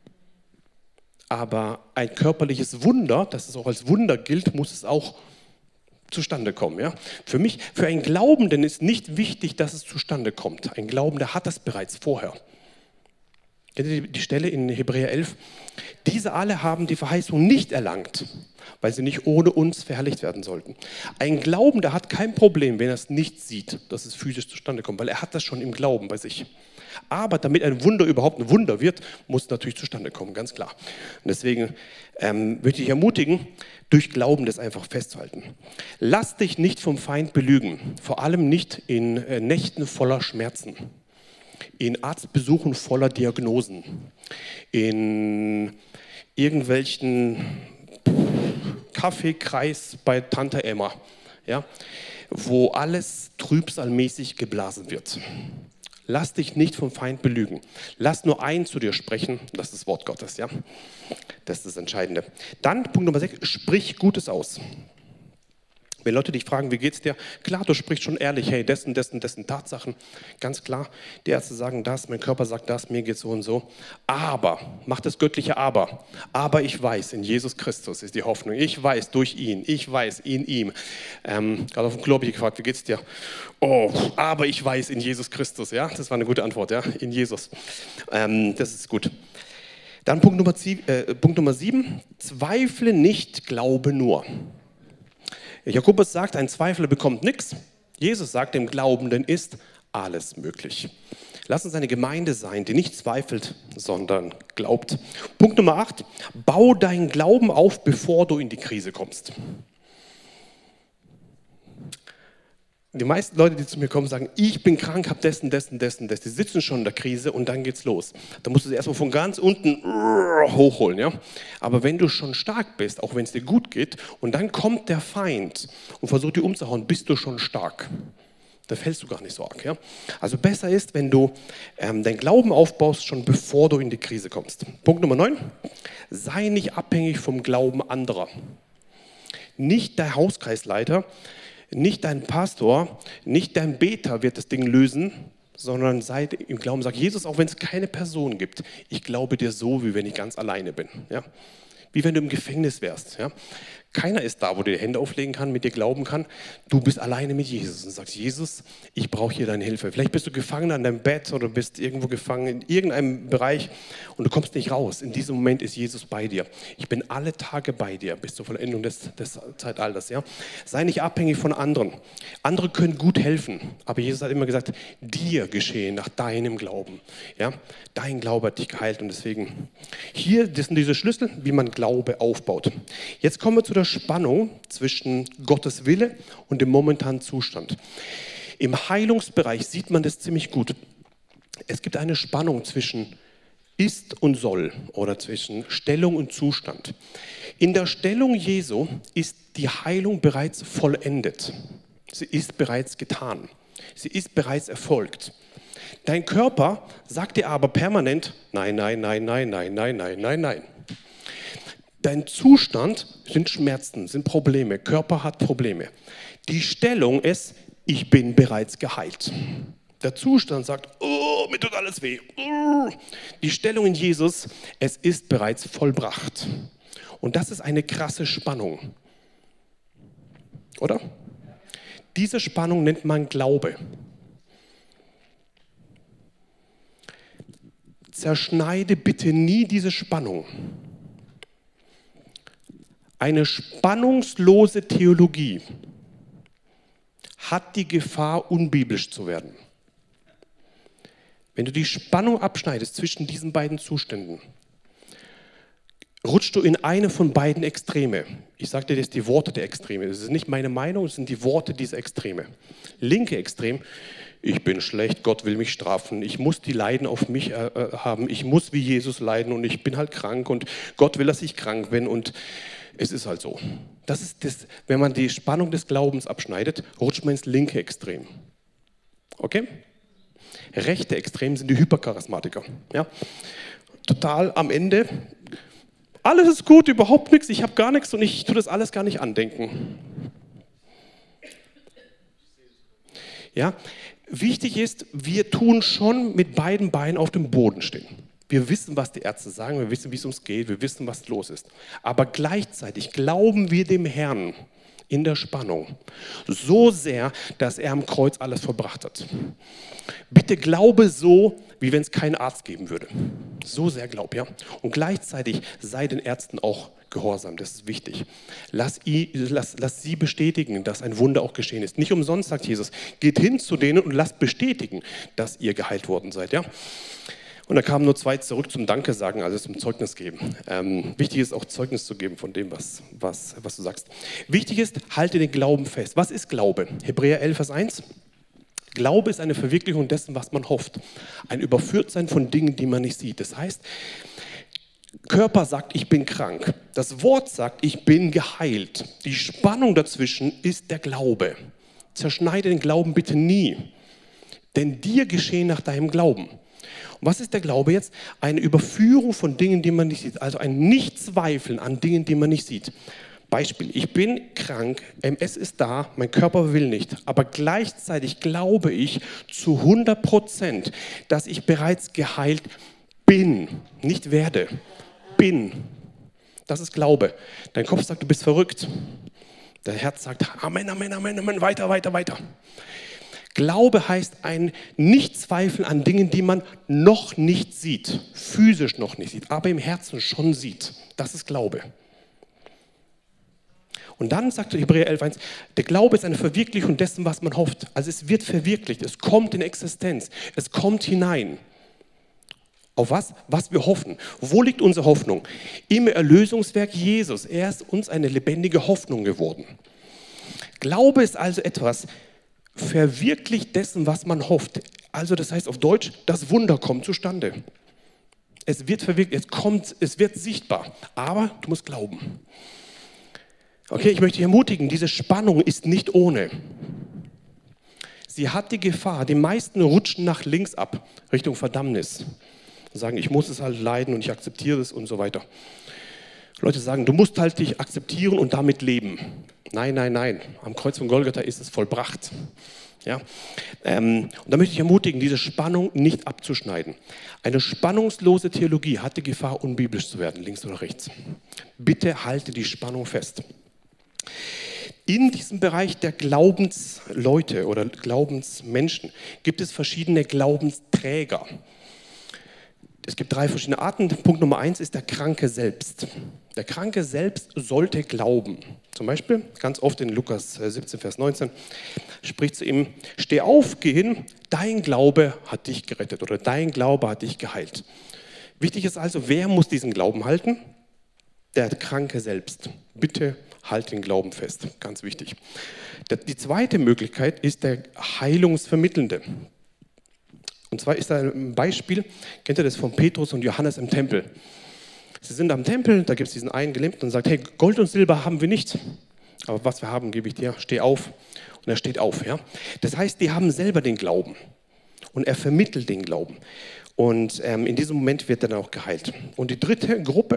Speaker 1: Aber ein körperliches Wunder, das es auch als Wunder gilt, muss es auch zustande kommen. Ja? Für mich, für einen Glaubenden ist nicht wichtig, dass es zustande kommt. Ein Glaubender hat das bereits vorher. Kennt ihr die Stelle in Hebräer 11? Diese alle haben die Verheißung nicht erlangt, weil sie nicht ohne uns verherrlicht werden sollten. Ein Glaubender hat kein Problem, wenn er es nicht sieht, dass es physisch zustande kommt, weil er hat das schon im Glauben bei sich. Aber damit ein Wunder überhaupt ein Wunder wird, muss es natürlich zustande kommen, ganz klar. Und deswegen möchte ich ermutigen, durch Glauben das einfach festzuhalten. Lass dich nicht vom Feind belügen, vor allem nicht in Nächten voller Schmerzen, in Arztbesuchen voller Diagnosen, in irgendwelchen Kaffeekreis bei Tante Emma, ja, wo alles trübsalmäßig geblasen wird. Lass dich nicht vom Feind belügen. Lass nur einen zu dir sprechen, das ist das Wort Gottes. Ja? Das ist das Entscheidende. Dann, Punkt Nummer 6, sprich Gutes aus. Wenn Leute dich fragen, wie geht's dir? Klar, du sprichst schon ehrlich, hey, dessen Tatsachen. Ganz klar, die Ärzte sagen das, mein Körper sagt das, mir geht's so und so. Aber, mach das göttliche Aber. Aber ich weiß, in Jesus Christus ist die Hoffnung. Ich weiß durch ihn, ich weiß in ihm. Gerade auf dem Klo habe ich gefragt, wie geht's dir? Oh, aber ich weiß in Jesus Christus. Ja, das war eine gute Antwort, ja, in Jesus. Das ist gut. Dann Punkt Nummer 7, zweifle nicht, glaube nur. Jakobus sagt, ein Zweifler bekommt nichts. Jesus sagt, dem Glaubenden ist alles möglich. Lass uns eine Gemeinde sein, die nicht zweifelt, sondern glaubt. Punkt Nummer 8, bau deinen Glauben auf, bevor du in die Krise kommst. Die meisten Leute, die zu mir kommen, sagen, ich bin krank, habe das. Die sitzen schon in der Krise und dann geht's los. Da musst du sie erstmal von ganz unten hochholen. Ja? Aber wenn du schon stark bist, auch wenn es dir gut geht, und dann kommt der Feind und versucht dich umzuhauen, bist du schon stark. Da fällst du gar nicht so arg. Ja? Also besser ist, wenn du deinen Glauben aufbaust, schon bevor du in die Krise kommst. Punkt Nummer 9, sei nicht abhängig vom Glauben anderer. Nicht der Hauskreisleiter, nicht dein Pastor, nicht dein Beter wird das Ding lösen, sondern sei im Glauben, sag Jesus, auch wenn es keine Person gibt, ich glaube dir so, wie wenn ich ganz alleine bin. Ja? Wie wenn du im Gefängnis wärst. Ja? Keiner ist da, wo du die Hände auflegen kann, mit dir glauben kann. Du bist alleine mit Jesus und sagst, Jesus, ich brauche hier deine Hilfe. Vielleicht bist du gefangen an deinem Bett oder bist irgendwo gefangen in irgendeinem Bereich und du kommst nicht raus. In diesem Moment ist Jesus bei dir. Ich bin alle Tage bei dir bis zur Vollendung des Zeitalters. Ja? Sei nicht abhängig von anderen. Andere können gut helfen, aber Jesus hat immer gesagt, dir geschehe nach deinem Glauben. Ja? Dein Glaube hat dich geheilt und deswegen hier, das sind diese Schlüssel, wie man Glaube aufbaut. Jetzt kommen wir zu der Spannung zwischen Gottes Wille und dem momentanen Zustand. Im Heilungsbereich sieht man das ziemlich gut. Es gibt eine Spannung zwischen ist und soll oder zwischen Stellung und Zustand. In der Stellung Jesu ist die Heilung bereits vollendet. Sie ist bereits getan. Sie ist bereits erfolgt. Dein Körper sagt dir aber permanent, nein, nein, nein, nein, nein, nein, nein, nein, nein. Dein Zustand sind Schmerzen, sind Probleme. Körper hat Probleme. Die Stellung ist, ich bin bereits geheilt. Der Zustand sagt, oh, mir tut alles weh. Die Stellung in Jesus, es ist bereits vollbracht. Und das ist eine krasse Spannung. Oder? Diese Spannung nennt man Glaube. Zerschneide bitte nie diese Spannung. Eine spannungslose Theologie hat die Gefahr, unbiblisch zu werden. Wenn du die Spannung abschneidest zwischen diesen beiden Zuständen, rutschst du in eine von beiden Extreme. Ich sage dir, das sind die Worte der Extreme. Das ist nicht meine Meinung, das sind die Worte dieser Extreme. Linke Extrem, ich bin schlecht, Gott will mich strafen, ich muss die Leiden auf mich haben, ich muss wie Jesus leiden und ich bin halt krank und Gott will, dass ich krank bin und es ist halt so. Das ist das, wenn man die Spannung des Glaubens abschneidet, rutscht man ins linke Extrem. Okay? Rechte Extrem sind die Hypercharismatiker. Ja? Total am Ende, alles ist gut, überhaupt nichts, ich habe gar nichts und ich tue das alles gar nicht andenken. Ja? Wichtig ist, wir tun schon mit beiden Beinen auf dem Boden stehen. Wir wissen, was die Ärzte sagen, wir wissen, wie es uns geht, wir wissen, was los ist. Aber gleichzeitig glauben wir dem Herrn in der Spannung so sehr, dass er am Kreuz alles verbracht hat. Bitte glaube so, wie wenn es keinen Arzt geben würde. So sehr glaub, ja. Und gleichzeitig sei den Ärzten auch gehorsam, das ist wichtig. Lass sie bestätigen, dass ein Wunder auch geschehen ist. Nicht umsonst sagt Jesus, geht hin zu denen und lasst bestätigen, dass ihr geheilt worden seid, ja. Und da kamen nur zwei zurück zum Danke sagen, also zum Zeugnis geben. Wichtig ist auch Zeugnis zu geben von dem, was du sagst. Wichtig ist, halte den Glauben fest. Was ist Glaube? Hebräer 11, Vers 1. Glaube ist eine Verwirklichung dessen, was man hofft. Ein Überführtsein von Dingen, die man nicht sieht. Das heißt, Körper sagt, ich bin krank. Das Wort sagt, ich bin geheilt. Die Spannung dazwischen ist der Glaube. Zerschneide den Glauben bitte nie. Denn dir geschehen nach deinem Glauben. Und was ist der Glaube jetzt? Eine Überführung von Dingen, die man nicht sieht. Also ein Nichtzweifeln an Dingen, die man nicht sieht. Beispiel, ich bin krank, MS ist da, mein Körper will nicht, aber gleichzeitig glaube ich zu 100%, dass ich bereits geheilt bin, nicht werde, bin. Das ist Glaube. Dein Kopf sagt, du bist verrückt. Dein Herz sagt, Amen, Amen, Amen, Amen, weiter, weiter, weiter. Glaube heißt ein Nichtzweifeln an Dingen, die man noch nicht sieht, physisch noch nicht sieht, aber im Herzen schon sieht. Das ist Glaube. Und dann sagt Hebräer 11,1, der Glaube ist eine Verwirklichung dessen, was man hofft. Also es wird verwirklicht, es kommt in Existenz, es kommt hinein. Auf was? Was wir hoffen. Wo liegt unsere Hoffnung? Im Erlösungswerk Jesus. Er ist uns eine lebendige Hoffnung geworden. Glaube ist also etwas, verwirklicht dessen, was man hofft. Also das heißt auf Deutsch, das Wunder kommt zustande. Es wird verwirklicht, es wird sichtbar, aber du musst glauben. Okay, ich möchte dich ermutigen, diese Spannung ist nicht ohne. Sie hat die Gefahr, die meisten rutschen nach links ab, Richtung Verdammnis. Und sagen, ich muss es halt leiden und ich akzeptiere es und so weiter. Leute sagen, du musst halt dich akzeptieren und damit leben. Nein, nein, nein. Am Kreuz von Golgatha ist es vollbracht. Ja? Und da möchte ich ermutigen, diese Spannung nicht abzuschneiden. Eine spannungslose Theologie hat die Gefahr, unbiblisch zu werden, links oder rechts. Bitte halte die Spannung fest. In diesem Bereich der Glaubensleute oder Glaubensmenschen gibt es verschiedene Glaubensträger. Es gibt 3 verschiedene Arten. Punkt Nummer 1 ist der Kranke selbst. Der Kranke selbst sollte glauben. Zum Beispiel, ganz oft in Lukas 17, Vers 19, spricht zu ihm, steh auf, geh hin, dein Glaube hat dich gerettet oder dein Glaube hat dich geheilt. Wichtig ist also, wer muss diesen Glauben halten? Der Kranke selbst. Bitte halt den Glauben fest, ganz wichtig. Die zweite Möglichkeit ist der Heilungsvermittelnde. Und zwar ist da ein Beispiel, kennt ihr das von Petrus und Johannes im Tempel? Sie sind am Tempel, da gibt es diesen einen Gelähmten und sagt, hey, Gold und Silber haben wir nicht, aber was wir haben, gebe ich dir, steh auf. Und er steht auf. Ja? Das heißt, die haben selber den Glauben und er vermittelt den Glauben. Und in diesem Moment wird er dann auch geheilt. Und die dritte Gruppe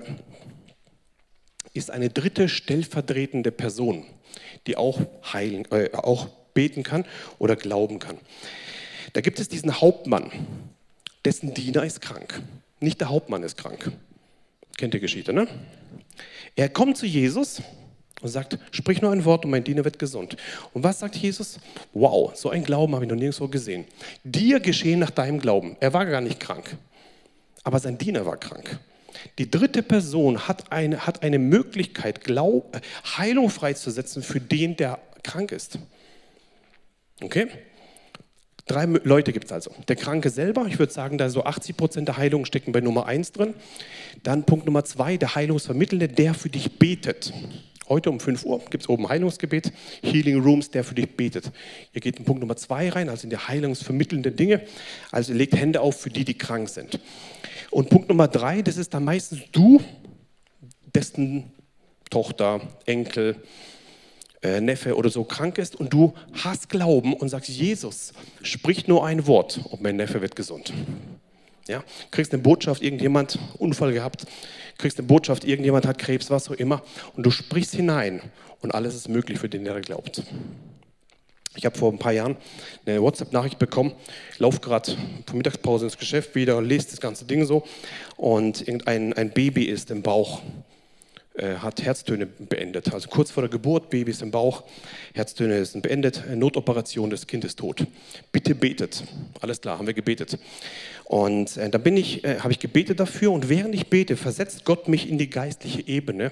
Speaker 1: ist eine dritte stellvertretende Person, die auch auch beten kann oder glauben kann. Da gibt es diesen Hauptmann, dessen Diener ist krank. Nicht der Hauptmann ist krank. Kennt ihr Geschichte, ne? Er kommt zu Jesus und sagt, sprich nur ein Wort und mein Diener wird gesund. Und was sagt Jesus? Wow, so einen Glauben habe ich noch nirgendwo gesehen. Dir geschehen nach deinem Glauben. Er war gar nicht krank, aber sein Diener war krank. Die dritte Person hat eine Möglichkeit, Heilung freizusetzen für den, der krank ist. Okay? 3 Leute gibt es also. Der Kranke selber, ich würde sagen, da so 80% der Heilungen stecken bei Nummer 1 drin. Dann Punkt Nummer 2, der Heilungsvermittelnde, der für dich betet. Heute um 5 Uhr gibt es oben Heilungsgebet, Healing Rooms, der für dich betet. Ihr geht in Punkt Nummer 2 rein, also in die heilungsvermittelnden Dinge. Also ihr legt Hände auf für die, die krank sind. Und Punkt Nummer 3, das ist dann meistens du, dessen Tochter, Enkel, Neffe oder so krank ist und du hast Glauben und sagst, Jesus, sprich nur ein Wort und mein Neffe wird gesund. Ja? Kriegst eine Botschaft, irgendjemand Unfall gehabt, kriegst eine Botschaft, irgendjemand hat Krebs, was auch immer und du sprichst hinein und alles ist möglich für den, der glaubt. Ich habe vor ein paar Jahren eine WhatsApp-Nachricht bekommen, ich laufe gerade von Mittagspause ins Geschäft wieder, lese das ganze Ding so und ein Baby ist im Bauch. Hat Herztöne beendet. Also kurz vor der Geburt, Baby ist im Bauch, Herztöne sind beendet, Notoperation, das Kind ist tot. Bitte betet. Alles klar, haben wir gebetet. Und dann habe ich gebetet dafür und während ich bete, versetzt Gott mich in die geistliche Ebene,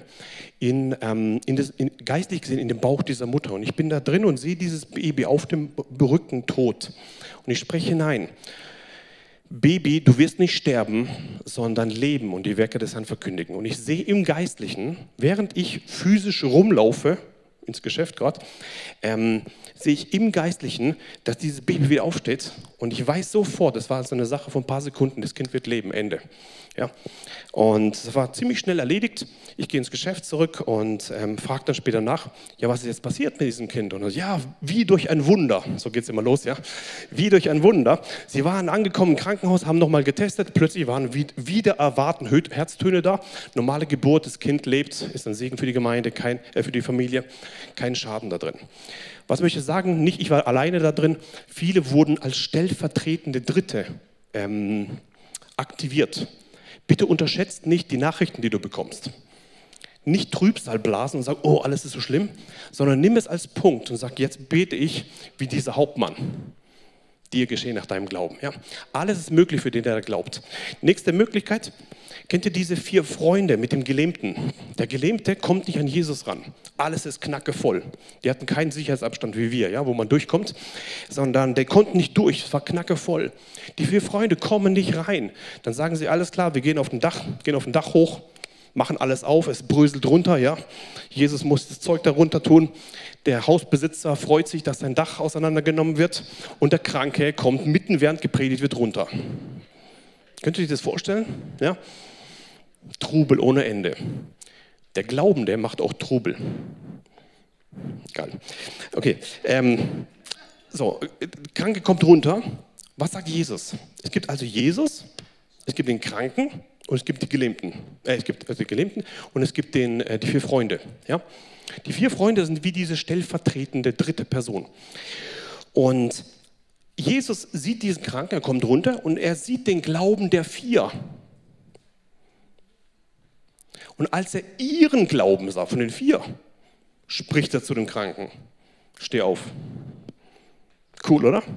Speaker 1: geistlich gesehen in den Bauch dieser Mutter. Und ich bin da drin und sehe dieses Baby auf dem Rücken tot. Und ich spreche hinein. Baby, du wirst nicht sterben, sondern leben und die Werke des Herrn verkündigen. Und ich sehe im Geistlichen, während ich physisch rumlaufe, ins Geschäft gerade, sehe ich im Geistlichen, dass dieses Baby wieder aufsteht und ich weiß sofort, das war so eine Sache von ein paar Sekunden, das Kind wird leben, Ende. Ja. Und das war ziemlich schnell erledigt. Ich gehe ins Geschäft zurück und frage dann später nach, ja, was ist jetzt passiert mit diesem Kind? Und er, ja, wie durch ein Wunder, so geht es immer los, ja, wie durch ein Wunder. Sie waren angekommen im Krankenhaus, haben nochmal getestet, plötzlich waren wieder erwarten Herztöne da, normale Geburt, das Kind lebt, ist ein Segen für die Gemeinde, für die Familie, kein Schaden da drin. Was möchte ich sagen? Nicht ich war alleine da drin, viele wurden als stellvertretende Dritte aktiviert. Bitte unterschätzt nicht die Nachrichten, die du bekommst. Nicht Trübsal blasen und sagen, oh, alles ist so schlimm, sondern nimm es als Punkt und sag, jetzt bete ich wie dieser Hauptmann. Dir geschehen nach deinem Glauben. Ja? Alles ist möglich für den, der glaubt. Nächste Möglichkeit, kennt ihr diese 4 Freunde mit dem Gelähmten? Der Gelähmte kommt nicht an Jesus ran. Alles ist knackevoll. Die hatten keinen Sicherheitsabstand wie wir, ja, wo man durchkommt, sondern der konnte nicht durch, es war knackevoll. Die 4 Freunde kommen nicht rein. Dann sagen sie, alles klar, wir gehen auf den Dach hoch, machen alles auf, es bröselt runter, ja. Jesus muss das Zeug da runter tun. Der Hausbesitzer freut sich, dass sein Dach auseinandergenommen wird und der Kranke kommt mitten während gepredigt wird runter. Könnt ihr euch das vorstellen? Ja? Trubel ohne Ende. Der Glaubende macht auch Trubel. Geil. Okay. Kranke kommt runter. Was sagt Jesus? Es gibt also Jesus, es gibt den Kranken und es gibt die Gelähmten. Es gibt die Gelähmten und es gibt die 4 Freunde. Ja? Die 4 Freunde sind wie diese stellvertretende dritte Person. Und Jesus sieht diesen Kranken, er kommt runter und er sieht den Glauben der 4. Und als er ihren Glauben sah, von den 4, spricht er zu dem Kranken. Steh auf. Cool, oder?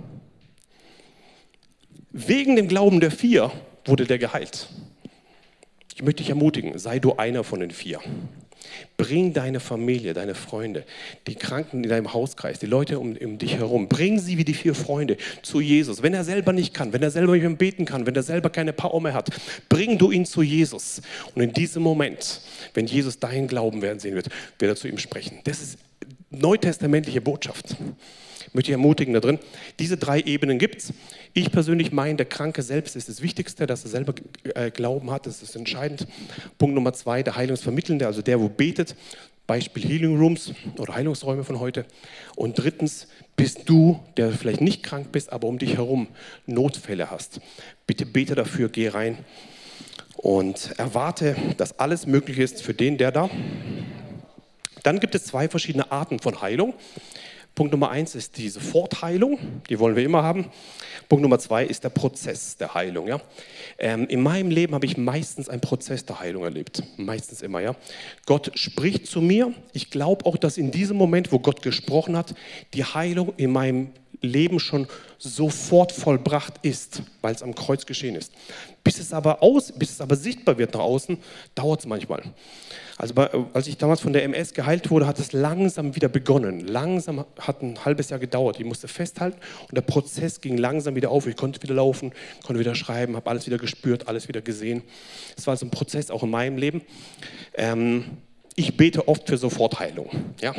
Speaker 1: Wegen dem Glauben der 4 wurde der geheilt. Ich möchte dich ermutigen, sei du einer von den 4. Bring deine Familie, deine Freunde, die Kranken in deinem Hauskreis, die Leute um dich herum, bring sie wie die 4 Freunde zu Jesus. Wenn er selber nicht kann, wenn er selber nicht mehr beten kann, wenn er selber keine Power mehr hat, bring du ihn zu Jesus. Und in diesem Moment, wenn Jesus deinen Glauben werden sehen wird er zu ihm sprechen. Das ist neutestamentliche Botschaft. Ich möchte dich ermutigen da drin. Diese 3 Ebenen gibt es. Ich persönlich meine, der Kranke selbst ist das Wichtigste, dass er selber Glauben hat. Das ist entscheidend. Punkt Nummer 2, der Heilungsvermittelnde, also der, wo betet. Beispiel Healing Rooms oder Heilungsräume von heute. Und 3, bist du, der vielleicht nicht krank bist, aber um dich herum Notfälle hast. Bitte bete dafür, geh rein und erwarte, dass alles möglich ist für den, der da. Dann gibt es 2 verschiedene Arten von Heilung. Punkt Nummer 1 ist die Sofortheilung, die wollen wir immer haben. Punkt Nummer 2 ist der Prozess der Heilung. Ja? In meinem Leben habe ich meistens einen Prozess der Heilung erlebt, meistens immer. Ja? Gott spricht zu mir. Ich glaube auch, dass in diesem Moment, wo Gott gesprochen hat, die Heilung in meinem Leben schon sofort vollbracht ist, weil es am Kreuz geschehen ist. Bis es aber sichtbar wird nach außen, dauert es manchmal. Also als ich damals von der MS geheilt wurde, hat es langsam wieder begonnen. Langsam hat ein halbes Jahr gedauert. Ich musste festhalten und der Prozess ging langsam wieder auf. Ich konnte wieder laufen, konnte wieder schreiben, habe alles wieder gespürt, alles wieder gesehen. Es war also ein Prozess auch in meinem Leben. Ich bete oft für Sofortheilung. Ja?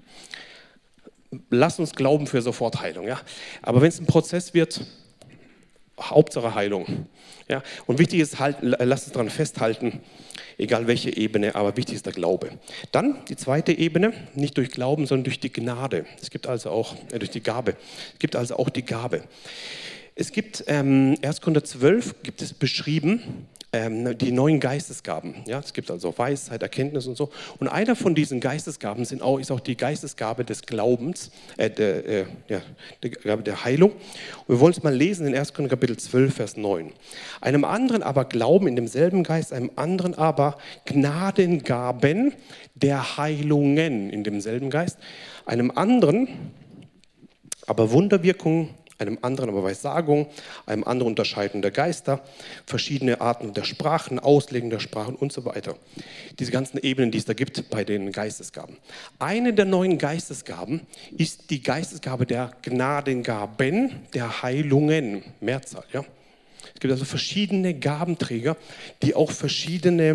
Speaker 1: Lass uns glauben für Sofortheilung. Ja? Aber wenn es ein Prozess wird, Hauptsache Heilung. Ja? Und wichtig ist, lass uns daran festhalten, egal welche Ebene, aber wichtig ist der Glaube. Dann die 2. Ebene, nicht durch Glauben, sondern durch die Gnade. Es gibt also auch, durch die Gabe. Es gibt also auch die Gabe. Es gibt, 1. Korinther 12 gibt es beschrieben, die 9 Geistesgaben. Ja, es gibt also Weisheit, Erkenntnis und so. Und einer von diesen Geistesgaben ist auch die Geistesgabe des Glaubens, die Gabe der Heilung. Und wir wollen es mal lesen in 1. Korinther Kapitel 12, Vers 9. Einem anderen aber Glauben in demselben Geist, einem anderen aber Gnadengaben der Heilungen in demselben Geist, einem anderen aber Wunderwirkungen, einem anderen aber Weissagung, einem anderen Unterscheiden der Geister, verschiedene Arten der Sprachen, Auslegen der Sprachen und so weiter. Diese ganzen Ebenen, die es da gibt bei den Geistesgaben. Eine der 9 Geistesgaben ist die Geistesgabe der Gnadengaben, der Heilungen, Mehrzahl. Ja? Es gibt also verschiedene Gabenträger, die auch verschiedene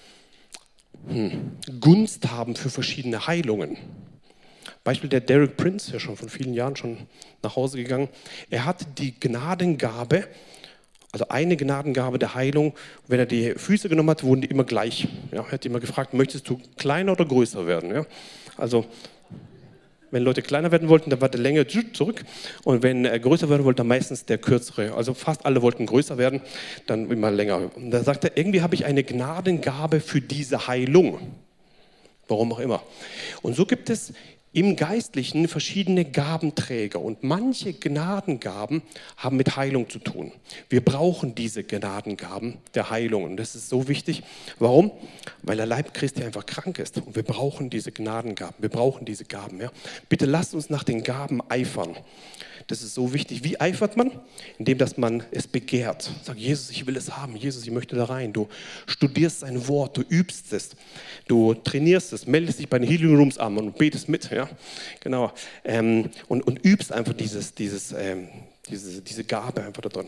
Speaker 1: Gunst haben für verschiedene Heilungen. Beispiel der Derek Prince, ja schon vor vielen Jahren schon nach Hause gegangen. Er hat die Gnadengabe, also eine Gnadengabe der Heilung. Wenn er die Füße genommen hat, wurden die immer gleich. Ja, er hat immer gefragt, möchtest du kleiner oder größer werden? Ja, also wenn Leute kleiner werden wollten, dann war der Länge zurück. Und wenn er größer werden wollte, dann meistens der kürzere. Also fast alle wollten größer werden, dann immer länger. Und da sagt er, irgendwie habe ich eine Gnadengabe für diese Heilung. Warum auch immer. Und so gibt es im Geistlichen verschiedene Gabenträger und manche Gnadengaben haben mit Heilung zu tun. Wir brauchen diese Gnadengaben der Heilung und das ist so wichtig. Warum? Weil der Leib Christi einfach krank ist und wir brauchen diese Gnadengaben, wir brauchen diese Gaben. Ja? Bitte lasst uns nach den Gaben eifern. Das ist so wichtig. Wie eifert man? Indem, dass man es begehrt. Sag, Jesus, ich will es haben. Jesus, ich möchte da rein. Du studierst sein Wort, du übst es, du trainierst es, meldest dich bei den Healing Rooms an und betest mit. Ja? Genau. Und übst einfach diese Gabe einfach da drin.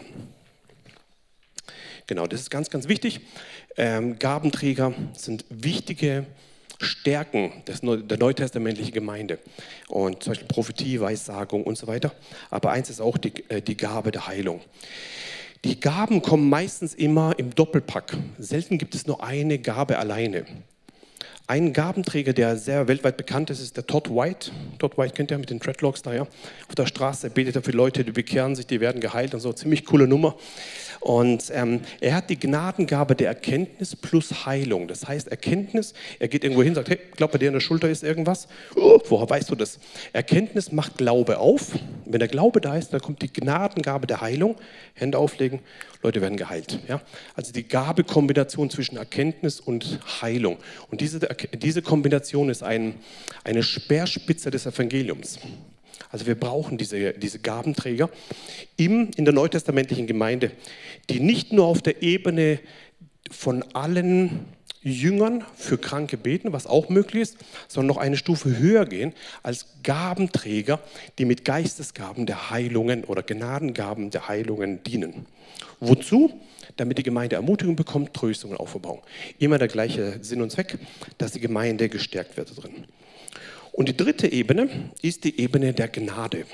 Speaker 1: Genau, das ist ganz, ganz wichtig. Gabenträger sind wichtige Stärken der neutestamentlichen Gemeinde. Und zum Beispiel Prophetie, Weissagung und so weiter. Aber eins ist auch die Gabe der Heilung. Die Gaben kommen meistens immer im Doppelpack. Selten gibt es nur eine Gabe alleine. Ein Gabenträger, der sehr weltweit bekannt ist, ist der Todd White. Todd White kennt ihr mit den Dreadlocks da, ja. Auf der Straße betet er für Leute, die bekehren sich, die werden geheilt und so. Ziemlich coole Nummer. Und er hat die Gnadengabe der Erkenntnis plus Heilung. Das heißt Erkenntnis, er geht irgendwo hin und sagt, hey, ich glaube, bei dir an der Schulter ist irgendwas. Oh, woher weißt du das? Erkenntnis macht Glaube auf. Wenn der Glaube da ist, dann kommt die Gnadengabe der Heilung. Hände auflegen, Leute werden geheilt. Ja? Also die Gabekombination zwischen Erkenntnis und Heilung. Und diese diese Kombination ist eine Speerspitze des Evangeliums. Also wir brauchen diese Gabenträger in der neutestamentlichen Gemeinde, die nicht nur auf der Ebene von allen Jüngern für Kranke beten, was auch möglich ist, sondern noch eine Stufe höher gehen als Gabenträger, die mit Geistesgaben der Heilungen oder Gnadengaben der Heilungen dienen. Wozu? Damit die Gemeinde Ermutigung bekommt, Tröstungen aufzubauen. Immer der gleiche Sinn und Zweck, dass die Gemeinde gestärkt wird drin. Und die dritte Ebene ist die Ebene der Gnade.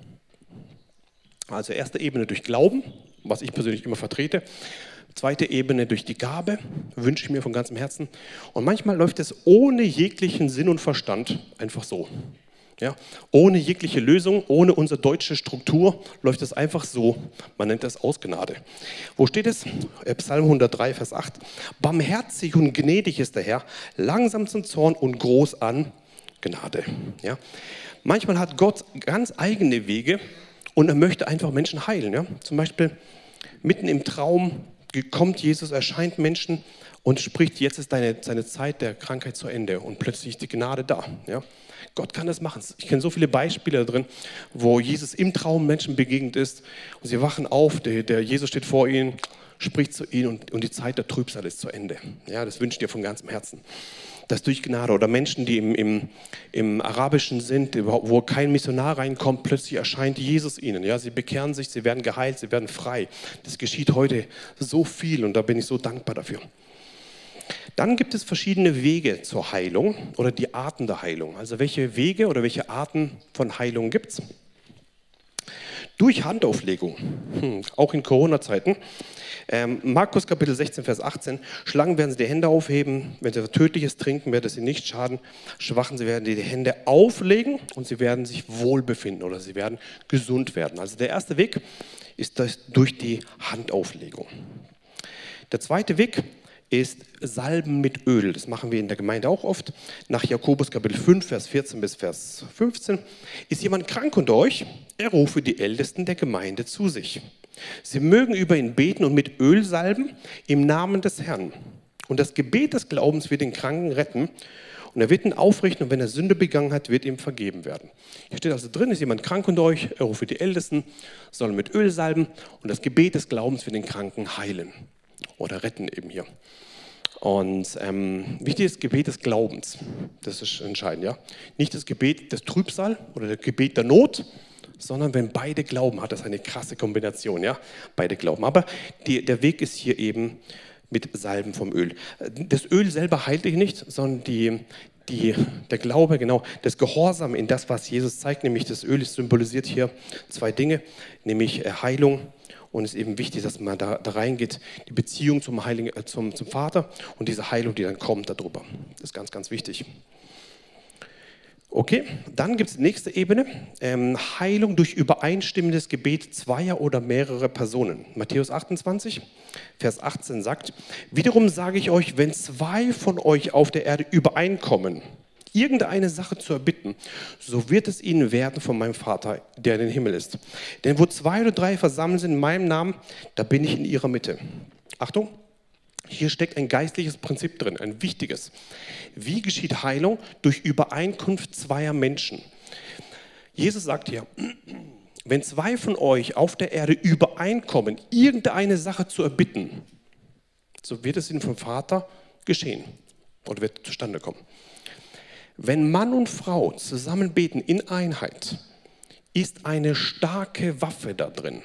Speaker 1: Also erste Ebene durch Glauben, was ich persönlich immer vertrete. Zweite Ebene durch die Gabe, wünsche ich mir von ganzem Herzen. Und manchmal läuft es ohne jeglichen Sinn und Verstand einfach so. Ja, ohne jegliche Lösung, ohne unsere deutsche Struktur läuft es einfach so. Man nennt das aus Gnade. Wo steht es? Psalm 103, Vers 8. Barmherzig und gnädig ist der Herr, langsam zum Zorn und groß an Gnade. Ja? Manchmal hat Gott ganz eigene Wege und er möchte einfach Menschen heilen. Ja? Zum Beispiel mitten im Traum kommt Jesus, erscheint Menschen und spricht, jetzt ist seine Zeit der Krankheit zu Ende und plötzlich ist die Gnade da. Ja? Gott kann das machen. Ich kenne so viele Beispiele da drin, wo Jesus im Traum Menschen begegnet ist und sie wachen auf, der Jesus steht vor ihnen, spricht zu ihnen und die Zeit der Trübsal ist zu Ende. Ja, das wünsche ich dir von ganzem Herzen. Das durch Gnade oder Menschen, die im Arabischen sind, wo kein Missionar reinkommt, plötzlich erscheint Jesus ihnen. Ja, sie bekehren sich, sie werden geheilt, sie werden frei. Das geschieht heute so viel und da bin ich so dankbar dafür. Dann gibt es verschiedene Wege zur Heilung oder die Arten der Heilung. Also welche Wege oder welche Arten von Heilung gibt es? Durch Handauflegung, auch in Corona-Zeiten. Markus Kapitel 16, Vers 18. Schlangen werden sie die Hände aufheben, wenn sie Tödliches trinken, wird es ihnen nicht schaden. Schwachen, sie werden die Hände auflegen und sie werden sich wohlbefinden oder sie werden gesund werden. Also der erste Weg ist das durch die Handauflegung. Der zweite Weg ist Salben mit Öl. Das machen wir in der Gemeinde auch oft. Nach Jakobus Kapitel 5, Vers 14 bis Vers 15. Ist jemand krank unter euch? Er rufe die Ältesten der Gemeinde zu sich. Sie mögen über ihn beten und mit Öl salben im Namen des Herrn. Und das Gebet des Glaubens wird den Kranken retten. Und er wird ihn aufrichten und wenn er Sünde begangen hat, wird ihm vergeben werden. Hier steht also drin, ist jemand krank unter euch? Er rufe die Ältesten, soll mit Öl salben und das Gebet des Glaubens wird den Kranken heilen. Oder retten eben hier. Und wichtig ist das Gebet des Glaubens. Das ist entscheidend, ja. Nicht das Gebet des Trübsal oder das Gebet der Not, sondern wenn beide glauben, hat das eine krasse Kombination, ja. Beide glauben. Aber der Weg ist hier eben mit Salben vom Öl. Das Öl selber heilt dich nicht, sondern der Glaube, genau, das Gehorsam in das, was Jesus zeigt, nämlich das Öl symbolisiert hier zwei Dinge, nämlich Heilung. Und es ist eben wichtig, dass man da reingeht, die Beziehung zum Vater und diese Heilung, die dann kommt darüber. Das ist ganz, ganz wichtig. Okay, dann gibt es die nächste Ebene, Heilung durch übereinstimmendes Gebet zweier oder mehrerer Personen. Matthäus 28, Vers 18 sagt, wiederum sage ich euch, wenn zwei von euch auf der Erde übereinkommen, irgendeine Sache zu erbitten, so wird es ihnen werden von meinem Vater, der in den Himmel ist. Denn wo zwei oder drei versammelt sind in meinem Namen, da bin ich in ihrer Mitte. Achtung, hier steckt ein geistliches Prinzip drin, ein wichtiges. Wie geschieht Heilung? Durch Übereinkunft zweier Menschen. Jesus sagt hier, wenn zwei von euch auf der Erde übereinkommen, irgendeine Sache zu erbitten, so wird es ihnen vom Vater geschehen oder wird zustande kommen. Wenn Mann und Frau zusammen beten in Einheit, ist eine starke Waffe da drin.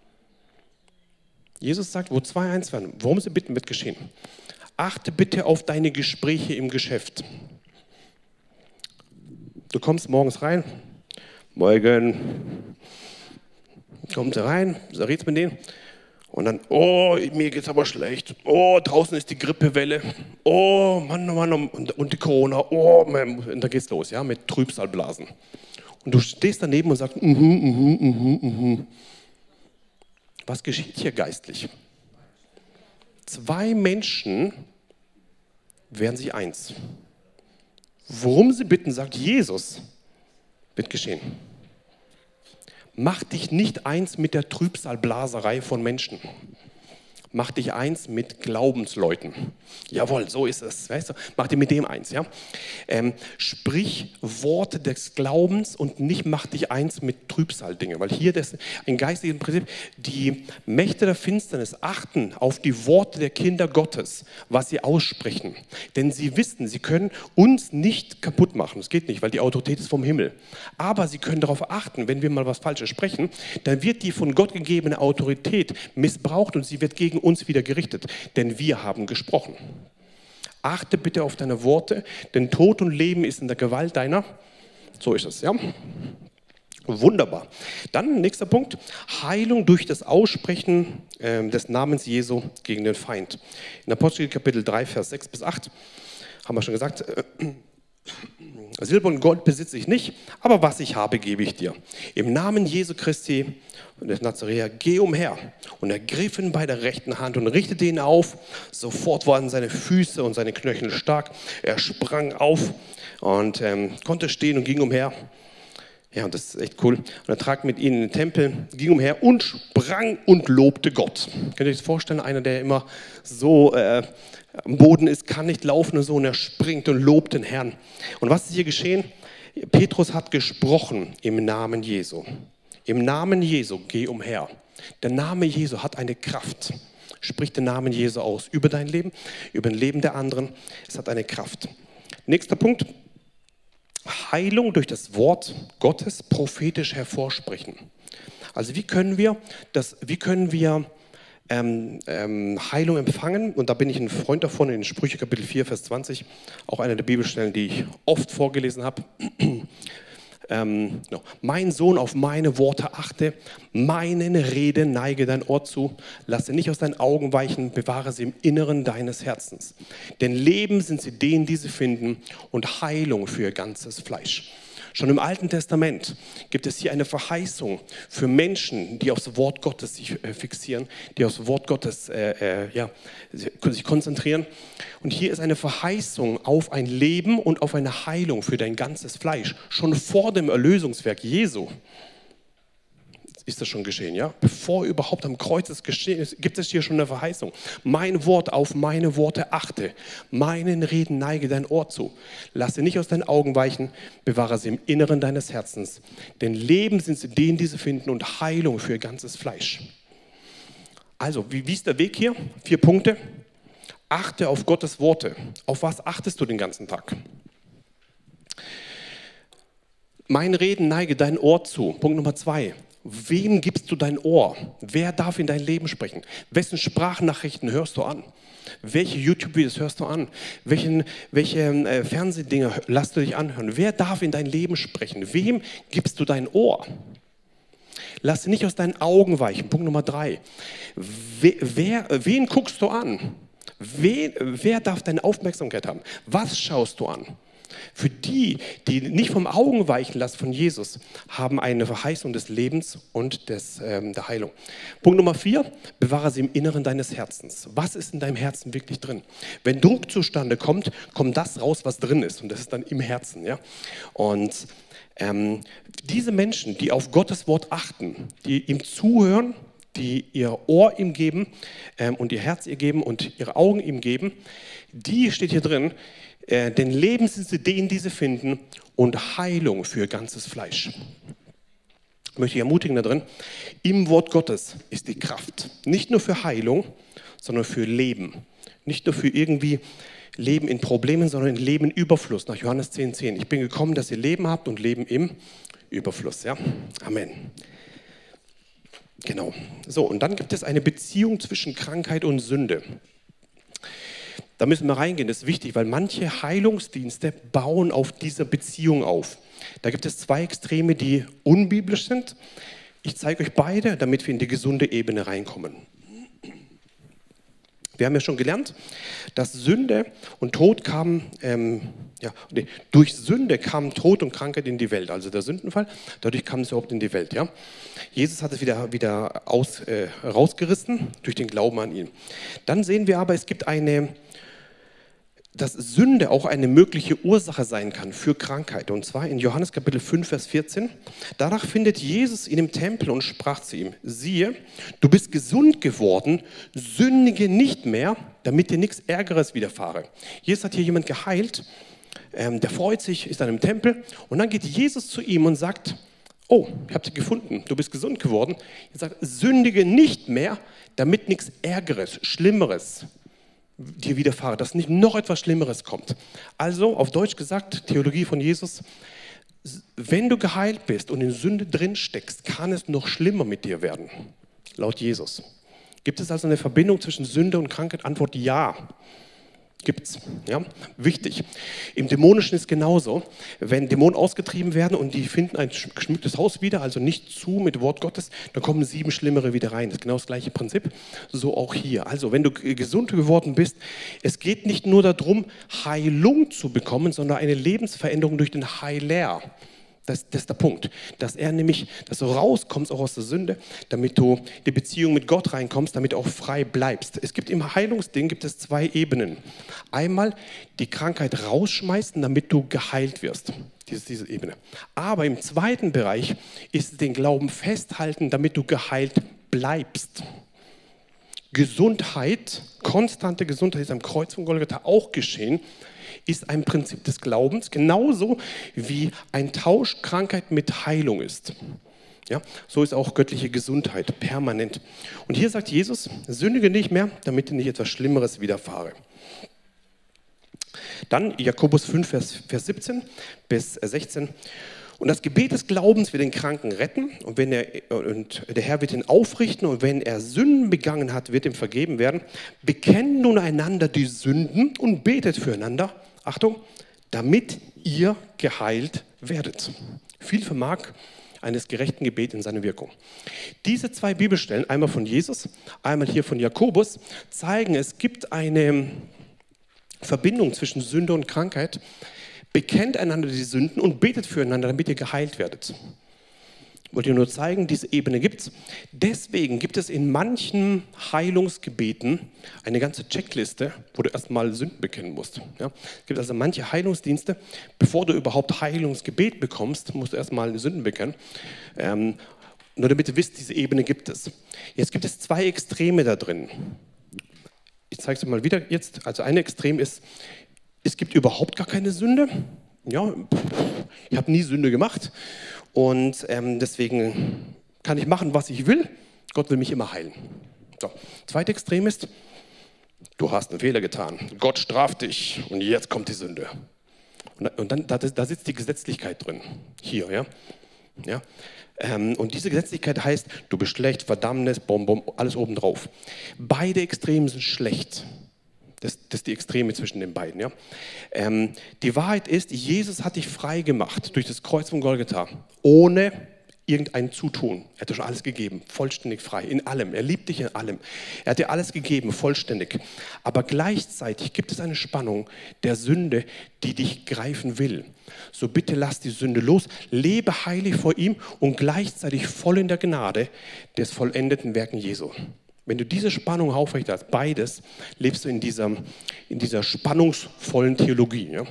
Speaker 1: Jesus sagt, wo zwei eins werden, worum sie bitten, wird geschehen. Achte bitte auf deine Gespräche im Geschäft. Du kommst morgens rein, morgen, kommst rein, redest mit denen. Und dann, oh, mir geht's aber schlecht. Oh, draußen ist die Grippewelle. Oh, Mann, und die Corona. Oh, man. Und da geht's los, ja, mit Trübsalblasen. Und du stehst daneben und sagst, Was geschieht hier geistlich? Zwei Menschen werden sich eins. Worum sie bitten, sagt Jesus, wird geschehen. Mach dich nicht eins mit der Trübsalblaserei von Menschen. mach dich eins mit Glaubensleuten. Jawohl, so ist es. Weißt du? Mach dir mit dem eins. Ja? Sprich Worte des Glaubens und nicht mach dich eins mit Trübsaldinge. Weil hier das ein geistiges Prinzip, die Mächte der Finsternis achten auf die Worte der Kinder Gottes, was sie aussprechen. Denn sie wissen, sie können uns nicht kaputt machen. Das geht nicht, weil die Autorität ist vom Himmel. Aber sie können darauf achten, wenn wir mal was Falsches sprechen, dann wird die von Gott gegebene Autorität missbraucht und sie wird gegen uns wieder gerichtet. Denn wir haben gesprochen. Achte bitte auf deine Worte, denn Tod und Leben ist in der Gewalt deiner. So ist es, ja. Wunderbar. Dann nächster Punkt, Heilung durch das Aussprechen des Namens Jesu gegen den Feind. In Apostelgeschichte Kapitel 3, Vers 6 bis 8 haben wir schon gesagt, Silber und Gold besitze ich nicht, aber was ich habe, gebe ich dir. Im Namen Jesu Christi und des Nazareer, geh umher. Und er griff ihn bei der rechten Hand und richtete ihn auf. Sofort waren seine Füße und seine Knöchel stark. Er sprang auf und konnte stehen und ging umher. Ja, und das ist echt cool. Und er trat mit ihnen in den Tempel, ging umher und sprang und lobte Gott. Könnt ihr euch das vorstellen? Einer, der immer so am Boden ist, kann nicht laufen und so, und er springt und lobt den Herrn. Und was ist hier geschehen? Petrus hat gesprochen im Namen Jesu. Im Namen Jesu, geh umher. Der Name Jesu hat eine Kraft. Sprich den Namen Jesu aus über dein Leben, über ein Leben der anderen. Es hat eine Kraft. Nächster Punkt. Heilung durch das Wort Gottes prophetisch hervorsprechen. Also wie können wir Heilung empfangen? Und da bin ich ein Freund davon, in Sprüche Kapitel 4, Vers 20, auch eine der Bibelstellen, die ich oft vorgelesen habe. Mein Sohn, auf meine Worte achte, meinen Reden neige dein Ohr zu, lasse nicht aus deinen Augen weichen, bewahre sie im Inneren deines Herzens. Denn Leben sind sie denen, die sie finden, und Heilung für ihr ganzes Fleisch. Schon im Alten Testament gibt es hier eine Verheißung für Menschen, die aufs Wort Gottes sich fixieren, die aufs Wort Gottes sich konzentrieren. Und hier ist eine Verheißung auf ein Leben und auf eine Heilung für dein ganzes Fleisch. Schon vor dem Erlösungswerk Jesu ist das schon geschehen, ja? Bevor überhaupt am Kreuz es geschehen ist, gibt es hier schon eine Verheißung. Mein Wort, auf meine Worte achte, meinen Reden neige dein Ohr zu. Lasse nicht aus deinen Augen weichen, bewahre sie im Inneren deines Herzens. Denn Leben sind sie denen, die sie finden, und Heilung für ihr ganzes Fleisch. Also, wie ist der Weg hier? 4 Punkte. Achte auf Gottes Worte. Auf was achtest du den ganzen Tag? Mein Reden neige dein Ohr zu. Punkt Nummer 2. Wem gibst du dein Ohr? Wer darf in dein Leben sprechen? Wessen Sprachnachrichten hörst du an? Welche YouTube-Videos hörst du an? Welche Fernsehdinger lässt du dich anhören? Wer darf in dein Leben sprechen? Wem gibst du dein Ohr? Lass nicht aus deinen Augen weichen. Punkt Nummer 3. Wen guckst du an? Wer darf deine Aufmerksamkeit haben? Was schaust du an? Für die, die nicht vom Augen weichen lassen von Jesus, haben eine Verheißung des Lebens und der Heilung. Punkt Nummer 4, bewahre sie im Inneren deines Herzens. Was ist in deinem Herzen wirklich drin? Wenn Druck zustande kommt, kommt das raus, was drin ist. Und das ist dann im Herzen. Ja? Und diese Menschen, die auf Gottes Wort achten, die ihm zuhören, die ihr Ohr ihm geben und ihr Herz ihr geben und ihre Augen ihm geben, die steht hier drin, denn Leben sind sie denen, die sie finden, und Heilung für ihr ganzes Fleisch. Ich möchte dich ermutigen da drin, im Wort Gottes ist die Kraft. Nicht nur für Heilung, sondern für Leben. Nicht nur für irgendwie Leben in Problemen, sondern in Leben in Überfluss. Nach Johannes 10,10. Ich bin gekommen, dass ihr Leben habt und Leben im Überfluss. Ja? Amen. Genau. So, und dann gibt es eine Beziehung zwischen Krankheit und Sünde. Da müssen wir reingehen, das ist wichtig, weil manche Heilungsdienste bauen auf dieser Beziehung auf. Da gibt es 2 Extreme, die unbiblisch sind. Ich zeige euch beide, damit wir in die gesunde Ebene reinkommen. Wir haben ja schon gelernt, dass Sünde und Tod kamen, durch Sünde kamen Tod und Krankheit in die Welt, also der Sündenfall, dadurch kam es überhaupt in die Welt. Ja? Jesus hat es wieder rausgerissen durch den Glauben an ihn. Dann sehen wir aber, es gibt eine dass Sünde auch eine mögliche Ursache sein kann für Krankheit. Und zwar in Johannes Kapitel 5, Vers 14. Danach findet Jesus ihn im Tempel und sprach zu ihm: Siehe, du bist gesund geworden, sündige nicht mehr, damit dir nichts Ärgeres widerfahre. Jesus hat hier jemand geheilt, der freut sich, ist dann im Tempel. Und dann geht Jesus zu ihm und sagt: Oh, ich habe dich gefunden, du bist gesund geworden. Er sagt: Sündige nicht mehr, damit nichts Ärgeres, Schlimmeres dir widerfahre, dass nicht noch etwas Schlimmeres kommt. Also, auf Deutsch gesagt, Theologie von Jesus: Wenn du geheilt bist und in Sünde drin steckst, kann es noch schlimmer mit dir werden, laut Jesus. Gibt es also eine Verbindung zwischen Sünde und Krankheit? Antwort: ja. Gibt's, ja, wichtig. Im Dämonischen ist genauso. Wenn Dämonen ausgetrieben werden und die finden ein geschmücktes Haus wieder, also nicht zu mit Wort Gottes, dann kommen 7 Schlimmere wieder rein. Das ist genau das gleiche Prinzip. So auch hier. Also wenn du gesund geworden bist, es geht nicht nur darum, Heilung zu bekommen, sondern eine Lebensveränderung durch den Heiler. Das ist der Punkt, dass du rauskommst auch aus der Sünde, damit du in die Beziehung mit Gott reinkommst, damit du auch frei bleibst. Es gibt im Heilungsding 2 Ebenen. Einmal die Krankheit rausschmeißen, damit du geheilt wirst. Diese Ebene. Aber im zweiten Bereich ist den Glauben festhalten, damit du geheilt bleibst. Gesundheit, konstante Gesundheit ist am Kreuz von Golgatha auch geschehen, ist ein Prinzip des Glaubens, genauso wie ein Tausch Krankheit mit Heilung ist. Ja, so ist auch göttliche Gesundheit permanent. Und hier sagt Jesus: Sündige nicht mehr, damit dir nicht etwas Schlimmeres widerfahre. Dann Jakobus 5, Vers 17 bis 16. Und das Gebet des Glaubens wird den Kranken retten und der Herr wird ihn aufrichten, und wenn er Sünden begangen hat, wird ihm vergeben werden. Bekennt nun einander die Sünden und betet füreinander, Achtung, damit ihr geheilt werdet. Viel vermag eines gerechten Gebets in seine Wirkung. Diese 2 Bibelstellen, einmal von Jesus, einmal hier von Jakobus, zeigen, es gibt eine Verbindung zwischen Sünde und Krankheit. Bekennt einander die Sünden und betet füreinander, damit ihr geheilt werdet. Ich wollte dir nur zeigen, diese Ebene gibt es. Deswegen gibt es in manchen Heilungsgebeten eine ganze Checkliste, wo du erstmal Sünden bekennen musst. Ja? Es gibt also manche Heilungsdienste, bevor du überhaupt Heilungsgebet bekommst, musst du erstmal Sünden bekennen. Nur damit du wisst, diese Ebene gibt es. Jetzt gibt es 2 Extreme da drin. Ich zeige es dir mal wieder jetzt. Also ein Extrem ist: Es gibt überhaupt gar keine Sünde. Ja, ich habe nie Sünde gemacht und deswegen kann ich machen, was ich will. Gott will mich immer heilen. So. Zweites Extrem ist: Du hast einen Fehler getan. Gott straft dich und jetzt kommt die Sünde. Und dann da sitzt die Gesetzlichkeit drin. Hier, ja. Ja. Und diese Gesetzlichkeit heißt: Du bist schlecht, Verdammnis, alles obendrauf. Beide Extremen sind schlecht. Das ist die Extreme zwischen den beiden. Ja? Die Wahrheit ist, Jesus hat dich frei gemacht durch das Kreuz von Golgatha, ohne irgendein Zutun. Er hat dir schon alles gegeben, vollständig frei, in allem. Er liebt dich in allem. Er hat dir alles gegeben, vollständig. Aber gleichzeitig gibt es eine Spannung der Sünde, die dich greifen will. So bitte lass die Sünde los, lebe heilig vor ihm und gleichzeitig voll in der Gnade des vollendeten Werken Jesu. Wenn du diese Spannung aufrechterhältst, beides, lebst du in dieser spannungsvollen Theologie. Ja?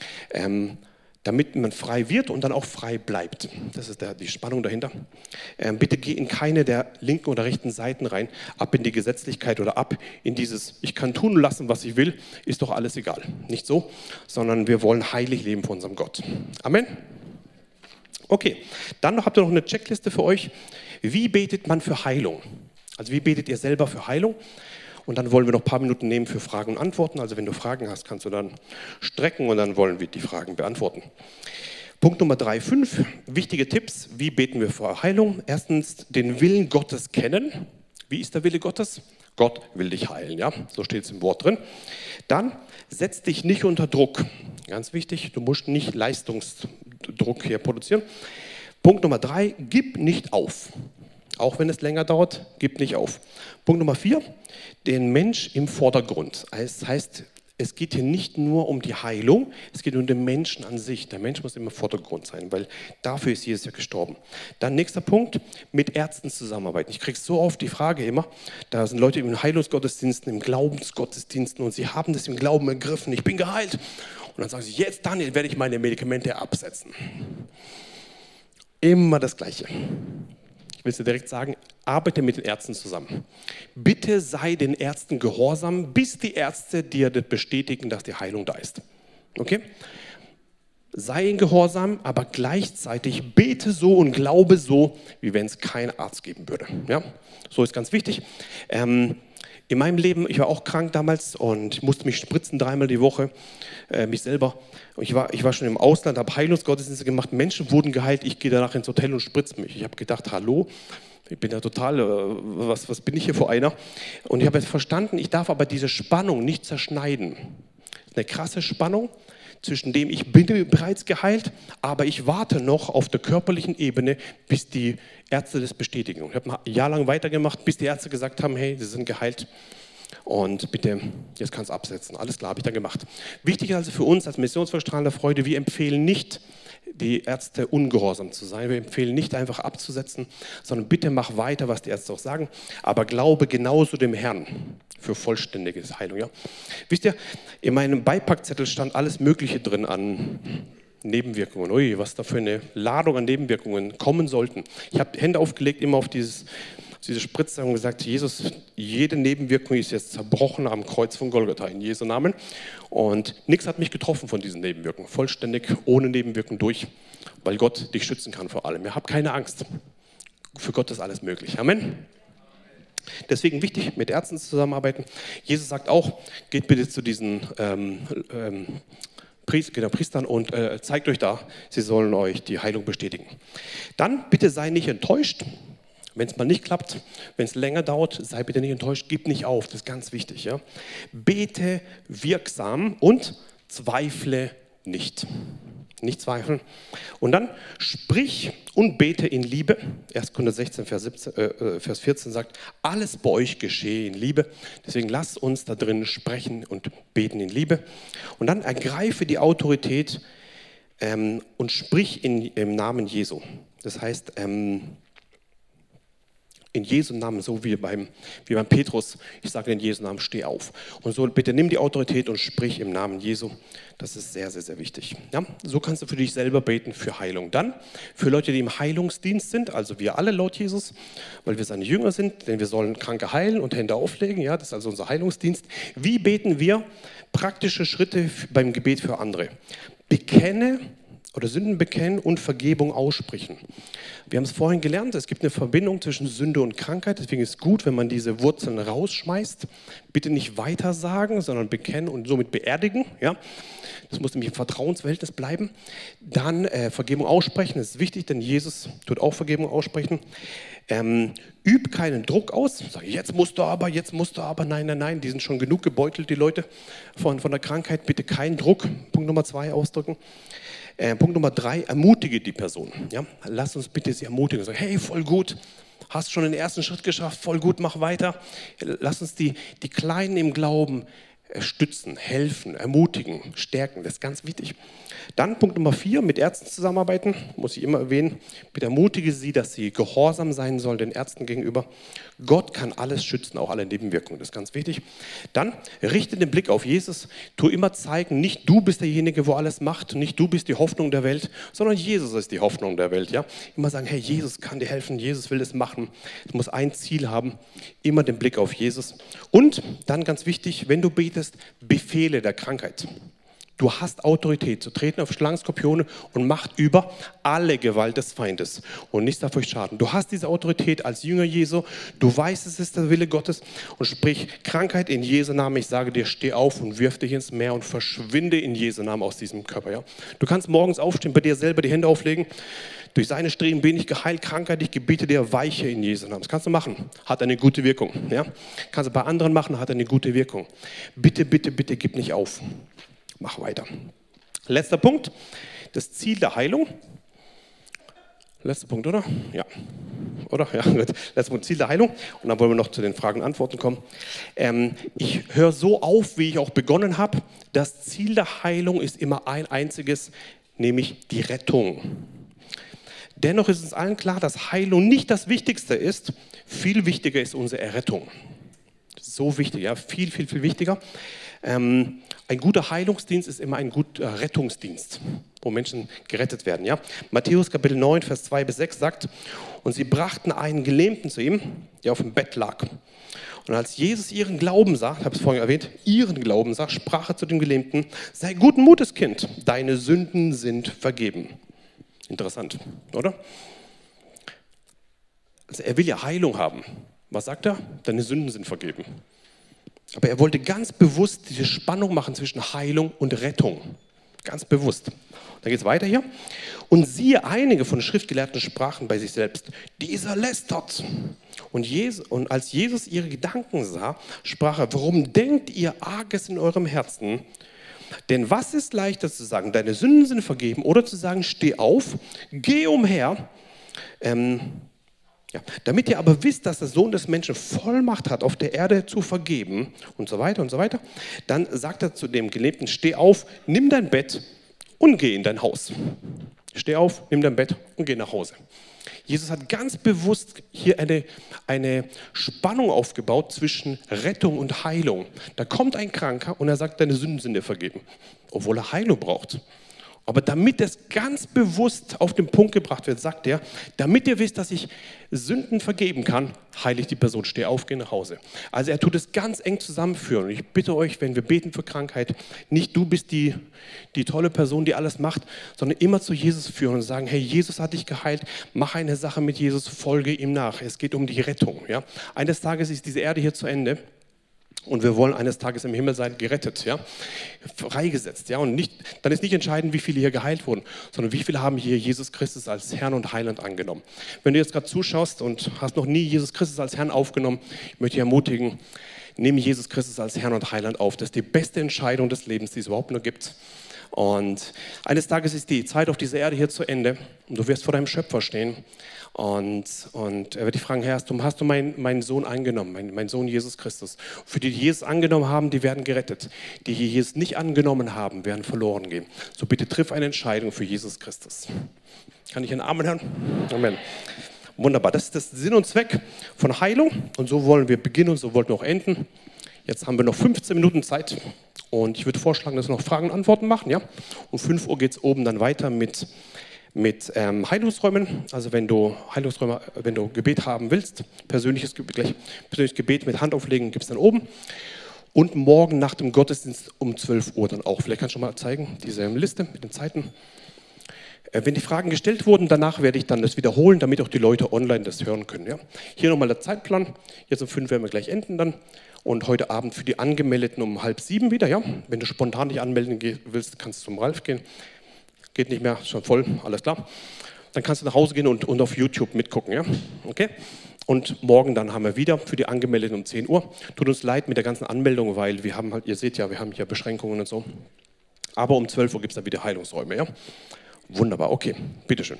Speaker 1: Damit man frei wird und dann auch frei bleibt. Das ist die Spannung dahinter. Bitte geh in keine der linken oder rechten Seiten rein, ab in die Gesetzlichkeit oder ab in dieses: Ich kann tun und lassen, was ich will, ist doch alles egal. Nicht so, sondern wir wollen heilig leben vor unserem Gott. Amen. Okay, dann habt ihr noch eine Checkliste für euch. Wie betet man für Heilung? Also wie betet ihr selber für Heilung? Und dann wollen wir noch ein paar Minuten nehmen für Fragen und Antworten. Also wenn du Fragen hast, kannst du dann strecken und dann wollen wir die Fragen beantworten. Punkt Nummer 3, 5. Wichtige Tipps. Wie beten wir für Heilung? Erstens, den Willen Gottes kennen. Wie ist der Wille Gottes? Gott will dich heilen. Ja? So steht es im Wort drin. Dann, setz dich nicht unter Druck. Ganz wichtig, du musst nicht Leistungsdruck hier produzieren. Punkt Nummer 3, gib nicht auf. Auch wenn es länger dauert, gib nicht auf. Punkt Nummer 4, den Mensch im Vordergrund. Das heißt, es geht hier nicht nur um die Heilung, es geht um den Menschen an sich. Der Mensch muss immer im Vordergrund sein, weil dafür ist Jesus ja gestorben. Dann nächster Punkt, mit Ärzten zusammenarbeiten. Ich kriege so oft die Frage immer, da sind Leute in Heilungsgottesdiensten, im Glaubensgottesdiensten und sie haben das im Glauben ergriffen, ich bin geheilt. Und dann sagen sie, jetzt Daniel, werde ich meine Medikamente absetzen. Immer das Gleiche. Ich will es dir direkt sagen, arbeite mit den Ärzten zusammen. Bitte sei den Ärzten gehorsam, bis die Ärzte dir bestätigen, dass die Heilung da ist. Okay? Sei ihnen gehorsam, aber gleichzeitig bete so und glaube so, wie wenn es keinen Arzt geben würde. Ja? So ist ganz wichtig. In meinem Leben, ich war auch krank damals und musste mich spritzen 3-mal die Woche, mich selber. Und ich war schon im Ausland, habe Heilungsgottesdienste gemacht, Menschen wurden geheilt, ich gehe danach ins Hotel und spritze mich. Ich habe gedacht, hallo, ich bin ja total, was bin ich hier für einer? Und ich habe jetzt verstanden, ich darf aber diese Spannung nicht zerschneiden. Das ist eine krasse Spannung, zwischen dem ich bin bereits geheilt, aber ich warte noch auf der körperlichen Ebene, bis die Ärzte das bestätigen. Ich habe ein Jahr lang weitergemacht, bis die Ärzte gesagt haben, hey, sie sind geheilt und bitte, jetzt kannst du absetzen. Alles klar, habe ich dann gemacht. Wichtig also für uns als Missionsverstrahler Freude, wir empfehlen nicht, die Ärzte ungehorsam zu sein. Wir empfehlen nicht einfach abzusetzen, sondern bitte mach weiter, was die Ärzte auch sagen, aber glaube genauso dem Herrn für vollständige Heilung. Ja? Wisst ihr, in meinem Beipackzettel stand alles Mögliche drin an Nebenwirkungen. Ui, was da für eine Ladung an Nebenwirkungen kommen sollten. Ich habe Hände aufgelegt, immer auf diese Spritze und gesagt, Jesus, jede Nebenwirkung ist jetzt zerbrochen am Kreuz von Golgatha in Jesu Namen. Und nichts hat mich getroffen von diesen Nebenwirkungen. Vollständig, ohne Nebenwirkungen durch, weil Gott dich schützen kann vor allem. Ja, hab keine Angst. Für Gott ist alles möglich. Amen. Deswegen wichtig, mit Ärzten zusammenarbeiten. Jesus sagt auch, geht bitte zu diesen Priestern und zeigt euch da, sie sollen euch die Heilung bestätigen. Dann bitte sei nicht enttäuscht, wenn es mal nicht klappt, wenn es länger dauert, sei bitte nicht enttäuscht, gib nicht auf, das ist ganz wichtig. Ja? Bete wirksam und zweifle nicht. Nicht zweifeln. Und dann sprich und bete in Liebe. 1. Korinther 16, Vers 14 sagt, alles bei euch geschehe in Liebe. Deswegen lasst uns da drin sprechen und beten in Liebe. Und dann ergreife die Autorität und sprich im Namen Jesu. Das heißt, in Jesu Namen, so wie beim Petrus, ich sage in Jesu Namen, steh auf. Und so bitte nimm die Autorität und sprich im Namen Jesu. Das ist sehr, sehr, sehr wichtig. Ja? So kannst du für dich selber beten für Heilung. Dann für Leute, die im Heilungsdienst sind, also wir alle laut Jesus, weil wir seine Jünger sind, denn wir sollen Kranke heilen und Hände auflegen. Ja? Das ist also unser Heilungsdienst. Wie beten wir? Praktische Schritte beim Gebet für andere. Bekenne oder Sünden bekennen und Vergebung aussprechen. Wir haben es vorhin gelernt, es gibt eine Verbindung zwischen Sünde und Krankheit, deswegen ist es gut, wenn man diese Wurzeln rausschmeißt. Bitte nicht weiter sagen, sondern bekennen und somit beerdigen. Ja? Das muss nämlich im Vertrauensverhältnis bleiben. Dann Vergebung aussprechen, das ist wichtig, denn Jesus tut auch Vergebung aussprechen. Üb keinen Druck aus, sag, jetzt musst du aber, nein, nein, nein, die sind schon genug gebeutelt, die Leute von der Krankheit, bitte keinen Druck. Punkt Nummer 2 ausdrücken. Punkt Nummer 3, ermutige die Person. Ja? Lass uns bitte sie ermutigen. Sag, hey, voll gut, hast schon den ersten Schritt geschafft, voll gut, mach weiter. Lass uns die Kleinen im Glauben stützen, helfen, ermutigen, stärken. Das ist ganz wichtig. Dann Punkt Nummer 4, mit Ärzten zusammenarbeiten, muss ich immer erwähnen. Bitte ermutige sie, dass sie gehorsam sein sollen den Ärzten gegenüber. Gott kann alles schützen, auch alle Nebenwirkungen, das ist ganz wichtig. Dann richte den Blick auf Jesus, tu immer zeigen, nicht du bist derjenige, wo alles macht, nicht du bist die Hoffnung der Welt, sondern Jesus ist die Hoffnung der Welt. Ja? Immer sagen, hey, Jesus kann dir helfen, Jesus will das machen. Es muss ein Ziel haben, immer den Blick auf Jesus. Und dann ganz wichtig, wenn du betest, Befehle der Krankheit. Du hast Autorität zu treten auf Schlangen, Skorpione und Macht über alle Gewalt des Feindes und nichts darf euch schaden. Du hast diese Autorität als Jünger Jesu, du weißt, es ist der Wille Gottes und sprich Krankheit in Jesu Namen. Ich sage dir, steh auf und wirf dich ins Meer und verschwinde in Jesu Namen aus diesem Körper. Ja? Du kannst morgens aufstehen, bei dir selber die Hände auflegen. Durch seine Streben bin ich geheilt, Krankheit, ich gebiete dir Weiche in Jesu Namen. Das kannst du machen, hat eine gute Wirkung. Ja? Kannst du bei anderen machen, hat eine gute Wirkung. Bitte, bitte, bitte, gib nicht auf. Mach weiter. Letzter Punkt, das Ziel der Heilung. Letzter Punkt, oder? Ja. oder? Ja, gut. Das ist Ziel der Heilung. Und dann wollen wir noch zu den Fragen und Antworten kommen. Ich höre so auf, wie ich auch begonnen habe. Das Ziel der Heilung ist immer ein einziges, nämlich die Rettung. Dennoch ist uns allen klar, dass Heilung nicht das Wichtigste ist. Viel wichtiger ist unsere Errettung. So wichtig, ja, viel, viel, viel wichtiger. Ein guter Heilungsdienst ist immer ein guter Rettungsdienst, wo Menschen gerettet werden. Ja? Matthäus Kapitel 9, Vers 2 bis 6 sagt, und sie brachten einen Gelähmten zu ihm, der auf dem Bett lag. Und als Jesus ihren Glauben sah, ich habe es vorhin erwähnt, ihren Glauben sah, sprach er zu dem Gelähmten, sei guten Mutes, Kind, deine Sünden sind vergeben. Interessant, oder? Also er will ja Heilung haben. Was sagt er? Deine Sünden sind vergeben. Aber er wollte ganz bewusst diese Spannung machen zwischen Heilung und Rettung. Ganz bewusst. Dann geht es weiter hier. Und siehe, einige von den Schriftgelehrten sprachen bei sich selbst, dieser lästert. Und als Jesus ihre Gedanken sah, sprach er, warum denkt ihr Arges in eurem Herzen? Denn was ist leichter zu sagen, deine Sünden sind vergeben, oder zu sagen, steh auf, geh umher, damit ihr aber wisst, dass der Sohn des Menschen Vollmacht hat, auf der Erde zu vergeben und so weiter und so weiter. Dann sagt er zu dem Gelähmten, steh auf, nimm dein Bett und geh in dein Haus. Steh auf, nimm dein Bett und geh nach Hause. Jesus hat ganz bewusst hier eine Spannung aufgebaut zwischen Rettung und Heilung. Da kommt ein Kranker und er sagt, deine Sünden sind dir vergeben, obwohl er Heilung braucht. Aber damit es ganz bewusst auf den Punkt gebracht wird, sagt er, damit ihr wisst, dass ich Sünden vergeben kann, heile ich die Person, steh auf, geh nach Hause. Also er tut es ganz eng zusammenführen. Und ich bitte euch, wenn wir beten für Krankheit, nicht du bist die tolle Person, die alles macht, sondern immer zu Jesus führen und sagen, hey, Jesus hat dich geheilt, mach eine Sache mit Jesus, folge ihm nach. Es geht um die Rettung. Ja? Eines Tages ist diese Erde hier zu Ende. Und wir wollen eines Tages im Himmel sein, gerettet, ja? Freigesetzt. Ja? Und dann ist nicht entscheidend, wie viele hier geheilt wurden, sondern wie viele haben hier Jesus Christus als Herrn und Heiland angenommen. Wenn du jetzt gerade zuschaust und hast noch nie Jesus Christus als Herrn aufgenommen, ich möchte dich ermutigen, nehme Jesus Christus als Herrn und Heiland auf. Das ist die beste Entscheidung des Lebens, die es überhaupt nur gibt. Und eines Tages ist die Zeit auf dieser Erde hier zu Ende und du wirst vor deinem Schöpfer stehen. Und er wird dich fragen, Herr, hast du meinen Sohn angenommen, meinen Sohn Jesus Christus? Für die Jesus angenommen haben, die werden gerettet. Die Jesus nicht angenommen haben, werden verloren gehen. So bitte triff eine Entscheidung für Jesus Christus. Kann ich einen Amen hören? Amen. Wunderbar, das ist das Sinn und Zweck von Heilung. Und so wollen wir beginnen und so wollten wir auch enden. Jetzt haben wir noch 15 Minuten Zeit. Und ich würde vorschlagen, dass wir noch Fragen und Antworten machen. Ja? Um 5 Uhr geht es oben dann weiter mit Heilungsräumen, also wenn du Gebet haben willst, persönliches Gebet mit Handauflegen gibt es dann oben. Und morgen nach dem Gottesdienst um 12 Uhr dann auch. Vielleicht kannst du mal zeigen, diese Liste mit den Zeiten. Wenn die Fragen gestellt wurden, danach werde ich dann das wiederholen, damit auch die Leute online das hören können. Ja? Hier nochmal der Zeitplan. Jetzt um 5 werden wir gleich enden dann. Und heute Abend für die Angemeldeten um 6:30 wieder. Ja? Wenn du spontan dich anmelden willst, kannst du zum Ralf gehen. Geht nicht mehr, schon voll, alles klar. Dann kannst du nach Hause gehen und auf YouTube mitgucken, ja? Okay? Und morgen dann haben wir wieder für die Angemeldeten um 10 Uhr. Tut uns leid mit der ganzen Anmeldung, weil wir haben halt, ihr seht ja, wir haben hier Beschränkungen und so. Aber um 12 Uhr gibt es dann wieder Heilungsräume, ja? Wunderbar, okay, bitteschön.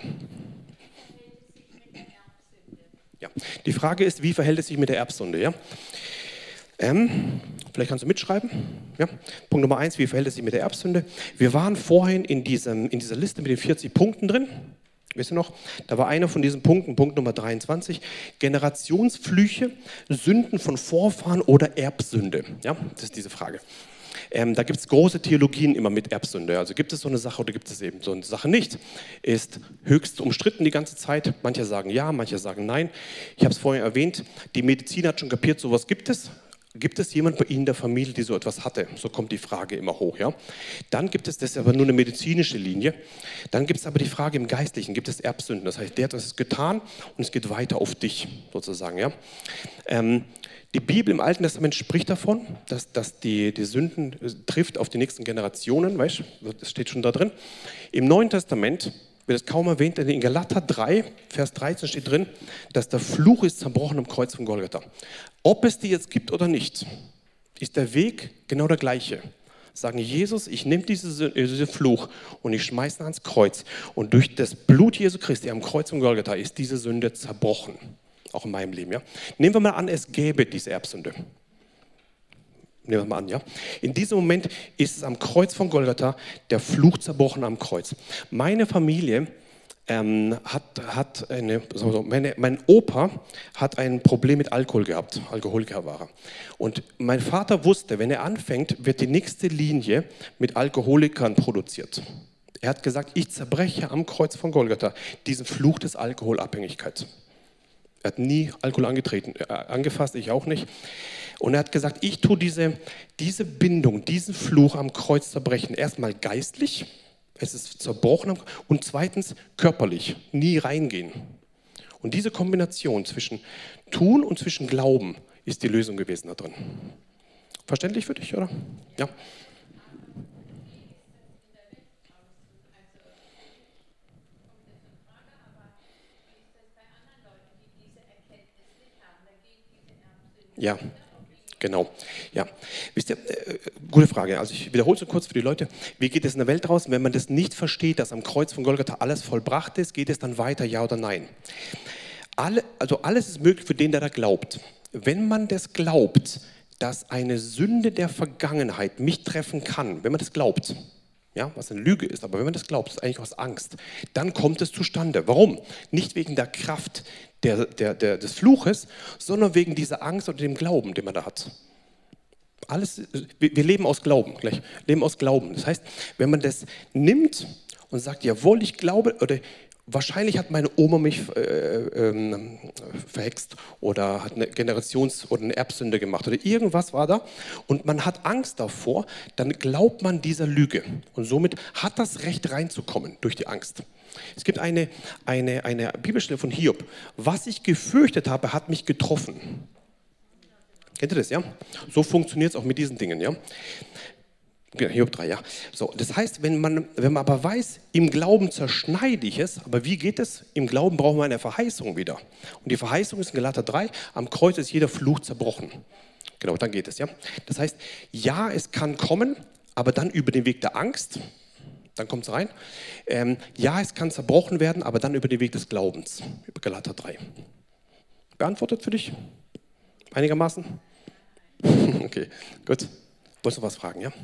Speaker 1: Ja, die Frage ist, wie verhält es sich mit der Erbsünde, ja? Vielleicht kannst du mitschreiben. Ja? Punkt Nummer 1, wie verhält es sich mit der Erbsünde? Wir waren vorhin in dieser Liste mit den 40 Punkten drin. Wisst ihr noch? Da war einer von diesen Punkten, Punkt Nummer 23, Generationsflüche, Sünden von Vorfahren oder Erbsünde. Ja? Das ist diese Frage. Da gibt es große Theologien immer mit Erbsünde. Also gibt es so eine Sache oder gibt es eben so eine Sache nicht? Ist höchst umstritten die ganze Zeit. Manche sagen ja, manche sagen nein. Ich habe es vorhin erwähnt, die Medizin hat schon kapiert, sowas gibt es. Gibt es jemand bei Ihnen in der Familie, die so etwas hatte? So kommt die Frage immer hoch. Ja? Dann gibt es, das ist aber nur eine medizinische Linie, dann gibt es aber die Frage im Geistlichen, gibt es Erbsünden? Das heißt, der hat das getan und es geht weiter auf dich sozusagen. Ja? Die Bibel im Alten Testament spricht davon, dass die Sünden trifft auf die nächsten Generationen, weißt du, das steht schon da drin. Im Neuen Testament wird es kaum erwähnt, denn in Galater 3, Vers 13 steht drin, dass der Fluch ist zerbrochen am Kreuz von Golgatha. Ob es die jetzt gibt oder nicht, ist der Weg genau der gleiche. Sagen, Jesus, ich nehme diesen Fluch und ich schmeiße ihn ans Kreuz. Und durch das Blut Jesu Christi am Kreuz von Golgatha ist diese Sünde zerbrochen. auch in meinem Leben. Ja? Nehmen wir mal an, es gäbe diese Erbsünde. Nehmen wir mal an, ja. In diesem Moment ist es am Kreuz von Golgatha der Fluch zerbrochen am Kreuz. Meine Familie mein Opa hat ein Problem mit Alkohol gehabt, Alkoholiker war er. Und mein Vater wusste, wenn er anfängt, wird die nächste Linie mit Alkoholikern produziert. Er hat gesagt, ich zerbreche am Kreuz von Golgatha diesen Fluch des Alkoholabhängigkeit. Er hat nie Alkohol angefasst, ich auch nicht. Und er hat gesagt, ich tue diese Bindung, diesen Fluch am Kreuz zerbrechen. Erstmal geistlich, es ist zerbrochen, und zweitens körperlich, nie reingehen. Und diese Kombination zwischen Tun und zwischen Glauben ist die Lösung gewesen da drin. Verständlich für dich, oder? Ja. Ja, genau. Ja. Wisst ihr, gute Frage. Also ich wiederhole es kurz für die Leute. Wie geht es in der Welt raus? Wenn man das nicht versteht, dass am Kreuz von Golgatha alles vollbracht ist, geht es dann weiter, ja oder nein? Also alles ist möglich für den, der da glaubt. Wenn man das glaubt, dass eine Sünde der Vergangenheit mich treffen kann, wenn man das glaubt, ja, was eine Lüge ist, aber wenn man das glaubt, ist eigentlich aus Angst, dann kommt es zustande. Warum? Nicht wegen der Kraft des Fluches, sondern wegen dieser Angst oder dem Glauben, den man da hat. Wir leben aus Glauben, leben aus Glauben. Das heißt, wenn man das nimmt und sagt, jawohl, ich glaube, oder wahrscheinlich hat meine Oma mich verhext oder hat eine oder eine Erbsünde gemacht oder irgendwas war da und man hat Angst davor, dann glaubt man dieser Lüge und somit hat das Recht reinzukommen durch die Angst. Es gibt eine Bibelstelle von Hiob. Was ich gefürchtet habe, hat mich getroffen. Kennt ihr das, ja? So funktioniert es auch mit diesen Dingen, ja? Hiob 3, ja. So, das heißt, wenn man aber weiß, im Glauben zerschneide ich es, aber wie geht es? Im Glauben brauchen wir eine Verheißung wieder. Und die Verheißung ist in Galater 3, am Kreuz ist jeder Fluch zerbrochen. Genau, dann geht es, ja. Das heißt, ja, es kann kommen, aber dann über den Weg der Angst, dann kommt es rein. Ja, es kann zerbrochen werden, aber dann über den Weg des Glaubens, über Galater 3. Beantwortet für dich? Einigermaßen? Okay, gut. Wolltest du was fragen, ja?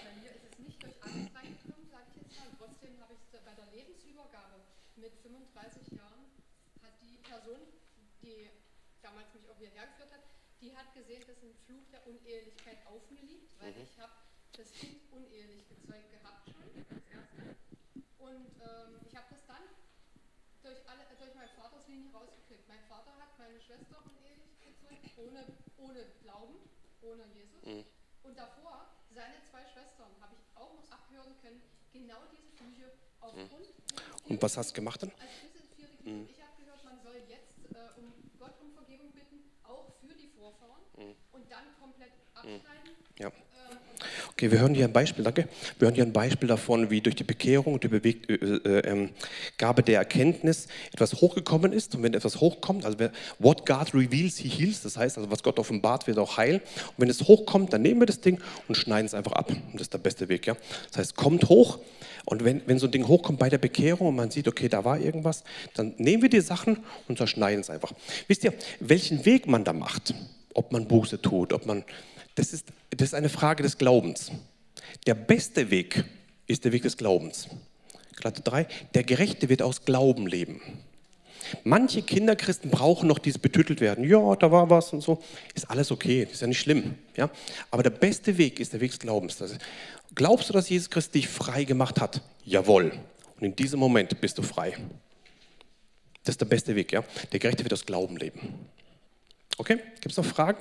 Speaker 2: Die hat gesehen, dass ein Fluch der Unehelichkeit auf mir liegt, weil ich habe das Kind unehelich gezeugt gehabt schon, das erste. Und ich habe das dann durch meinen Vaters Linie rausgekriegt. Mein Vater hat meine Schwester unehelich gezeugt, ohne Glauben, ohne Jesus. Und davor, seine zwei Schwestern, habe ich auch noch abhören können, genau diese Flüche aufgrund.
Speaker 1: Und was hast du gemacht dann?
Speaker 2: Also das sind 4 Gebiete. Ich habe gehört, man soll jetzt Gott um Vergebung bitten, auch für die Vorfahren und dann komplett abschneiden.
Speaker 1: Ja. Okay, wir hören hier ein Beispiel, danke. Wir hören hier ein Beispiel davon, wie durch die Bekehrung und die Gabe der Erkenntnis etwas hochgekommen ist. Und wenn etwas hochkommt, also what God reveals, he heals, das heißt, also was Gott offenbart, wird auch heil. Und wenn es hochkommt, dann nehmen wir das Ding und schneiden es einfach ab. Und das ist der beste Weg, ja. Das heißt, kommt hoch. Und wenn so ein Ding hochkommt bei der Bekehrung und man sieht, okay, da war irgendwas, dann nehmen wir die Sachen und zerschneiden es einfach. Wisst ihr, welchen Weg man da macht? Ob man Buße tut, das ist eine Frage des Glaubens. Der beste Weg ist der Weg des Glaubens. Galater 3, der Gerechte wird aus Glauben leben. Manche Kinderchristen brauchen noch dieses betüttelt werden. Ja, da war was und so. Ist alles okay, ist ja nicht schlimm. Ja? Aber der beste Weg ist der Weg des Glaubens. Glaubst du, dass Jesus Christus dich frei gemacht hat? Jawohl. Und in diesem Moment bist du frei. Das ist der beste Weg. Ja? Der Gerechte wird aus Glauben leben. Okay, gibt es noch Fragen?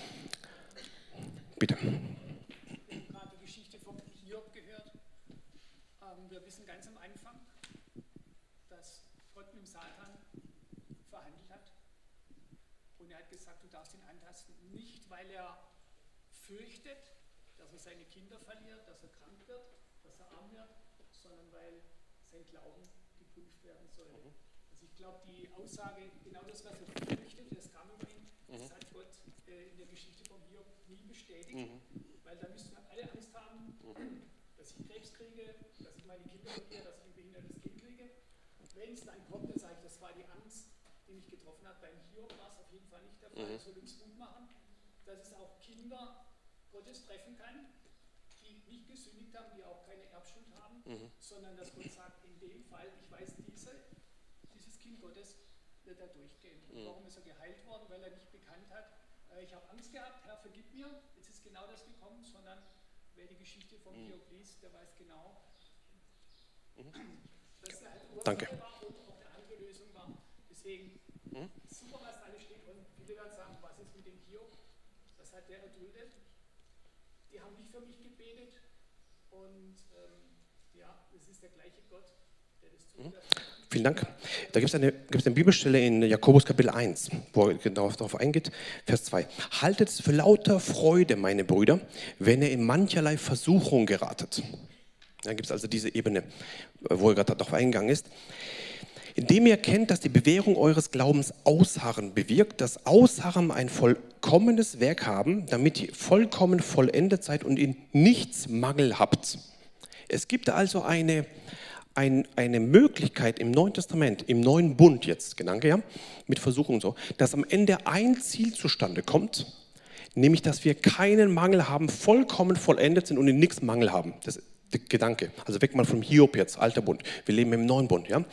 Speaker 1: Bitte.
Speaker 3: Gerade die Geschichte vom Hiob gehört. Wir wissen ganz am Anfang, dass Gott mit dem Satan verhandelt hat. Und er hat gesagt, du darfst ihn antasten. Nicht, weil er fürchtet, dass er seine Kinder verliert, dass er krank wird, dass er arm wird, sondern weil sein Glauben geprüft werden soll. Also ich glaube, die Aussage, genau das, was er fürchtet, das kam über ihn, das hat Gott in der Geschichte vom Hiob nie bestätigt, weil da müssten wir alle Angst haben, dass ich Krebs kriege, dass ich meine Kinder verliere, dass ich ein behindertes Kind kriege. Wenn es dann kommt, dann sage ich, das war die Angst die mich getroffen hat. Beim Hiob war es auf jeden Fall nicht der Fall. Das soll uns Mut machen, dass es auch Kinder Gottes treffen kann, die nicht gesündigt haben, die auch keine Erbschuld haben, sondern dass Gott sagt, in dem Fall, ich weiß, dieses Kind Gottes wird da durchgehen. Und warum ist er geheilt worden? Weil er nicht bekannt hat, ich habe Angst gehabt, Herr, vergib mir, jetzt ist genau das gekommen, sondern wer die Geschichte vom Hiob liest, der weiß genau, dass er halt Ursache war und auch eine andere Lösung war. Deswegen super, was da alles steht. Und viele werden sagen, was ist mit dem Hiob? Das hat der erduldet. Die haben nicht für mich gebetet. Und ja, es ist der gleiche Gott, der das zulässt.
Speaker 1: Vielen Dank. Da gibt es eine Bibelstelle in Jakobus Kapitel 1, wo er genau darauf eingeht, Vers 2. Haltet es für lauter Freude, meine Brüder, wenn ihr in mancherlei Versuchung geratet. Dann gibt es also diese Ebene, wo er gerade darauf eingegangen ist. Indem ihr erkennt, dass die Bewährung eures Glaubens Ausharren bewirkt, dass Ausharren ein vollkommenes Werk haben, damit ihr vollkommen vollendet seid und in nichts Mangel habt. Es gibt also eine Möglichkeit im Neuen Testament, im neuen Bund jetzt, Gedanke, ja, mit Versuchung und so, dass am Ende ein Ziel zustande kommt, nämlich, dass wir keinen Mangel haben, vollkommen vollendet sind und in nichts Mangel haben. Das ist der Gedanke. Also weg mal vom Hiob jetzt, alter Bund. Wir leben im neuen Bund, ja.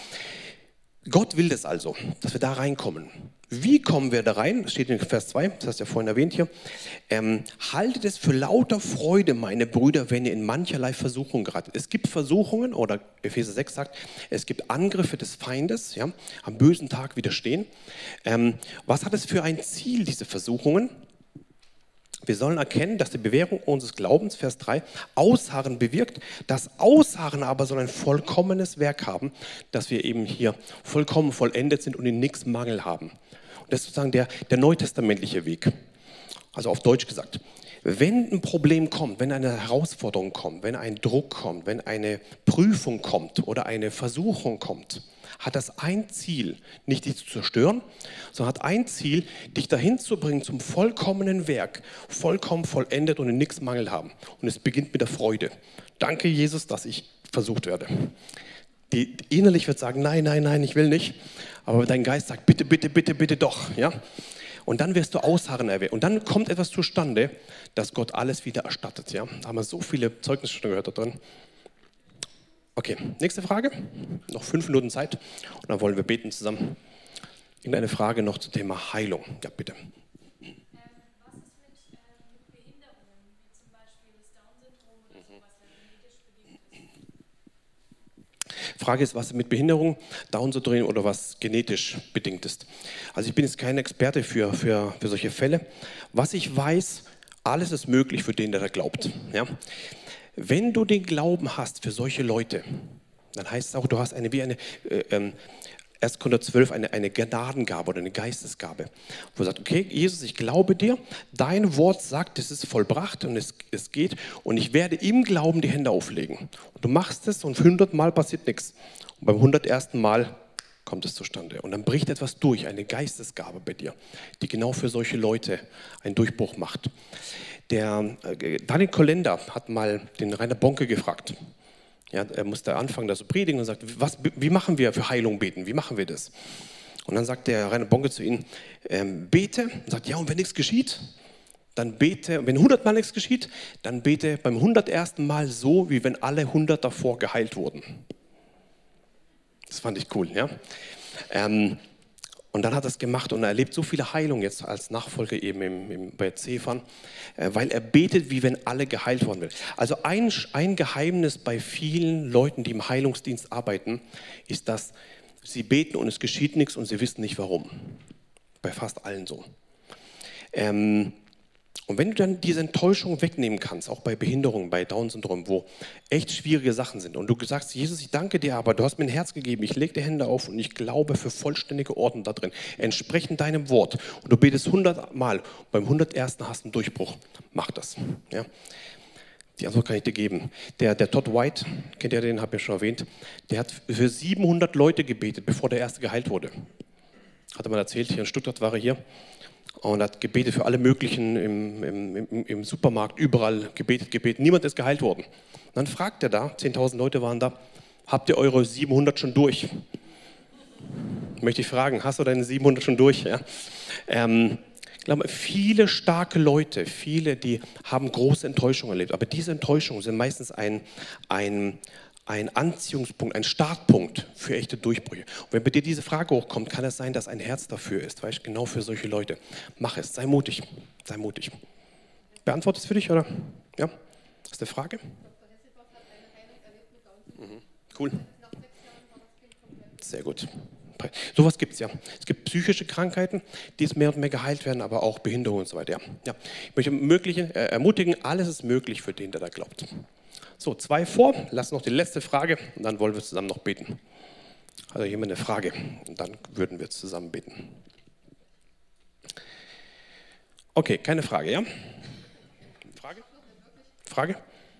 Speaker 1: Gott will das also, dass wir da reinkommen. Wie kommen wir da rein? Das steht in Vers 2, das hast du ja vorhin erwähnt hier. Haltet es für lauter Freude, meine Brüder, wenn ihr in mancherlei Versuchung geratet. Es gibt Versuchungen, oder Epheser 6 sagt, es gibt Angriffe des Feindes, ja, am bösen Tag widerstehen. Was hat es für ein Ziel, diese Versuchungen? Wir sollen erkennen, dass die Bewährung unseres Glaubens, Vers 3, Ausharren bewirkt. Das Ausharren aber soll ein vollkommenes Werk haben, dass wir eben hier vollkommen vollendet sind und in nichts Mangel haben. Und das ist sozusagen der neutestamentliche Weg. Also auf Deutsch gesagt, wenn ein Problem kommt, wenn eine Herausforderung kommt, wenn ein Druck kommt, wenn eine Prüfung kommt oder eine Versuchung kommt, hat das ein Ziel, nicht dich zu zerstören, sondern hat ein Ziel, dich dahin zu bringen zum vollkommenen Werk, vollkommen vollendet und in nichts Mangel haben. Und es beginnt mit der Freude. Danke, Jesus, dass ich versucht werde. Die innerlich wird sagen, nein, nein, nein, ich will nicht. Aber dein Geist sagt, bitte, bitte, bitte, bitte doch. Ja? Und dann wirst du ausharren erwähnt. Und dann kommt etwas zustande, dass Gott alles wieder erstattet. Ja? Da haben wir so viele Zeugnisse schon gehört da drin. Okay, nächste Frage. Noch 5 Minuten Zeit und dann wollen wir beten zusammen. Irgendeine Frage noch zum Thema Heilung? Ja, bitte.
Speaker 2: Was ist mit Behinderungen, wie zum Beispiel das Down-Syndrom oder sowas, was genetisch bedingt ist?
Speaker 1: Frage ist, was mit Behinderung, Down-Syndrom oder was genetisch bedingt ist. Also ich bin jetzt kein Experte für solche Fälle. Was ich weiß, alles ist möglich für den, der da glaubt. Ja? Wenn du den Glauben hast für solche Leute, dann heißt es auch, du hast wie eine 1. Korinther 12, eine Gnadengabe oder eine Geistesgabe, wo du sagst, okay, Jesus, ich glaube dir, dein Wort sagt, es ist vollbracht und es geht und ich werde im Glauben die Hände auflegen. Und du machst es und 100 Mal passiert nichts. Und beim 101. Mal kommt es zustande. Und dann bricht etwas durch, eine Geistesgabe bei dir, die genau für solche Leute einen Durchbruch macht. Der Daniel Kolender hat mal den Rainer Bonke gefragt. Ja, er musste anfangen, da zu predigen und sagt, wie machen wir für Heilung beten? Wie machen wir das? Und dann sagt der Rainer Bonke zu ihm, bete. Und sagt, ja, und wenn nichts geschieht, dann bete. Wenn 100 Mal nichts geschieht, dann bete beim 101. Mal so, wie wenn alle 100 davor geheilt wurden. Das fand ich cool, ja. Und dann hat er es gemacht und er erlebt so viele Heilungen jetzt als Nachfolger eben bei Cephern, weil er betet, wie wenn alle geheilt worden wären. Also ein Geheimnis bei vielen Leuten, die im Heilungsdienst arbeiten, ist, dass sie beten und es geschieht nichts und sie wissen nicht warum. Bei fast allen so. Und wenn du dann diese Enttäuschung wegnehmen kannst, auch bei Behinderungen, bei Down-Syndrom, wo echt schwierige Sachen sind und du sagst, Jesus, ich danke dir, aber du hast mir ein Herz gegeben, ich lege die Hände auf und ich glaube für vollständige Ordnung da drin, entsprechend deinem Wort und du betest 100 Mal, beim 101. hast du einen Durchbruch, mach das. Ja? Die Antwort kann ich dir geben. Der Todd White, kennt ihr den, habe ich ja schon erwähnt, der hat für 700 Leute gebetet, bevor der erste geheilt wurde. Hat er mal erzählt, hier in Stuttgart war er hier. Und hat gebetet für alle möglichen im Supermarkt, überall gebetet. Niemand ist geheilt worden. Und dann fragt er da, 10.000 Leute waren da, habt ihr eure 700 schon durch? möchte ich fragen, hast du deine 700 schon durch? Ja? Ich glaube, viele starke Leute, viele, die haben große Enttäuschungen erlebt, aber diese Enttäuschungen sind meistens ein Anziehungspunkt, ein Startpunkt für echte Durchbrüche. Und wenn bei dir diese Frage hochkommt, kann es sein, dass ein Herz dafür ist, weißt, genau für solche Leute. Mach es, sei mutig, sei mutig. Beantwortet es für dich, oder? Ja? Hast du eine Frage? Cool. Sehr gut. Sowas gibt es ja. Es gibt psychische Krankheiten, die jetzt mehr und mehr geheilt werden, aber auch Behinderungen und so weiter. Ja. Ich möchte ermutigen, alles ist möglich für den, der da glaubt. So, 2 vor, lass noch die letzte Frage und dann wollen wir zusammen noch beten. Also jemand eine Frage und dann würden wir zusammen beten. Okay, keine Frage, ja? Frage? Frage?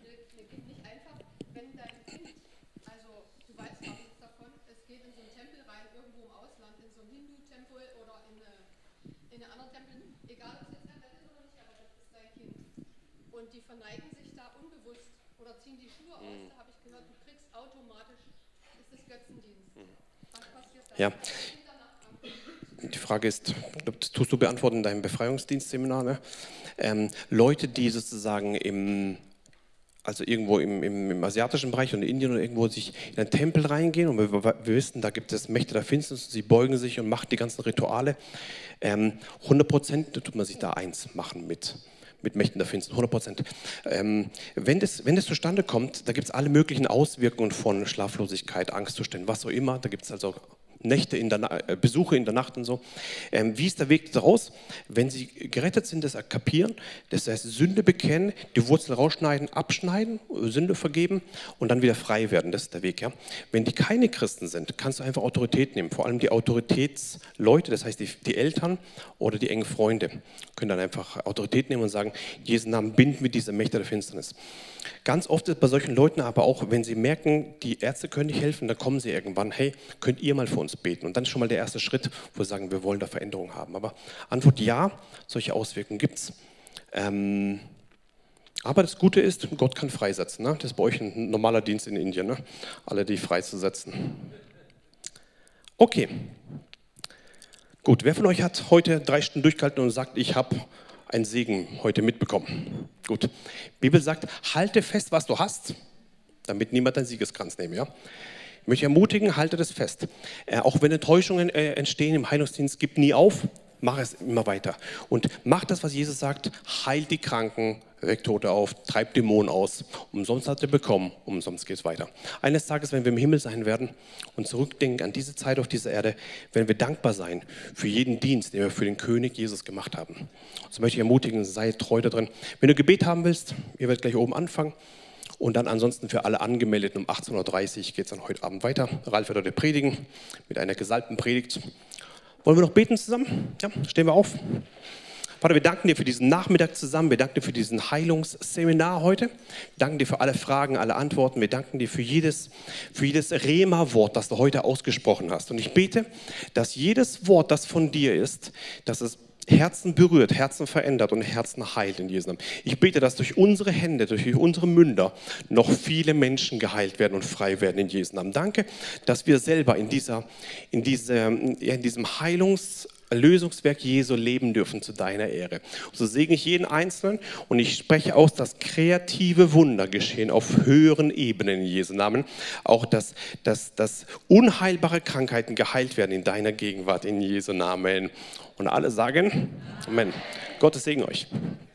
Speaker 2: Und die verneigen sich da unbewusst oder ziehen die Schuhe aus, da habe ich gehört, du kriegst automatisch, ist das Götzendienst. Was passiert da?
Speaker 1: Ja. Die Frage ist, das tust du beantworten in deinem Befreiungsdienstseminar, ne? Leute, die sozusagen irgendwo im asiatischen Bereich und in Indien oder irgendwo sich in einen Tempel reingehen und wir wissen, da gibt es Mächte der Finsternis, sie beugen sich und machen die ganzen Rituale. 100% tut man sich da eins machen mit Mächten der Finsternis, 100%. Wenn das zustande kommt, da gibt es alle möglichen Auswirkungen von Schlaflosigkeit, Angstzuständen, was auch immer. Da gibt es also Besuche in der Nacht und so. Wie ist der Weg daraus? Wenn sie gerettet sind, das kapieren, das heißt Sünde bekennen, die Wurzel rausschneiden, abschneiden, Sünde vergeben und dann wieder frei werden. Das ist der Weg. Ja? Wenn die keine Christen sind, kannst du einfach Autorität nehmen. Vor allem die Autoritätsleute, das heißt die Eltern oder die engen Freunde, können dann einfach Autorität nehmen und sagen, in Jesu Namen binden wir diese Mächte der Finsternis. Ganz oft ist bei solchen Leuten aber auch, wenn sie merken, die Ärzte können nicht helfen, dann kommen sie irgendwann, hey, könnt ihr mal für uns beten? Und dann ist schon mal der erste Schritt, wo wir sagen, wir wollen da Veränderungen haben. Aber Antwort ja, solche Auswirkungen gibt es. Aber das Gute ist, Gott kann freisetzen. Ne? Das ist bei euch ein normaler Dienst in Indien, ne? Alle die freizusetzen. Okay. Gut, wer von euch hat heute 3 Stunden durchgehalten und sagt, ich habe einen Segen heute mitbekommen? Gut. Die Bibel sagt, halte fest, was du hast, damit niemand deinen Siegeskranz nehme. Ja? Ich möchte ermutigen, halte das fest. Auch wenn Enttäuschungen entstehen im Heilungsdienst, gib nie auf, mach es immer weiter. Und mach das, was Jesus sagt, heilt die Kranken, weckt Tote auf, treibt Dämonen aus. Umsonst hat er bekommen, umsonst geht es weiter. Eines Tages, wenn wir im Himmel sein werden und zurückdenken an diese Zeit auf dieser Erde, werden wir dankbar sein für jeden Dienst, den wir für den König Jesus gemacht haben. So möchte ich ermutigen, sei treu da drin. Wenn du Gebet haben willst, ihr werdet gleich oben anfangen. Und dann ansonsten für alle Angemeldeten um 18:30 Uhr geht es dann heute Abend weiter. Ralf wird heute predigen mit einer gesalbten Predigt. Wollen wir noch beten zusammen? Ja, stehen wir auf. Vater, wir danken dir für diesen Nachmittag zusammen. Wir danken dir für diesen Heilungsseminar heute. Wir danken dir für alle Fragen, alle Antworten. Wir danken dir für jedes Rema-Wort, das du heute ausgesprochen hast. Und ich bete, dass jedes Wort, das von dir ist, dass es Herzen berührt, Herzen verändert und Herzen heilt in Jesu Namen. Ich bete, dass durch unsere Hände, durch unsere Münder noch viele Menschen geheilt werden und frei werden in Jesu Namen. Danke, dass wir selber in diesem Lösungswerk Jesu leben dürfen zu deiner Ehre. Und so segne ich jeden Einzelnen und ich spreche aus, dass kreative Wunder geschehen auf höheren Ebenen in Jesu Namen. Auch dass unheilbare Krankheiten geheilt werden in deiner Gegenwart in Jesu Namen. Und alle sagen Amen. Gottes Segen euch.